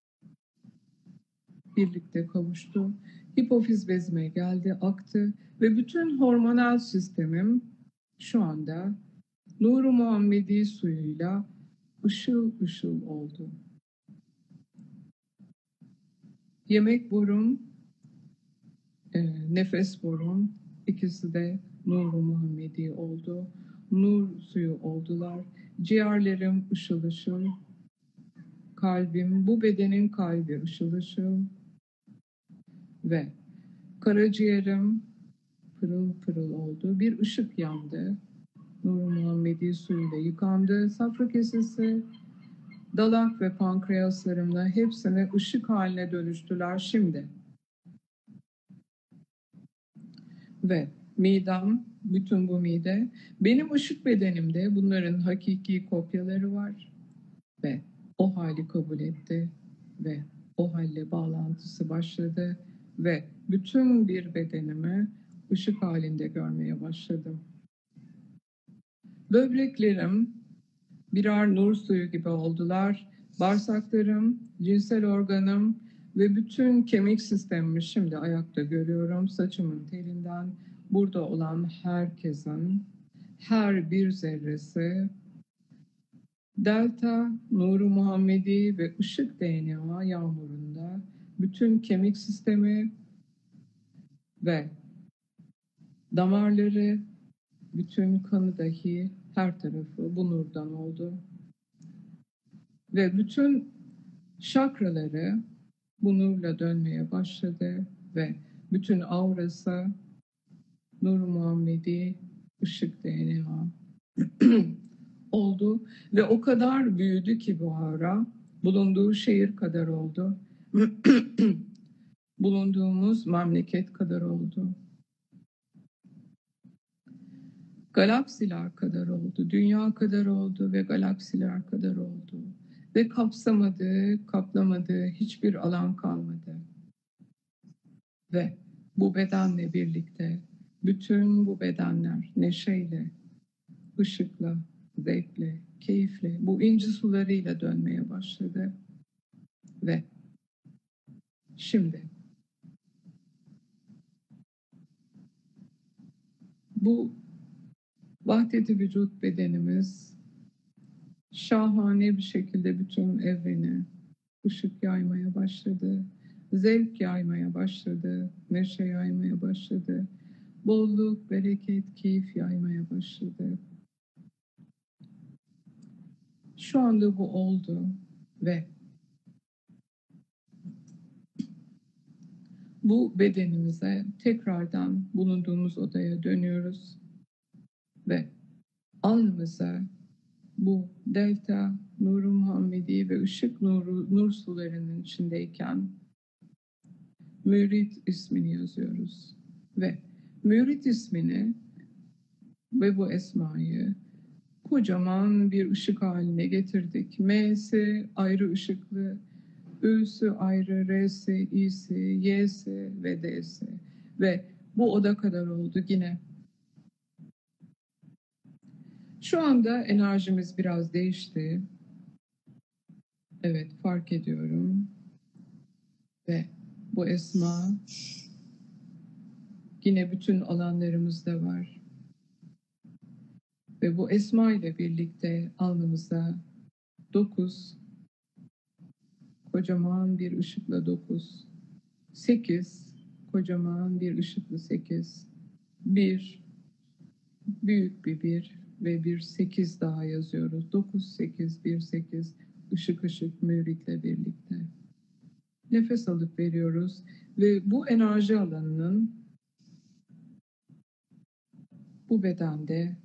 Speaker 2: birlikte kavuştu. Hipofiz bezime geldi, aktı ve bütün hormonal sistemim şu anda Nur-u Muhammedi suyuyla ışıl ışıl oldu. Yemek borum, nefes borum, ikisi de Nur-u Muhammedi oldu. Nur suyu oldular. Ciğerlerim ışıl ışıl. Kalbim, bu bedenin kalbi ışıl ışıl. Ve karaciğerim pırıl pırıl oldu. Bir ışık yandı. Nur-u Muhammedi suyuyla yıkandı. Safra kesesi, dalak ve pankreaslarımla hepsini ışık haline dönüştüler şimdi. Ve midem, bütün bu mide, benim ışık bedenimde bunların hakiki kopyaları var. Ve o hali kabul etti ve o halle bağlantısı başladı ve bütün bir bedenimi ışık halinde görmeye başladım. Böbreklerim birer nur suyu gibi oldular. Bağırsaklarım, cinsel organım ve bütün kemik sistemimi şimdi ayakta görüyorum. Saçımın telinden burada olan herkesin her bir zerresi Delta, Nur-u Muhammedi ve ışık DNA yağmurunda bütün kemik sistemi ve damarları, bütün kanı dahi her tarafı bu nurdan oldu. Ve bütün şakraları bu nurla dönmeye başladı ve bütün aurası Nur-u Muhammedi ışık DNA oldu ve o kadar büyüdü ki bu aura bulunduğu şehir kadar oldu. Bulunduğumuz memleket kadar oldu. Galaksiler kadar oldu, dünya kadar oldu ve galaksiler kadar oldu. Ve kapsamadı, kaplamadı, hiçbir alan kalmadı. Ve bu bedenle birlikte bütün bu bedenler neşeyle, ışıkla, zevkle, keyifle, bu inci sularıyla dönmeye başladı. Ve şimdi bu vahdeti vücut bedenimiz şahane bir şekilde bütün evrene ışık yaymaya başladı. Zevk yaymaya başladı. Neşe yaymaya başladı. Bolluk, bereket, keyif yaymaya başladı. Şu anda bu oldu ve bu bedenimize tekrardan bulunduğumuz odaya dönüyoruz ve alnımıza bu delta, Nur-u Muhammedi ve ışık nur sularının içindeyken Mürit ismini yazıyoruz. Ve Mürit ismini ve bu esmayı kocaman bir ışık haline getirdik. M'si ayrı ışıklı, Ü'sü ayrı, R'si, İ'si, Y'si ve D'si. Ve bu oda kadar oldu yine. Şu anda enerjimiz biraz değişti. Evet, fark ediyorum. Ve bu esma yine bütün alanlarımızda var. Ve bu esma ile birlikte alnımıza 9, kocaman bir ışıkla 9, 8, kocaman bir ışıklı 8, 1, büyük bir 1 ve bir 8 daha yazıyoruz. 9, 8, 1, 8, ışık müritle birlikte. Nefes alıp veriyoruz ve bu enerji alanının bu bedende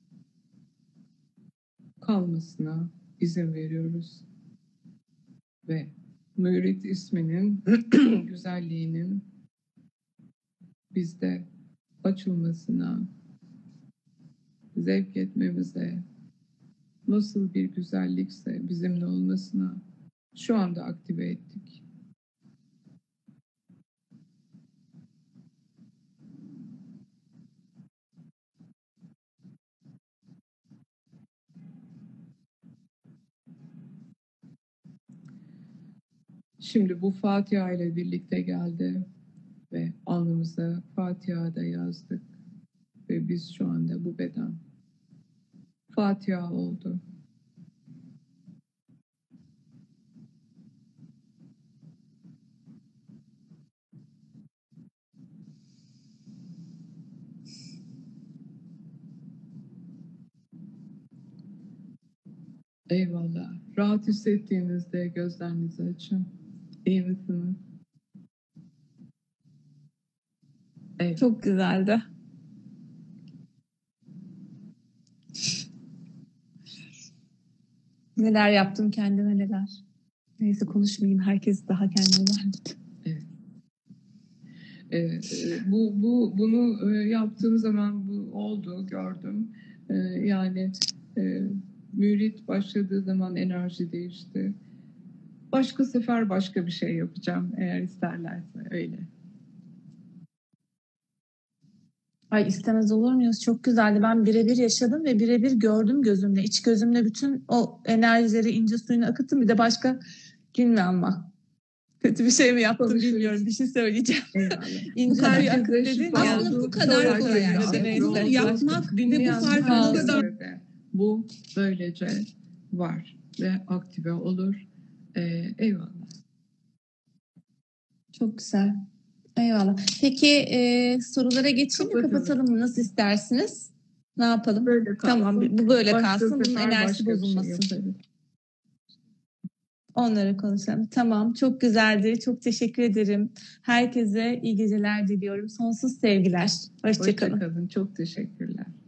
Speaker 2: kalmasına izin veriyoruz. Ve mürit isminin güzelliğinin bizde açılmasına, zevk etmemize, nasıl bir güzellikse bizimle olmasına şu anda aktive ettik. Şimdi bu Fatiha ile birlikte geldi ve alnımıza Fatiha'da yazdık ve biz şu anda bu beden Fatiha oldu. Eyvallah. Rahat hissettiğinizde gözlerinizi açın. İyi misiniz? Evet.
Speaker 1: Çok güzeldi. Neler yaptım kendime neler. Neyse konuşmayayım. Herkes daha kendine geldi.
Speaker 2: Bunu yaptığım zaman bu oldu, gördüm. Yani mürit başladığı zaman enerji değişti. Başka sefer başka bir şey yapacağım eğer isterlerse öyle.
Speaker 1: Ay istemez olur muyuz? Çok güzeldi. Ben birebir yaşadım ve birebir gördüm gözümle. İç gözümle bütün o enerjileri ince suyunu akıttım. Bir de başka gülme ama. Kötü bir şey mi yaptım
Speaker 2: Konuşuruz.
Speaker 1: bilmiyorum. Bir şey söyleyeceğim.
Speaker 2: İnce suyu akıt dedin ya.
Speaker 3: Aslında bu kadar kolay yani. Bunu yapmak ve bu farkı bu kadar.
Speaker 2: Bu böylece var ve aktive olur. Eyvallah.
Speaker 1: Çok güzel. Eyvallah. Peki sorulara geçelim mi? Kapatalım mı? Nasıl istersiniz? Ne yapalım?
Speaker 2: Böyle kalsın.
Speaker 1: Tamam. Bu böyle
Speaker 2: Başka
Speaker 1: kalsın. Bunun
Speaker 2: sefer
Speaker 1: enerjisi
Speaker 2: başka bir şey
Speaker 1: bozulmasın.
Speaker 2: yaparız.
Speaker 1: Onları konuşalım. Tamam. Çok güzeldi. Çok teşekkür ederim. Herkese iyi geceler diliyorum. Sonsuz sevgiler. Hoşça kalın.
Speaker 2: Hoşça kalın. Çok teşekkürler.